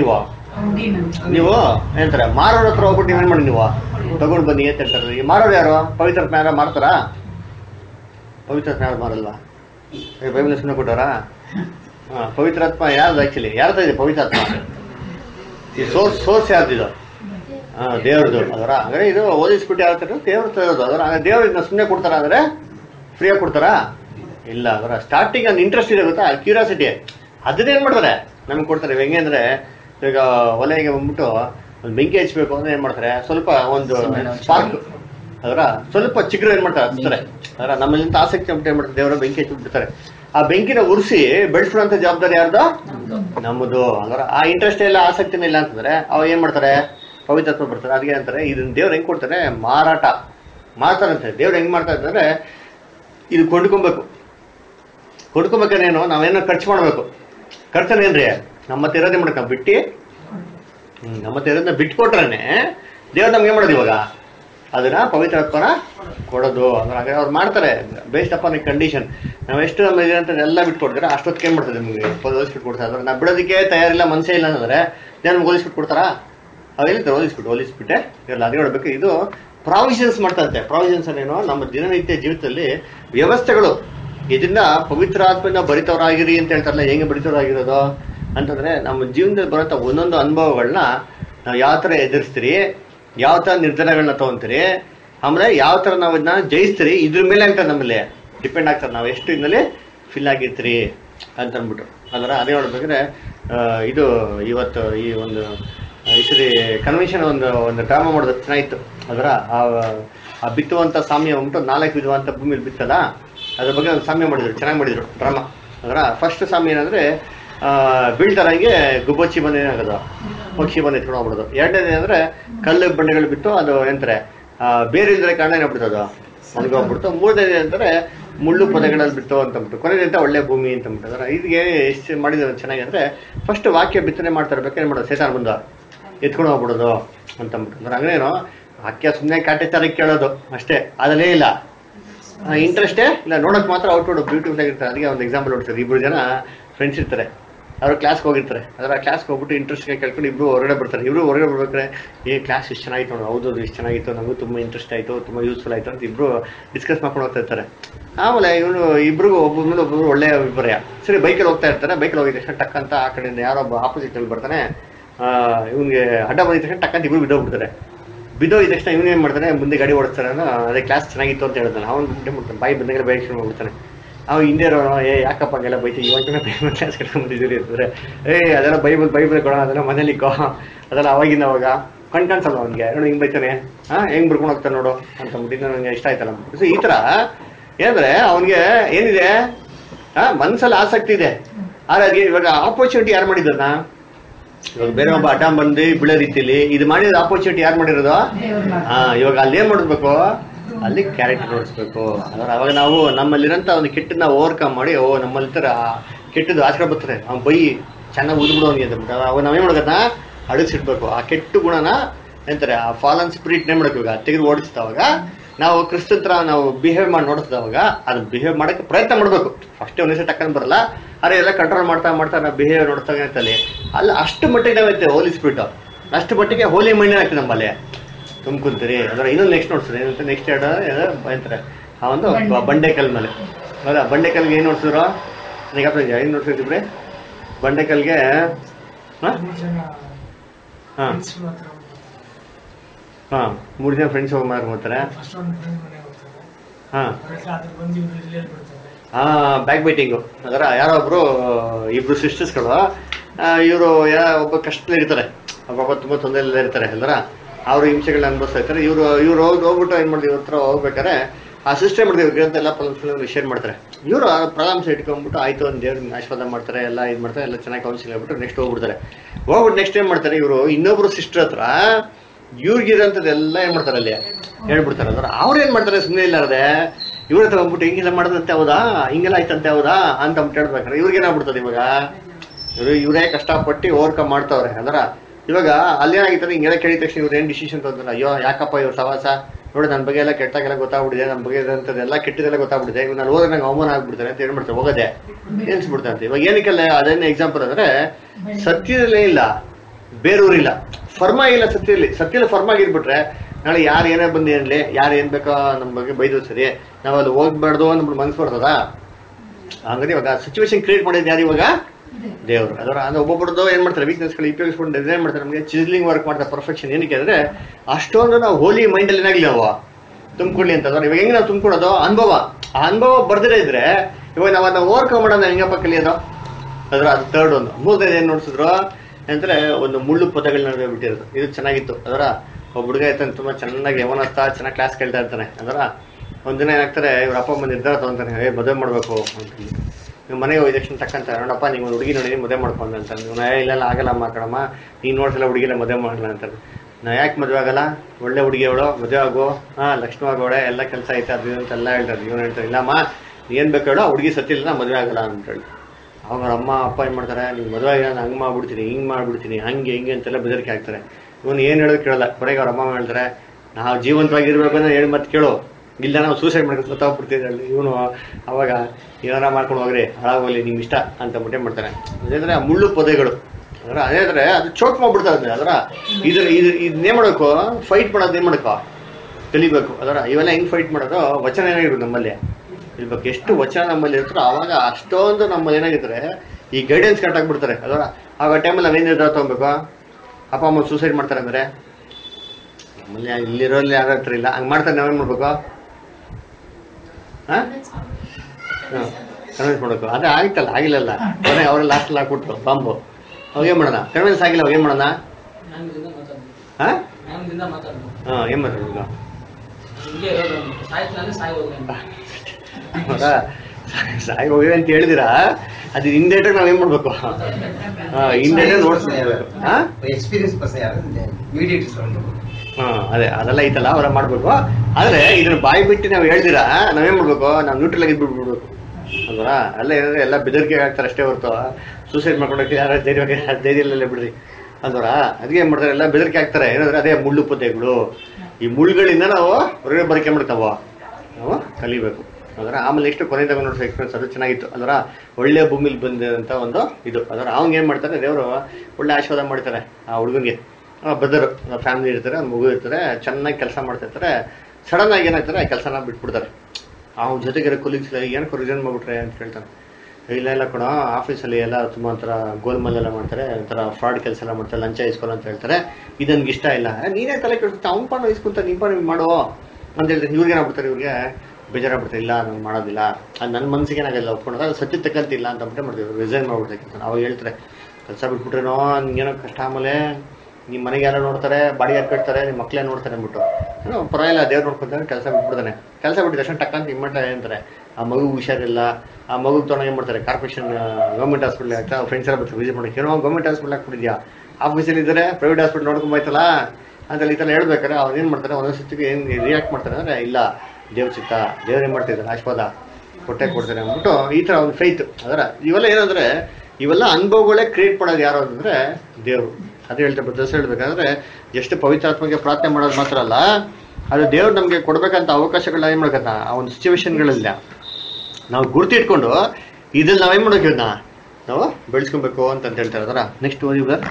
ನೀವು ಹೇಳ್ತಾರೆ ಮಾರೋರ ಹತ್ರ ಹೋಗ್ಬಿಟ್ಟು ನೀವೇನ್ ಮಾಡಿ ನೀವು ತಗೊಂಡು ಬನ್ನಿ ಅಂತ ಹೇಳ್ತಾರೆ. ಈ ಮಾರೋರು ಯಾರು, ಪವಿತ್ರಾತ್ಮ ಯಾರು ಮಾಡ್ತಾರಾ? ಪವಿತ್ರಾತ್ಮ ಯಾರು ಮಾರಲ್ವಾ? ಬೈಬಲ್ ಸುಮ್ಮನೆ ಕೊಟ್ಟಾರ? ಪವಿತ್ರಾತ್ಮ ಯಾರ್ದು ಆಕ್ಚುಲಿ ಯಾರ್ದು ಇದೆ ಪವಿತ್ರಾತ್ಮ? ಈ ಸೋರ್ಸ್ ಯಾರ್ದಿದು? ದೇವ್ರದ್ದು. ಅದರ ಅಂದ್ರೆ ಇದು ಓದಿಸ್ಬಿಟ್ಟು ಯಾವ ತರ ದೇವ್ರ ತರೋದು. ಅದರ ದೇವ್ರ ಇದನ್ನ ಸುಮ್ಮನೆ ಕೊಡ್ತಾರ ಅಂದ್ರೆ ಫ್ರೀಯಾಗಿ ಕೊಡ್ತಾರಾ? ಇಲ್ಲ. ಅದರ ಸ್ಟಾರ್ಟಿಂಗ್ ಒಂದು ಇಂಟ್ರೆಸ್ಟ್ ಇದೆ ಗೊತ್ತಾ, ಕ್ಯೂರಿಯಾಸಿಟಿ, ಅದನ್ನೇನ್ ಮಾಡ್ತಾರೆ ನಮ್ಗೆ ಕೊಡ್ತಾರೆ. ಹೆಂಗೆ ಅಂದ್ರೆ ಈಗ ಒಲೆಗೆ ಬಂದ್ಬಿಟ್ಟು ಒಂದು ಬೆಂಕಿ ಹಚ್ಬೇಕು ಅಂದ್ರೆ ಏನ್ ಮಾಡ್ತಾರೆ, ಸ್ವಲ್ಪ ಒಂದು ಸ್ಪಾರ್ಕ್ ಅದರ ಸ್ವಲ್ಪ ಚಿಗ್ರು ಏನ್ ಮಾಡ್ತಾರೆ ಹಚ್ತಾರೆ. ಅದರ ನಮ್ಮಲ್ಲಿಂದ ಆಸಕ್ತಿ ಅಂತ ಏನ್ ಮಾಡ್ತಾರೆ ದೇವರ ಬೆಂಕಿ ಹಚ್ಚಿಬಿಡ್ತಾರೆ. ಆ ಬೆಂಕಿನ ಉರಿಸಿ ಬೆಳೆಸುವಂತ ಜವಾಬ್ದಾರಿ ಯಾರ್ದು? ನಮ್ಮದು. ಅಂದ್ರೆ ಆ ಇಂಟ್ರೆಸ್ಟ್ ಇಲ್ಲ, ಆಸಕ್ತಿನೇ ಇಲ್ಲ ಅಂತಂದ್ರೆ ಅವ ಏನ್ ಮಾಡ್ತಾರೆ? ಪವಿತ್ರತ್ವ ಬರ್ತಾರೆ. ಅದಕ್ಕೆ ಅಂತಾರೆ ಇದನ್ನ ದೇವ್ರು ಹೆಂಗ್ ಕೊಡ್ತಾರೆ? ಮಾರಾಟ ಮಾಡ್ತಾರಂತೆ. ದೇವ್ರು ಹೆಂಗ್ ಮಾಡ್ತಾರೆ ಅಂತಂದ್ರೆ ಇದು ಕೊಂಡ್ಕೊಬೇಕಾರೇನು ನಾವೇನೋ ಖರ್ಚು ಮಾಡ್ಬೇಕು. ಖರ್ಚನೇನ್ರಿ? ನಮ್ಮ ಹತ್ರ ಇರೋದೇ ಮಾಡ್ಕ ಬಿಟ್ಟು ನಮ್ಮ ಹತ್ರ ಇರೋದನ್ನ ಬಿಟ್ಕೊಟ್ರೇನೆ ದೇವ್ರು ನಮ್ಗೆ ಮಾಡೋದು ಇವಾಗ ಅದನ್ನ ಪವಿತ್ರತ್ವನ ಕೊಡೋದು. ಅಂದ್ರೆ ಅವ್ರು ಮಾಡ್ತಾರೆ ಬೇಸ್ಡ್ ಅಪಾನ್ ಕಂಡೀಷನ್. ನಾವು ಎಷ್ಟು ನಮ್ಮ ಇದಂತ ಎಲ್ಲ ಬಿಟ್ಕೊಡ್ತಾರೆ ಅಷ್ಟೊತ್ತಿಗೆ ಏನ್ ಮಾಡ್ತದೆ ನಿಮ್ಗೆ ಹೋಲಿಸ್ಬಿಟ್ಟು ಕೊಡ್ತಾರೆ. ಅಂದ್ರೆ ನಾವು ಬಿಡೋದಕ್ಕೆ ತಯಾರಿಲ್ಲ, ಮನಸ್ಸೇ ಇಲ್ಲ ಅಂದ್ರೆ ದೇವ್ರು ನಮ್ಗೆ ಹೋಲಿಸ್ಬಿಟ್ಟು ಕೊಡ್ತಾರಾ? ಅವೆಲ್ಲ ಹೋಲಿಸ್ಬಿಟ್ಟೆ ಇರಲ್ಲ. ಅದೇ ನೋಡ್ಬೇಕು, ಇದು ಪ್ರಾವಿಷನ್ಸ್ ಮಾಡ್ತಂತೆ. ಪ್ರಾವಿಷನ್ಸ್ ಅನ್ನೇನು? ನಮ್ಮ ದಿನನಿತ್ಯ ಜೀವಿತದಲ್ಲಿ ವ್ಯವಸ್ಥೆಗಳು. ಇದರಿಂದ ಪವಿತ್ರ ಆತ್ಮನ ಬರಿತವರಾಗಿರಿ ಅಂತ ಹೇಳ್ತಾರಲ್ಲ. ಹೆಂಗೆ ಬರಿತವರಾಗಿರೋದು ಅಂತಂದ್ರೆ ನಮ್ಮ ಜೀವನದಲ್ಲಿ ಬರುವಂತ ಒಂದೊಂದು ಅನುಭವಗಳನ್ನ ನಾವು ಯಾವ ತರ ಎದುರಿಸ್ತೀರಿ, ಯಾವ ತರ ನಿರ್ಧಾರಗಳನ್ನ ತಗೊಂತೀರಿ, ಆಮೇಲೆ ಯಾವ ತರ ನಾವು ಇದನ್ನ ಜಯಿಸ್ತೀರಿ, ಇದ್ರ ಮೇಲೆ ಅಂತ ನಮ್ಮಲ್ಲಿ ಡಿಪೆಂಡ್ ಆಗ್ತಾರೆ. ನಾವು ಎಷ್ಟು ಇದರಲ್ಲಿ ಫಿಲ್ ಆಗಿರ್ತೀರಿ ಅಂತ ಅಂದ್ಬಿಟ್ಟು. ಅದರ ಅದೇ ನೋಡ್ಬೇಕಂದ್ರೆ ಇದು ಇವತ್ತು ಈ ಒಂದು ಈ ಸರಿ ಕನ್ವೆನ್ಷನ್ ಒಂದು ಡ್ರಾಮಾ ಮಾಡೋದು ಚೆನ್ನಾಗಿತ್ತು. ಅದರ ಆ ಬಿತ್ತುವಂತ ಸಾಮ್ಯ ಅಂದ್ಬಿಟ್ಟು 4 ವಿಧವಂತ ಭೂಮಿಲಿ ಬಿತ್ತಲ್ಲ, ಅದ್ರ ಬಗ್ಗೆ ಒಂದು ಸಾಮ್ಯ ಮಾಡಿದ್ರು, ಚೆನ್ನಾಗಿ ಮಾಡಿದ್ರು ಡ್ರಾಮಾ. ಅದರ ಫಸ್ಟ್ ಸಾಮ್ಯ ಏನಂದ್ರೆ ಬೀಳ್ತಾರಂಗೆ ಗುಬ್ಬಚ್ಚಿ ಬಂದು ಏನಾಗೋದು, ಪಕ್ಷಿ ಬಂದು ಎತ್ಕೊಂಡು ಹೋಗ್ಬಿಡೋದು. ಎರಡನೇದು ಅಂದ್ರೆ ಕಲ್ಲು ಬಂಡೆಗಳು ಬಿಟ್ಟು ಅದು ಎಂತಾರೆ ಬೇರೆ ಇಲ್ದ್ರೆ ಕಾರಣ ಏನಾಗ್ಬಿಡ್ತು, ಅದು ಒಣಗೋಗ್ಬಿಡ್ತು. ಮೂರನೇದು ಅಂದ್ರೆ ಮುಳ್ಳು ಪೊದೆಗಳಲ್ಲಿ ಬಿತ್ತು ಅಂತಂದ್ಬಿಟ್ಟು. ಕೊನೆಗಿಂತ ಒಳ್ಳೆ ಭೂಮಿ ಅಂತಂದ್ಬಿಟ್ಟು. ಅದರ ಇದಕ್ಕೆ ಎಷ್ಟು ಮಾಡಿದ್ರು ಚೆನ್ನಾಗಿ ಅಂದ್ರೆ ಫಸ್ಟ್ ವಾಕ್ಯ ಬಿತ್ತನೆ ಮಾಡ್ತಾ ಇರ್ಬೇಕು ಏನ್ ಮಾಡೋದು, ಸೇತಾನ್ ಬಂದು ಎತ್ಕೊಂಡು ಹೋಗ್ಬಿಡೋದು ಅಂತಂದ್ಬಿಟ್ಟು. ಅಂದ್ರೆ ಹಂಗೇನೋ ವಾಕ್ಯ ಸುಮ್ಮನೆ ಕಾಟೆಚಾರಕ್ಕೆ ಕೇಳೋದು ಅಷ್ಟೇ, ಅದಲ್ಲೇ ಇಲ್ಲ ಇಂಟ್ರೆಸ್ಟೇ ಇಲ್ಲ, ನೋಡೋಕೆ ಮಾತ್ರ ಔಟ್ವರ್ಡ್ ಬ್ಯೂಟಿಫುಲ್ ಆಗಿರ್ತಾರೆ. ಅದಕ್ಕೆ ಒಂದು ಎಕ್ಸಾಂಪಲ್ ನೋಡ್ತಾರೆ. 2 ಜನ ಫ್ರೆಂಡ್ಸ್ ಇರ್ತಾರೆ, ಅವರು ಕ್ಲಾಸ್ಗೆ ಹೋಗಿರ್ತಾರೆ. ಅದರ ಕ್ಲಾಸ್ಗೆ ಹೋಗ್ಬಿಟ್ಟು ಇಂಟ್ರೆಸ್ಟ್ಗೆ ಕೇಳ್ಕೊಂಡು ಇಬ್ರು ಹೊರಗಡೆ ಬರ್ತಾರೆ. ಇಬ್ರು ಹೊರಗಡೆ ಬರ್ಬೇಕಾದ್ರೆ ಕ್ಲಾಸ್ ಇಷ್ಟು ಚೆನ್ನಾಗಿತ್ತು ನೋಡಿ, ಹೌದು ಇಷ್ಟು ಚೆನ್ನಾಗಿತ್ತು, ನಮಗೂ ತುಂಬ ಇಂಟ್ರೆಸ್ಟ್ ಆಯಿತು, ತುಂಬ ಯೂಸ್ಫುಲ್ ಆಯಿತು ಅಂತ ಇಬ್ರು ಡಿಸ್ಕಸ್ ಮಾಡ್ಕೊಂಡು ಹೋಗ್ತಾ ಇರ್ತಾರೆ. ಆಮೇಲೆ ಇವನು ಇಬ್ರಿಗೂ ಒಬ್ಬೊಬ್ಬರು ಒಳ್ಳೆ ಅಭಿಪ್ರಾಯ. ಸರಿ ಬೈಕಲ್ಲಿ ಹೋಗ್ತಾ ಇರ್ತಾರೆ. ಬೈಕಲ್ಲಿ ಹೋಗಿದ ತಕ್ಷಣ ಟಕ್ ಅಂತ ಆ ಕಡೆಯಿಂದ ಯಾರೊಬ್ಬ ಆಪೋಸಿಟಲ್ಲಿ ಬರ್ತಾನೆ, ಇವನಿಗೆ ಅಡ್ಡ ಬಂದಿದ ತಕ್ಷಣ ಟಕ್ ಅಂತ ಇಬ್ರು ಬಿದ್ದೋಗ್ಬಿಡ್ತಾರೆ. ಬಿದ್ದೋಗಿದ ತಕ್ಷಣ ಇವನು ಏನು ಮಾಡ್ತಾನೆ, ಮುಂದೆ ಗಾಡಿ ಓಡಿಸ್ತಾರೆ. ಅದೇ ಕ್ಲಾಸ್ ಚೆನ್ನಾಗಿತ್ತು ಅಂತ ಹೇಳ್ತಾನೆ. ಅವ್ನು ಬಿಟ್ಟೆ ಮಾಡ್ತಾನೆ, ಬಾಯಿ ಬಂದಂಗೆಲ್ಲ ಬೈಕ್ ಶುರು ಮಾಡ್ಬಿಡ್ತಾನೆ. ಅವ್ನು ಹಿಂದೆ ಇರೋನು ಯಾಕಪ್ಪ ಹಂಗೆಲ್ಲ ಬೈತಿ, ಇವಾಗ ಕ್ಲಾಸ್ ಕಟ್ಕೊಂಡ್ಬಂದಿದ್ದೀರಿ ಅಂತಂದ್ರೆ ಅದೆಲ್ಲ ಬೈಬಲ್ ಕೊಡೋ, ಅದೆಲ್ಲ ಮನೇಲಿಕ್ಕೋ, ಅದೆಲ್ಲ ಅವಾಗಿಂದ ಅವಾಗ ಕಣ್ಸಲ್ಲ ಅವ್ನಿಗೆ. ನೋಡಿ ಹಿಂಗೆ ಬೈತಾನೆ, ಹೆಂಗ್ ಬರ್ಕೊಂಡು ಹೋಗ್ತಾನೆ ನೋಡು ಅಂತಂದ್ಬಿಟ್ಟು ನನಗೆ ಇಷ್ಟ ಆಯ್ತಲ್ಲ. ಸೊ ಈ ಥರ ಏನಂದ್ರೆ ಅವನಿಗೆ ಏನಿದೆ ಮನ್ಸಲ್ಲಿ ಆಸಕ್ತಿ ಇದೆ. ಹಾಗಾಗಿ ಇವಾಗ ಆಪರ್ಚುನಿಟಿ ಯಾರು ಮಾಡಿದ್ದನ್ನ, ಇವಾಗ ಬೇರೆ ಒಬ್ಬ ಅಡ್ಡ ಬಂದು ಬೀಳೋ ರೀತಿಲಿ ಇದು ಮಾಡಿದ ಆಪರ್ಚುನಿಟಿ ಯಾರು ಮಾಡಿರೋದು? ಇವಾಗ ಅಲ್ಲಿ ಏನ್ ಮಾಡಿಸ್ಬೇಕು, ಅಲ್ಲಿ ಕ್ಯಾರೆಕ್ಟರ್ ನೋಡಿಸ್ಬೇಕು. ಅವಾಗ ನಾವು ನಮ್ಮಲ್ಲಿರೋಂಥ ಒಂದು ಕೆಟ್ಟದ್ದು ನಾವು ಓವರ್ಕಮ್ ಮಾಡಿ, ನಮ್ಮಲ್ಲಿ ತರ ಕೆಟ್ಟದ್ದು ಆಚೆ ಬರ್ತಾರೆ, ಅವ್ನು ಬೈ ಚೆನ್ನಾಗಿ ಉದ್ಬಿಡು ಅವನಿಗೆ ಅಂತ. ಅವಾಗ ನಾವೇನ್ ಮಾಡೋದನ್ನ ಅಡಗಿಸಿಡ್ಬೇಕು. ಆ ಕೆಟ್ಟ ಗುಣನ ಎಂತಾರೆ, ಆ ಫಾಲನ್ ಸ್ಪಿರಿಟ್ ನೇ ಮಾಡಬೇಕು. ಇವಾಗ ತೆಗೆದು ಓಡಿಸಿದವಾಗ ನಾವು ಕ್ರಿಸ್ತಂತ್ರ ನಾವು ಬಿಹೇವ್ ಮಾಡಿ ನೋಡಿಸಿದವಾಗ ಅದು ಬಿಹೇವ್ ಮಾಡೋಕ್ಕೆ ಪ್ರಯತ್ನ ಮಾಡಬೇಕು. ಫಸ್ಟೇ ಒಂದೇ ಟಕ್ಕನ್ ಬರಲ್ಲ, ಅರೆ ಎಲ್ಲ ಕಂಟ್ರೋಲ್ ಮಾಡ್ತಾ ನಾವು ಬಿಹೇವ್ ನೋಡ್ತಾ ಇರ್ತಲ್ಲಿ ಅಲ್ಲಿ ಅಷ್ಟು ಮಟ್ಟಿಗೆ ನಾವೈತೆ ಹೋಲಿ ಸ್ಪಿರಿಟ್, ಅಷ್ಟು ಮಟ್ಟಿಗೆ ಹೋಲಿ ಮೈಂಡ್ ಆಗ್ತದೆ ನಮ್ಮಲ್ಲಿ ತುಂಬ್ಕೊಂತೀರಿ. ಅಂದ್ರೆ ಇನ್ನೊಂದು ನೆಕ್ಸ್ಟ್ ನೋಡ್ತಾರೆ ಏನಂತ, ನೆಕ್ಸ್ಟ್ ಅಂತಾರೆ ಆ ಒಂದು ಬಂಡೆಕಲ್ ಮೇಲೆ. ಹೌದಾ, ಬಂಡೆಕಲ್ಗೆ ಏನು ನೋಡ್ಸಿದ್ರು, ಏನು ನೋಡ್ಸಿದ್ರಿ ಬಂಡೆಕಲ್ಗೆ? ಹಾಂ 3 ಜನ ಫ್ರೆಂಡ್ಸ್ ಹೋಗಿ ಮಾಡ್ತಾರೆ. Backbiting. ಅದರ ಯಾರೋ ಒಬ್ರು ಇಬ್ರು ಸಿಸ್ಟರ್ಸ್ಗಳು, ಇವರು ಒಬ್ಬ ಕಷ್ಟದಲ್ಲಿ ಇರ್ತಾರೆ, ಒಬ್ಬ ತುಂಬ ತೊಂದರೆಯಲ್ಲೇ ಇರ್ತಾರೆ ಅಲ್ರ. ಅವರು ಹಿಂಸೆಗಳನ್ನ ಅನುಭವಿಸ್ತಾ ಇರ್ತಾರೆ. ಇವ್ರು ಹೋಗ್ಬಿಟ್ಟು ಏನ್ ಮಾಡಿದ್ರು, ಇವ್ರ ಹತ್ರ ಹೋಗ್ಬೇಕಾರೆ ಆ ಸಿಸ್ಟರ್ ಮಾಡಿದ್ರು ಎಲ್ಲ ಶೇರ್ ಮಾಡ್ತಾರೆ. ಇವರು ಪ್ರಾಬ್ಲಮ್ಸ್ ಇಟ್ಕೊಂಡ್ಬಿಟ್ಟು ಆಯ್ತು ಒಂದು ದೇವ್ರಿಗೆ ಆಶೀರ್ವಾದ ಮಾಡ್ತಾರೆ, ಎಲ್ಲ ಇದು ಮಾಡ್ತಾರೆ, ಎಲ್ಲ ಚೆನ್ನಾಗಿ ಕೌನ್ಸಿಲ್ ಆಗ್ಬಿಟ್ಟು ನೆಕ್ಸ್ಟ್ ಹೋಗ್ಬಿಡ್ತಾರೆ. ನೆಕ್ಸ್ಟ್ ಏನ್ ಮಾಡ್ತಾರೆ, ಇವರು ಇನ್ನೊಬ್ರು ಸಿಸ್ಟರ್ ಹತ್ರ ಇವ್ರಿಗಿರೋಂಥದ್ದೆಲ್ಲ ಏನ್ ಮಾಡ್ತಾರೆ ಅಲ್ಲಿ ಹೇಳ್ಬಿಡ್ತಾರೆ. ಅಂದ್ರೆ ಅವ್ರು ಏನ್ ಮಾಡ್ತಾರೆ, ಸುಮ್ಮನೆ ಇಲ್ಲಾರದೆ ಇವ್ರ ಹತ್ರ ಹೋಗ್ಬಿಟ್ಟು ಹಿಂಗೆಲ್ಲ ಮಾಡೋದಂತೆ ಹೌದಾ, ಹಿಂಗೆಲ್ಲ ಆಯ್ತಂತೆ ಹೌದಾ ಅಂತ ಹೇಳ್ಬೇಕಾರೆ ಇವ್ರಿಗೇನಾಗ್ಬಿಡ್ತದೆ, ಇವಾಗ ಇವರೇ ಕಷ್ಟಪಟ್ಟು ಓವರ್ಕಮ್ ಮಾಡ್ತಾವ್ರೆ. ಅಂದ್ರ ಇವಾಗ ಅಲ್ಲೇನಾಗಿರ್ತಾರೆ, ಹಿಂಗೆಲ್ಲ ಕೇಳಿದ ತಕ್ಷಣ ಇವ್ರು ಏನ್ ಡಿಸಿಷನ್ ತೊಗೊಂಡ್ರೆ, ಅಯ್ಯೋ ಯಾಕಪ್ಪ ಇವ್ರ ಸವಾಸ ನೋಡಿ, ನನ್ನ ಬಗ್ಗೆ ಎಲ್ಲ ಕೆಟ್ಟಾಗೆಲ್ಲ ಗೊತ್ತಾಗ್ಬಿಟ್ಟಿದೆ, ನಮ್ಮ ಬಗ್ಗೆ ಇರೋಂಥದ್ದೆಲ್ಲ ಕೆಟ್ಟದೆಲ್ಲ ಗೊತ್ತಾಗ್ಬಿಟ್ಟಿದೆ, ಇವಾಗ ನಾನು ಹೋದ್ರೆ ನಂಗೆ ಅವಮಾನ ಆಗ್ಬಿಡ್ತಾರೆ ಅಂತ ಏನ್ ಮಾಡ್ತಾರೆ, ಹೋಗೋದೆ ಎನ್ಸ್ಬಿಡ್ತಾರೆ ಅಂತ. ಇವಾಗ ಏನಕ್ಕೆಲ್ಲ ಅದೇನು ಎಕ್ಸಾಂಪಲ್ ಅಂದ್ರೆ, ಸತ್ಯದಲ್ಲೇ ಇಲ್ಲ ಬೇರೂರಿಲ್ಲ, ಫರ್ಮ ಇಲ್ಲ ಸತ್ಯದಲ್ಲಿ ಫರ್ಮ್ ಆಗಿರ್ಬಿಟ್ರೆ ನಾಳೆ ಯಾರು ಏನೇ ಬಂದು ಏನ್ಲಿ, ಯಾರು ಏನ್ ಬೇಕೋ ನಮ್ಮ ಬಗ್ಗೆ ಬೈದು ಸರಿ, ನಾವ್ ಅಲ್ಲಿ ಹೋಗ್ಬಾರ್ದು ಅಂದ್ಬಿಟ್ಟು ಮನ್ಸು ಬರ್ತದ. ಹಂಗಾಗಿ ಇವಾಗ ಸಿಚುವೇಶನ್ ಕ್ರಿಯೇಟ್ ಮಾಡಿದ್ ಯಾರು, ಇವಾಗ ದೇವರು. ಅದರ ಅಂದ್ರೆ ಒಬ್ಬೊಬ್ಬರದ್ದು ಏನ್ ಮಾಡ್ತಾರೆ, ವೀಕ್ನೆಸ್ಗಳು ಉಪಯೋಗಿಸ್ಕೊಂಡು ಡಿಸೈನ್ ಮಾಡ್ತಾರೆ, ನಮಗೆ ಚಿಸ್ಲಿಂಗ್ ವರ್ಕ್ ಮಾಡ್ತಾರೆ ಪರ್ಫೆಕ್ಷನ್. ಏನಕ್ಕೆ ಅಂದ್ರೆ ಅಷ್ಟೊಂದು ನಾವು ಹೋಲಿ ಮೈಂಡ್ ಅಲ್ಲಿ ಏನಾಗ್ಲಿ ನಾವು ತುಂಬ್ಕೊಳ್ಳಿ ಅಂತ. ಇವಾಗ ಹೆಂಗೆ ನಾವು ತುಂಬ್ಕೊಡೋದು, ಅನುಭವ. ಆ ಅನುಭವ ಬರ್ದಿರೇ ಇದ್ರೆ ಇವಾಗ ನಾವು ಅದನ್ನ ಓವರ್ಕಮ್ ಮಾಡೋಣ ಹೆಂಗಪ್ಪ ಕಲಿಯೋದು. ಅದ್ರ ಅದು ಥರ್ಡ್ ಒಂದು. ಮೂರನೇದು ಏನ್ ನೋಡ್ಸಿದ್ರು ಅಂದ್ರೆ, ಒಂದು ಮುಳ್ಳು ಪದಗಳನ್ನ ಬಿಟ್ಟಿರೋದು. ಇದು ಚೆನ್ನಾಗಿತ್ತು. ಅದರ ಒಬ್ಬ ಹುಡುಗ ಇರ್ತಾನೆ, ತುಂಬಾ ಚೆನ್ನಾಗಿ ಯವನಸ್ತಾ ಚೆನ್ನಾಗಿ ಕ್ಲಾಸ್ ಕೇಳ್ತಾ ಇರ್ತಾನೆ. ಅದರ ಒಂದಿನ ಏನಾಗ್ತಾರೆ, ಇವ್ರ ಅಪ್ಪ ಅಮ್ಮ ನಿರ್ಧಾರ ತಗೊಂತಾನೆ, ಮದುವೆ ಮಾಡ್ಬೇಕು ಅಂತ. ಮನೆಗೆ ಹೋದ ತಕ್ಷಣ ತಕ್ಕಂತ ನೋಡಪ್ಪ ನೀವು ಒಂದು ಹುಡುಗಿ ನೋಡಿ ಮದುವೆ ಮಾಡ್ಕೊಂಡು ಅಂತ ಇಲ್ಲ ಆಗಲ್ಲ ಕಣಮ್ಮ ನೀನು ನೋಡ್ಸಲ್ಲ ಹುಡುಗಿಲ್ಲ ಮದುವೆ ಮಾಡಲ್ಲ ಅಂತಾರೆ. ನಾ ಯಾಕೆ ಮದುವೆ ಆಗಲ್ಲ, ಒಳ್ಳೆ ಹುಡುಗಿ ಅವಳು, ಮದುವೆ ಆಗೋ, ಲಕ್ಷ್ಮಿ ಆಗೋಳೆ, ಎಲ್ಲ ಕೆಲಸ ಐತೆ ಅದು ಅಂತೆಲ್ಲ ಹೇಳ್ತಾರೆ. ಇವನು ಹೇಳ್ತಾರೆ ಇಲ್ಲಮ್ಮ ಏನು ಬೇಕು ಹೇಳೋ, ಹುಡುಗಿ ಸತ್ತಿಲ್ಲ ನಾ ಮದುವೆ ಆಗಲ್ಲ ಅಂತ ಹೇಳಿ. ಅವಾಗ ಅವ್ರ ಅಮ್ಮ ಅಪ್ಪ ಏನು ಮಾಡ್ತಾರೆ, ನೀವು ಮದುವೆ ಆಗಿಲ್ಲ ನಾನು ಹಂಗೆ ಮಾಡ್ಬಿಡ್ತೀನಿ ಹಿಂಗೆ ಮಾಡ್ಬಿಡ್ತೀನಿ ಹಂಗೆ ಹಿಂಗೆ ಅಂತೆಲ್ಲ ಬೆದರಿಕೆ ಆಗ್ತಾರೆ. ಇವನು ಏನು ಹೇಳೋದು ಕೇಳಲ್ಲ. ಕೊನೆಗೆ ಅವ್ರ ಅಮ್ಮ ಹೇಳ್ತಾರೆ ನಾವು ಜೀವಂತವಾಗಿರ್ಬೇಕು ಅಂದ್ರೆ ಹೇಳಿ ಮತ್ತೆ ಕೇಳು, ಇಲ್ಲ ನಾವು ಸೂಸೈಡ್ ಮಾಡ್ಕೊಂಡು ಸತ್ತೋಗ್ಬಿಡ್ತಿದ್ರಲ್ಲಿ. ಇವನು ಅವಾಗ ಏನಾರ ಮಾಡ್ಕೊಂಡು ಹೋಗ್ರಿ ಹಾಳಾಗೋಗ್ಲಿ ನಿಮ್ಗೆ ಇಷ್ಟ ಅಂತ ಮುಟ್ಟೆ ಮಾಡ್ತಾನೆ. ಅದೇಂದ್ರೆ ಆ ಮುಳ್ಳು ಪೊದೆಗಳು ಅದರ ಅದೇ ಅದು ಚೋಟ್ ಮಾಡ್ಬಿಡ್ತಾರೆ. ಅದರ ಇದನ್ನೇ ಮಾಡಬೇಕು, ಫೈಟ್ ಮಾಡೋದು ಏನು ಮಾಡಬೇಕು, ಕಲಿಬೇಕು. ಅದರ ಇವೆಲ್ಲ ಹೆಂಗ್ ಫೈಟ್ ಮಾಡೋದು, ವಚನ ಏನಾಗಿರ್ಬೇಕು ನಮ್ಮಲ್ಲಿ ಇರ್ಬೇಕು. ಎಷ್ಟು ವಚನ ನಮ್ಮಲ್ಲಿ ಇರ್ತಾರೋ ಅವಾಗ ಅಷ್ಟೊಂದು ನಮ್ಮಲ್ಲಿ ಏನಾಗಿರ್ತಾರೆ ಈ ಗೈಡೆನ್ಸ್ ಕರೆಕ್ಟ್ ಆಗ್ಬಿಡ್ತಾರೆ. ಅದರ ಆಗ ಟೈಮಲ್ಲಿ ನಾವೇನು ನಿರ್ಧಾರ ತಗೋಬೇಕು, ಅಪ್ಪ ಅಮ್ಮ ಸೂಸೈಡ್ ಮಾಡ್ತಾರೆ ಅಂದರೆ ನಮ್ಮಲ್ಲಿ ಇಲ್ಲಿರೋಲ್ಲಿ ಯಾರ ಹತ್ರ ಇಲ್ಲ ಹಂಗೆ ಮಾಡ್ತಾರೆ, ನಾವೇನು ಮಾಡ್ಬೇಕು, ಕನ್ವಿನ್ಸ್ ಮಾಡ್ಬೇಕು. ಅದೇ ಆಗಿತ್ತಲ್ಲ, ಆಗಿಲ್ಲಲ್ಲ, ಕೊನೆ ಅವ್ರ ಲಾಸ್ಟಲ್ಲಿ ಹಾಕ್ಬಿಟ್ರು ಬಾಂಬು. ಅವಾಗ ಏನು ಮಾಡೋಣ, ಕನ್ವಿನ್ಸ್ ಆಗಿಲ್ಲ, ಅವಾಗ ಏನು ಮಾಡೋಣ, ಏನು ಮಾತಾಡ್ಬೇಕು, ಸಾಯಿ ಹೋಗಿ ಅಂತ ಹೇಳಿದಿರಾ, ಅದು ಇಂಡೇಟಾಗಿ ನಾವ್ ಏನ್ ಮಾಡ್ಬೇಕು, ಇಂಡೇಟಾಗಿ ನೋಡ್ಸ್ಬೇಕು. ಎಕ್ಸ್ಪೀರಿಯನ್ಸ್ ಪರ್ಸನ್ ಯಾರು ಅದೇ ಅದೆಲ್ಲ ಐತಲ್ಲ ಅವರ ಮಾಡ್ಬೇಕು. ಆದ್ರೆ ಇದನ್ನ ಬಾಯಿ ಬಿಟ್ಟು ನಾವ್ ಹೇಳ್ದಿರಾ ನಾವೇನ್ ಮಾಡ್ಬೇಕು, ನಾವ್ ನ್ಯೂಟ್ರಲ್ ಆಗಿ ಬಿಡ್ಬಿಡ್ಬೇಕು ಅಲ್ವಾ. ಎಲ್ಲ ಏನಂದ್ರೆ ಎಲ್ಲ ಬೆದರಿಕೆ ಆಗ್ತಾರೆ ಅಷ್ಟೇ ಹೊರತು ಸೂಸೈಡ್ ಮಾಡ್ಕೊಂಡೋಗಿ ಯಾರ ಧೈರ್ಯಲ್ಲೇ ಬಿಡ್ರಿ ಅಲ್ವರ. ಅದಕ್ಕೆ ಏನ್ ಮಾಡ್ತಾರೆ, ಎಲ್ಲ ಬೆದರಿಕೆ ಆಗ್ತಾರೆ. ಏನಂದ್ರೆ ಅದೇ ಮುಳ್ಳು ಪೊದೆಗಳು, ಈ ಮುಳ್ಳುಗಳಿಂದ ನಾವು ಹೊರಗಡೆ ಬರಕೆ ಮಾಡ್ತಾವ ನಾವು ಕಲಿಬೇಕು ಅದರ. ಆಮೇಲೆ ಎಷ್ಟು ಕೊನೆದಾಗ ನೋಡ್ರಿ ಎಕ್ಸ್ಪೀರಿಯನ್ಸ್ ಅದು ಚೆನ್ನಾಗಿತ್ತು ಅದರ. ಒಳ್ಳೆ ಭೂಮಿಲಿ ಬಂದಂತ ಒಂದು ಇದು ಅದರ. ಅವ್ನಿಗೆ ಏನ್ ಮಾಡ್ತಾರೆ ದೇವರು ಒಳ್ಳೆ ಆಶೀರ್ವಾದ ಮಾಡ್ತಾರೆ ಆ ಹುಡುಗನಿಗೆ. ಬ್ರದರ್ ಫ್ಯಾಮಿಲಿ ಇರ್ತಾರೆ, ಒಂದು ಮಗು ಇರ್ತಾರೆ, ಚೆನ್ನಾಗಿ ಕೆಲಸ ಮಾಡ್ತಾ ಇರ್ತಾರೆ. ಸಡನ್ ಆಗಿ ಏನಾಗ್ತಾರೆ ಕೆಲಸನ ಬಿಟ್ಬಿಡ್ತಾರೆ. ಅವ್ನ ಜೊತೆಗಿರೋ ಕೊಲೀಗ್ಸ್ ಏನಕ್ಕೆ ರಿಸೈನ್ ಮಾಡ್ಬಿಟ್ರೆ ಅಂತ ಕೇಳ್ತಾನೆ. ಇಲ್ಲ ಕಣ ಆಫೀಸಲ್ಲಿ ಎಲ್ಲ ತುಂಬ ಒಂಥರ ಗೋಲ್ಮಾಲ್ ಎಲ್ಲ ಮಾಡ್ತಾರೆ, ಒಂಥರ ಫ್ರಾಡ್ ಕೆಲಸ ಎಲ್ಲ ಮಾಡ್ತಾರೆ, ಲಂಚ ಇಸ್ಕೊಳ್ಳೋ ಅಂತ ಹೇಳ್ತಾರೆ. ಇದು ನನಗೆ ಇಷ್ಟ ಇಲ್ಲ, ನೀನೇ ತಲೆ ಕೆಡ್ಸುತ್ತೆ, ಅವ್ನ ಪಾನ ಇಸ್ಕೊಂತ ನಿಮ್ಮ ಪಾನ ಮಾಡುವ ಅಂತ ಹೇಳ್ತಾರೆ. ಇವ್ರಿಗೆ ಏನಾಗ್ಬಿಡ್ತಾರೆ, ಇವ್ರಿಗೆ ಬೇಜಾರಾಗ್ಬಿಡ್ತಾರೆ. ಇಲ್ಲ ನಾನು ಮಾಡೋದಿಲ್ಲ, ಅದು ನನ್ನ ಮನಸ್ಸಿಗೆ ಏನಾಗಲ್ಲ ಒಪ್ಕೊಂಡಾಗ ಅದು ಸತ್ಯ ತಕ್ಕಂತಿಲ್ಲ ಅಂತ ಬಿಟ್ಟೆ ಮಾಡ್ತೀವಿ, ರಿಸೈನ್ ಮಾಡ್ಬಿಡ್ತಾರೆ. ಅವಾಗ ಹೇಳ್ತಾರೆ ಕೆಲಸ ಬಿಟ್ಬಿಟ್ರೇನೋ ನಿಮ್ಗೇನೋ ಕಷ್ಟ, ಆಮೇಲೆ ನಿಮ್ಮ ಮನೆಗೆ ಯಾರೋ ನೋಡ್ತಾರೆ, ಬಾಡಿ ಯಾರು ಕಟ್ತಾರೆ, ನಿಮ್ಮ ಮಕ್ಳೇ ನೋಡ್ತಾರೆ ಅಂದ್ಬಿಟ್ಟು ಏನೋ ಪರವಾಗಿಲ್ಲ ದೇವ್ರು ನೋಡ್ಕೊತಾರೆ, ಕೆಲಸ ಬಿಟ್ಬಿಡ್ತಾನೆ. ಕೆಲಸ ಬಿಟ್ಟಿದ ತಕ್ಷಣ ಟಕ್ಕಂತ ಇಮ್ಮಾಡ್ತಾರೆ ಅಂತಾರೆ. ಆ ಮಗು ಹುಷಾರಿಲ್ಲ, ಆ ಮಗುಗೆ ತೊಗೊಂಡು ಏನು ಮಾಡ್ತಾರೆ, ಕಾರ್ಪೊರೇಷನ್ ಗೌರ್ಮೆಂಟ್ ಹಾಸ್ಪಿಟ್ಲ್ ಆಗ್ತಾ ಫ್ರೆಂಡ್ಸ್ ಎಲ್ಲ ಬರ್ತಾರೆ ವಿಸಿಟ್ ಮಾಡಿ. ಏನೋ ಗೌರ್ಮೆಂಟ್ ಹಾಸ್ಪಿಟ್ಲ್ ಹಾಕ್ಬಿಟ್ಟಿದ್ಯಾ, ಆಫೀಸಲ್ಲಿ ಇದ್ದಾರೆ ಪ್ರೈವೇಟ್ ಹಾಸ್ಪಿಟ್ಲ್ ನೋಡ್ಕೊಂಬೋಯ್ತಲ್ಲ ಅಂತಲ್ಲಿ ಈ ಥರ ಹೇಳ್ಬೇಕಾರೆ ಅವ್ರು ಏನು ಮಾಡ್ತಾರೆ, ಒಂದೊಂದು ಸತಿಗೆ ಏನು ರಿಯಾಕ್ಟ್ ಮಾಡ್ತಾರೆ ಅಂದರೆ ಇಲ್ಲ ದೇವ್ರ ಚಿತ್ತ, ದೇವ್ರು ಏನು ಮಾಡ್ತಿದ್ದಾರೆ ಆಶೀರ್ವಾದ ಕೊಟ್ಟೆ ಕೊಡ್ತಾರೆ ಅಂದ್ಬಿಟ್ಟು ಈ ಥರ ಒಂದು ಫೈತ್ ಅದರ. ಇವೆಲ್ಲ ಏನಂದರೆ ಇವೆಲ್ಲ ಅನುಭವಗಳೇ ಕ್ರಿಯೇಟ್ ಮಾಡೋದು ಯಾರು ಅಂದರೆ ದೇವರು. ಅದು ಹೇಳ್ತಾರೆ ದಸ ಹೇಳ್ಬೇಕಂದ್ರೆ ಎಷ್ಟು ಪವಿತ್ರಾತ್ಮಗೆ ಪ್ರಾರ್ಥನೆ ಮಾಡೋದು ಮಾತ್ರ ಅಲ್ಲ, ಅದು ದೇವ್ರು ನಮಗೆ ಕೊಡ್ಬೇಕಂತ ಅವಕಾಶಗಳನ್ನ ಏನು ಮಾಡ್ಕತ್ತ ಆ ಒಂದು ಸಿಚುವೇಶನ್ಗಳಿಲ್ಲ ನಾವು ಗುರ್ತಿಟ್ಕೊಂಡು ಇದ್ರಲ್ಲಿ ನಾವೇನು ಮಾಡೋಕೆ ಇದನ್ನ ನಾವು ಬೆಳೆಸ್ಕೊಬೇಕು ಅಂತ ಹೇಳ್ತಾರೆ ಅದರ. ನೆಕ್ಸ್ಟ್ ಓದಿ ಬ್ರದರ್.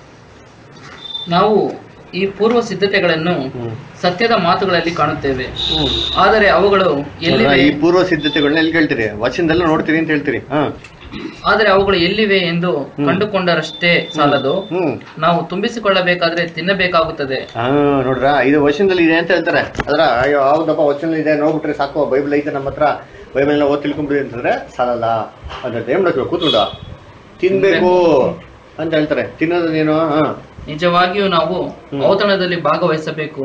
ನಾವು ಈ ಪೂರ್ವ ಸಿದ್ಧತೆಗಳನ್ನು ಸತ್ಯದ ಮಾತುಗಳಲ್ಲಿ ಕಾಣುತ್ತೇವೆ, ಆದರೆ ಅವುಗಳು ಎಲ್ಲಿವೆ, ಈ ಪೂರ್ವ ಸಿದ್ಧತೆಗಳನ್ನ ಎಲ್ಲಿ ಕೇಳ್ತೀರಿ, ವಚನದಲ್ಲ ನೋಡ್ತೀರಿ ಅಂತ ಹೇಳ್ತೀರಿ. ಆದರೆ ಅವುಗಳು ಎಲ್ಲಿವೆ ಎಂದು ಕಂಡುಕೊಂಡರಷ್ಟೇ ಸಾಲದು, ನಾವು ತುಂಬಿಸಿಕೊಳ್ಳಬೇಕಾದ್ರೆ ತಿನ್ನಬೇಕಾಗುತ್ತದೆ. ನೋಡ್ರ ಇದು ವಚನದಲ್ಲಿ ಇದೆ ಅಂತ ಹೇಳ್ತಾರೆ ಅದ್ರ. ಅಯ್ಯೋ ಹೌದಪ್ಪ ವಚನದಲ್ಲಿ ಇದೆ ನೋಡ್ಬಿಟ್ರೆ ಸಾಕು, ಬೈಬಲ್ ಐತೆ ನಮ್ಮ ಹತ್ರ, ಬೈಬಲ್ ಓದ್ ತಿಳ್ಕೊಂಡ್ಬಿಡಿ ಅಂತಂದ್ರೆ ಸಾಲಲ್ಲ. ಅದ್ರ ಏನ್ ಮಾಡ್ಬೇಕು, ಕೂತ್ಕೊಂಡ ತಿನ್ಬೇಕು ಅಂತ ಹೇಳ್ತಾರೆ. ತಿನ್ನೋದೇನು, ನಿಜವಾಗಿಯೂ ನಾವು ಔತಣದಲ್ಲಿ ಭಾಗವಹಿಸಬೇಕು,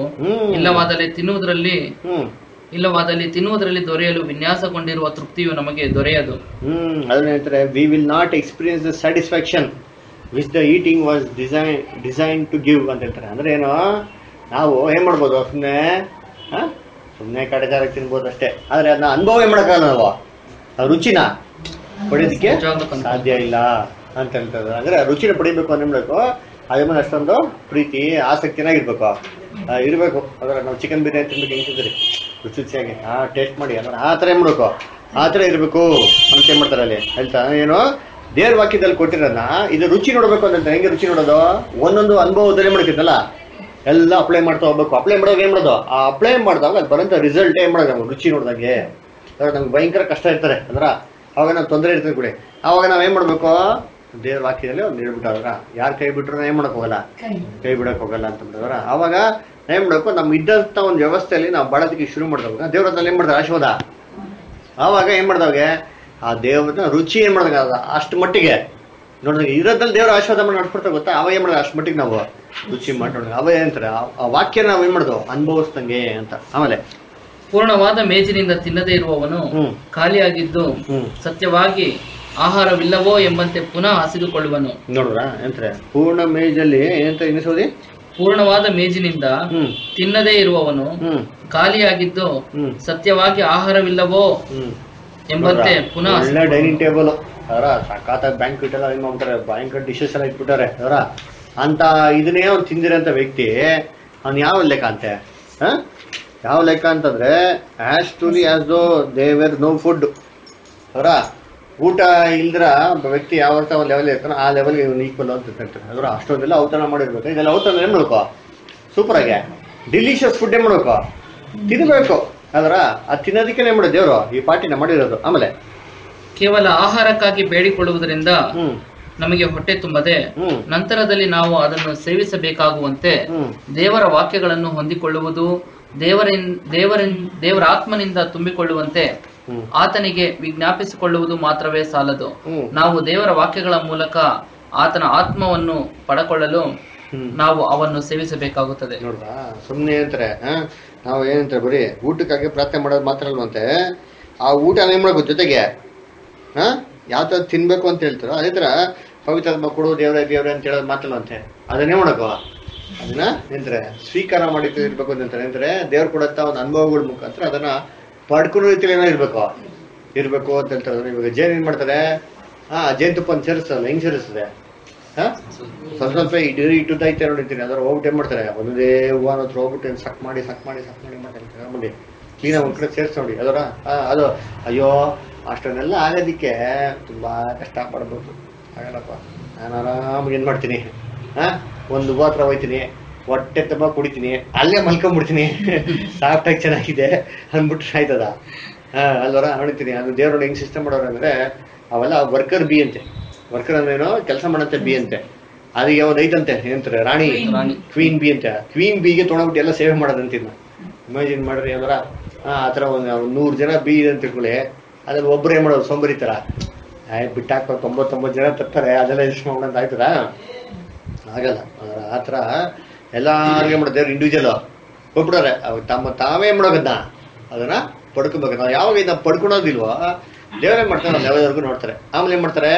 ಇಲ್ಲವಾದಲ್ಲಿ ತಿನ್ನುವುದರಲ್ಲಿ ದೊರೆಯಲು ವಿನ್ಯಾಸಗೊಂಡಿರುವ ತೃಪ್ತಿಯು ನಮಗೆ ದೊರೆಯದು. ಅದನ್ನ ಹೇಳ್ತಾರೆ, we will not experience the satisfaction which the eating was design to give ಅಂತ ಹೇಳ್ತಾರೆ. ಅಂದ್ರೆ ಏನು, ನಾವು ಏನ್ ಮಾಡ್ಬೋದು, ಸುಮ್ಮನೆ ಕಡೆದಾರ ತಿನ್ಬೋದು ಅಷ್ಟೇ, ಆದ್ರೆ ಅದನ್ನ ಅನುಭವ ಏನ್ ಮಾಡಕ್ಕಾಗಲ್ಲ, ನಾವು ಆ ರುಚಿನ ಪಡೆಯೋದಕ್ಕೆ ಸಾಧ್ಯ ಇಲ್ಲ ಅಂತ ಹೇಳ್ತಾರೆ. ಅಂದ್ರೆ ರುಚಿನ ಪಡಿಬೇಕು ಅಂತ ಹೇಳ್ಬೇಕು, ಅದ್ರ ಮೇಲೆ ಅಷ್ಟೊಂದು ಪ್ರೀತಿ ಆಸಕ್ತಿನಾಗಿರ್ಬೇಕು ಇರಬೇಕು. ಅದರ ನಾವು ಚಿಕನ್ ಬಿರಿಯಾನಿ ತಿನ್ಬೇಕು ಹೆಂಗಿದ್ರಿ ರುಚಿಯಾಗಿ ಟೇಸ್ಟ್ ಮಾಡಿ ಅಂದ್ರೆ ಆ ಥರ ಏನು ಮಾಡಬೇಕು, ಆ ಥರ ಇರಬೇಕು ಅಂತ ಏನು ಮಾಡ್ತಾರೆ ಅಲ್ಲಿ ಹೇಳ್ತಾ. ಏನು ದೇವ್ರ ವಾಕ್ಯದಲ್ಲಿ ಕೊಟ್ಟಿರೋದನ್ನ ಇದು ರುಚಿ ನೋಡ್ಬೇಕು ಅಂತ ಹೆಂಗೆ ರುಚಿ ನೋಡೋದು, ಒಂದೊಂದು ಅನುಭವದಲ್ಲಿ ಮಾಡ್ತಿದ್ದಲ್ಲ ಎಲ್ಲ ಅಪ್ಲೈ ಮಾಡ್ತಾ ಹೋಗ್ಬೇಕು. ಅಪ್ಲೈ ಮಾಡೋದು ಏನು ಮಾಡೋದು, ಆ ಅಪ್ಲೈ ಮಾಡಿದಾಗ ಅದು ಬರೋಂಥ ರಿಸಲ್ಟ್ ಏನು ಮಾಡೋದು, ನಮ್ಗೆ ರುಚಿ ನೋಡಿದಾಗೆ ನಮ್ಗೆ ಭಯಂಕರ ಕಷ್ಟ ಇರ್ತಾರೆ ಅಂದ್ರೆ ಅವಾಗ ನಾವು ತೊಂದರೆ ಇರ್ತದೆ ಕೂಡ. ಆವಾಗ ನಾವು ಏನು ಮಾಡಬೇಕು, ದೇವ್ರ ವಾಕ್ಯದಲ್ಲಿ ಒಂದು ಹೇಳ್ಬಿಟ್ಟವ್ರ ಯಾರು ಕೈ ಬಿಟ್ರು ಏನ್ ಮಾಡಕ್ ಹೋಗಲ್ಲ, ಕೈ ಬಿಡಕ್ ಹೋಗಲ್ಲ ಅಂತ ಬಿಟ್ಟವ್ರ. ಆವಾಗ ಏನ್ ಮಾಡ್ಬೇಕು, ನಮ್ ಇದ್ದಂತ ಒಂದು ವ್ಯವಸ್ಥೆಯಲ್ಲಿ ನಾವು ಬಾಳೋದಕ್ಕೆ ಶುರು ಮಾಡಿದವಾಗ ದೇವ್ರದಲ್ಲಿ ಏನ್ ಮಾಡ್ತಾರೆ ಆಶೀರ್ವಾದ. ಆವಾಗ ಏನ್ ಮಾಡಿದವಾಗ ಆ ದೇವ್ರ ರುಚಿ ಏನ್ ಮಾಡಿದಾಗ ಅಷ್ಟು ಮಟ್ಟಿಗೆ ನೋಡಿದಾಗ ಇರೋದ್ರಲ್ಲಿ ದೇವ್ರ ಆಶೀರ್ವಾದ ಮಾಡಿ ನಡ್ಕೊಡ್ತಾ ಗೊತ್ತಾ. ಅವಾಗ ಏನ್ ಮಾಡಿದ ಅಷ್ಟು ಮಟ್ಟಿಗೆ ನಾವು ರುಚಿ ಮಾಡ್ಕೊಂಡ ಅವಾಗ ಏನಂತಾರೆ ಆ ವಾಕ್ಯ ನಾವು ಏನ್ ಮಾಡೋದು ಅನುಭವಿಸ್ದಂಗೆ ಅಂತ. ಆಮೇಲೆ ಪೂರ್ಣವಾದ ಮೇಜಿನಿಂದ ತಿನ್ನದೇ ಇರುವವನು ಖಾಲಿಯಾಗಿದ್ದು ಸತ್ಯವಾಗಿ ಆಹಾರವಿಲ್ಲವೋ ಎಂಬಂತೆ ಪುನಃ ಹಸಿದುಕೊಳ್ಳುವನು. ನೋಡ್ರ ಎಂತಾರೆ ಪೂರ್ಣ ಮೇಜಲ್ಲಿ ಎಂತ ಎನಿಸೋದಿ, ಪೂರ್ಣವಾದ ಮೇಜಿನಿಂದ ತಿನ್ನದೇ ಇರುವವನು ಖಾಲಿಯಾಗಿದ್ದು ಸತ್ಯವಾಗಿ ಆಹಾರವಿಲ್ಲವೋ ಎಂಬಂತೆ ಪುನಃ ಒಳ್ಳೆ ಡೈನಿಂಗ್ ಟೇಬಲ್ ಅವರ ಸಖತ್ತಾಗಿ ಬ್ಯಾಂಕ್ವೆಟ್ ಎಲ್ಲ ಏನ್ ಮಾಡ್ತಾರೆ, ಭಯಂಕರ ಡಿಶಸ್ ಎಲ್ಲ ಇಟ್ಬಿಟ್ಟಾರೆ ಅವರ ಅಂತ ಇದನ್ನೇ ಅವ್ನು ತಿಂದಿರೋಂಥ ವ್ಯಕ್ತಿ ಅವ್ನು ಯಾವ ಲೆಕ್ಕ ಅಂತೆ, ಯಾವ ಲೆಕ್ಕ ಅಂತಂದ್ರೆ as truly as though they were no food ಅವರ ಊಟ ಇಲ್ದ್ರ ವ್ಯಕ್ತಿ ಯಾವ ಒಂದು ಲೆವೆಲ್ ಇರ್ತಾನೆ ಆ ಲೆವೆಲ್ಗೆ ಇವ್ನು ಈಕ್ವಲ್ ಅಂತ ಹೇಳ್ತಾರೆ ಅದರ ಅಷ್ಟೊಂದೆಲ್ಲ ಔತಣ ಮಾಡಿರ್ಬೇಕು. ಇದೆಲ್ಲ ಔತಣ ಏನ್ ಮಾಡ್ಕೋ ಸೂಪರಾಗೆ ಡಿಲಿಷಿಯಸ್ ಫುಡ್ ಏನ್ ಮಾಡ್ಕೋ ತಿನ್ಬೇಕು ಅದರ ಅದು ತಿನ್ನೋದಕ್ಕೆ ಏನ್ ಮಾಡೋದು ದೇವರು ಈ ಪಾರ್ಟಿನ ಮಾಡಿರೋದು. ಆಮೇಲೆ ಕೇವಲ ಆಹಾರಕ್ಕಾಗಿ ಬೇಡಿಕೊಳ್ಳುವುದರಿಂದ ನಮಗೆ ಹೊಟ್ಟೆ ತುಂಬದೆ ನಂತರದಲ್ಲಿ ನಾವು ಅದನ್ನು ಸೇವಿಸಬೇಕಾಗುವಂತೆ ದೇವರ ವಾಕ್ಯಗಳನ್ನು ಹೊಂದಿಕೊಳ್ಳುವುದು, ದೇವರ ಆತ್ಮನಿಂದ ತುಂಬಿಕೊಳ್ಳುವಂತೆ ಆತನಿಗೆ ವಿಜ್ಞಾಪಿಸಿಕೊಳ್ಳುವುದು ಮಾತ್ರವೇ ಸಾಲದು. ನಾವು ದೇವರ ವಾಕ್ಯಗಳ ಮೂಲಕ ಆತನ ಆತ್ಮವನ್ನು ಪಡಕೊಳ್ಳಲು ನಾವು ಅವನ್ನು ಸೇವಿಸಬೇಕಾಗುತ್ತದೆ. ನೋಡ್ರಾ ಸುಮ್ಮನೆ ಅಂತಾರೆ ನಾವು ಏನಂತಾರೆ ಬರೀ ಊಟಕ್ಕಾಗಿ ಪ್ರಾರ್ಥನೆ ಮಾಡೋದು ಮಾತ್ರ ಅಲ್ವಂತೆ, ಆ ಊಟ ಏನ್ ಮಾಡ್ಬೇಕು ಜೊತೆಗೆ ಯಾವ ತರ ತಿನ್ಬೇಕು ಅಂತ ಹೇಳ್ತಾರೋ ಅದೇ ತರ ಪವಿತ್ರ ಕೊಡು ದೇವ್ರೆ ದೇವ್ರೆ ಅಂತ ಹೇಳೋದು ಮಾತ್ರಲ್ವಂತೆ, ಅದನ್ನೇ ಮಾಡಬೇಕು ಅದನ್ನ ಎಂತಾರೆ ಸ್ವೀಕಾರ ಮಾಡಿ ಇರ್ಬೇಕು ಅಂತ ಹೇಳ್ತಾರೆ. ಎಂತಾರೆ ದೇವ್ರು ಕೊಡತ್ತ ಒಂದು ಅನುಭವಗಳ ಮುಖಾಂತರ ಅದನ್ನ ಪಡ್ಕೊಳ್ಳೋ ರೀತಿಯಲ್ಲಿ ಏನೋ ಇರ್ಬೇಕು ಅಂತ ಹೇಳ್ತಾರೆ. ಇವಾಗ ಜೇನು ಏನ್ ಮಾಡ್ತಾರೆ ಜೇನುತುಪ್ಪ ಅಂತ ಸೇರಿಸ್ತಲ್ಲ, ಹೆಂಗ್ ಸೇರಿಸ್ತದೆ ಸ್ವಲ್ಪ ಇಟ್ಟುದೈತೆ ನೋಡಿರ್ತೀನಿ ಅದ್ರ ಹೋಗ್ಬಿಟ್ಟು ಏನ್ ಮಾಡ್ತಾರೆ ಒಂದೇ ಹೂವು ಹತ್ರ ಹೋಗ್ಬಿಟ್ಟು ಸಕ್ ಮಾಡಿ ಮಾಡ್ತಾರೆ ಆಮೇಲೆ ಕ್ಲೀನಾಗಿ ಒಂದ್ ಕಡೆ ಸೇರಿಸ್ ನೋಡಿ ಅದರ ಅದು ಅಯ್ಯೋ ಅಷ್ಟನ್ನೆಲ್ಲ ಆಗೋದಿಕ್ಕೆ ತುಂಬಾ ಕಷ್ಟ ಪಡ್ಬೋದು. ಆಗಲ್ಲಪ್ಪ ನಾನು ಆರಾಮಾಗಿ ಏನ್ ಮಾಡ್ತೀನಿ ಒಂದು ಹೂವು ಹತ್ರ ಹೋಯ್ತೀನಿ, ಹೊಟ್ಟೆ ತುಂಬ ಕುಡಿತೀನಿ, ಅಲ್ಲೇ ಮಲ್ಕೊಂಡ್ಬಿಡ್ತೀನಿ, ಸಾಫ್ಟಾಗಿ ಚೆನ್ನಾಗಿದೆ ಅಂದ್ಬಿಟ್ರೆ ಆಯ್ತದ ಅಲ್ವರ ನೋಡಿತೀನಿ. ಅದು ದೇವ್ರ ಹೆಂಗ್ ಸಿಸ್ಟಮ್ ಮಾಡೋರು ಅಂದ್ರೆ ಅವೆಲ್ಲ ವರ್ಕರ್ ಬಿ ಅಂತೆ, ವರ್ಕರ್ ಅಂದ್ರೆ ಏನೋ ಕೆಲಸ ಮಾಡಂತೆ ಬಿ ಅಂತೆ, ಅದಕ್ಕೆ ಒಂದು ಐತಂತೆ ಏನಂತಾರೆ ರಾಣಿ ಕ್ವೀನ್ ಬಿ ಅಂತ, ಕ್ವೀನ್ ಬಿಗೆ ತೊಗೊಂಡ್ಬಿಟ್ಟು ಎಲ್ಲ ಸೇವೆ ಮಾಡೋದಂತಿದ್ನ ಇಮ್ಯಾಜಿನ್ ಮಾಡ್ರಿ ಅದರ ಆತರ ಒಂದು 100 ಜನ ಬಿ ಇದೆ ಅಂತ ತಿಳ್ಕೊಳ್ಳಿ, ಅದ್ರಲ್ಲಿ ಒಬ್ರು ಏನ್ ಮಾಡೋದು ಸೋಂಬರಿತಾರ ಬಿಟ್ಟಾಕ 99 ಜನ ತರ್ತಾರೆ ಅದೆಲ್ಲ ಇಷ್ಟ ಮಾಡೋದಂತ ಆಯ್ತದ ಆಗಲ್ಲ. ಆತರ ಎಲ್ಲಾರ್ಗೆ ಮಾಡೋದು ದೇವ್ರು ಇಂಡಿವಿಜುವಲ್ ಹೋಗ್ಬಿಡಾರೆ ತಾವೇ ಮಾಡೋದನ್ನ ಅದನ್ನ ಪಡ್ಕೊಬೇಕು. ನಾವು ಯಾವಾಗ ಇದನ್ನ ಪಡ್ಕೊಳೋದಿಲ್ವೋ ದೇವ್ರೇನ್ ಮಾಡ್ತಾರೆ ಲೆವೆಲ್ವರೆಗೂ ನೋಡ್ತಾರೆ. ಆಮೇಲೆ ಏನ್ ಮಾಡ್ತಾರೆ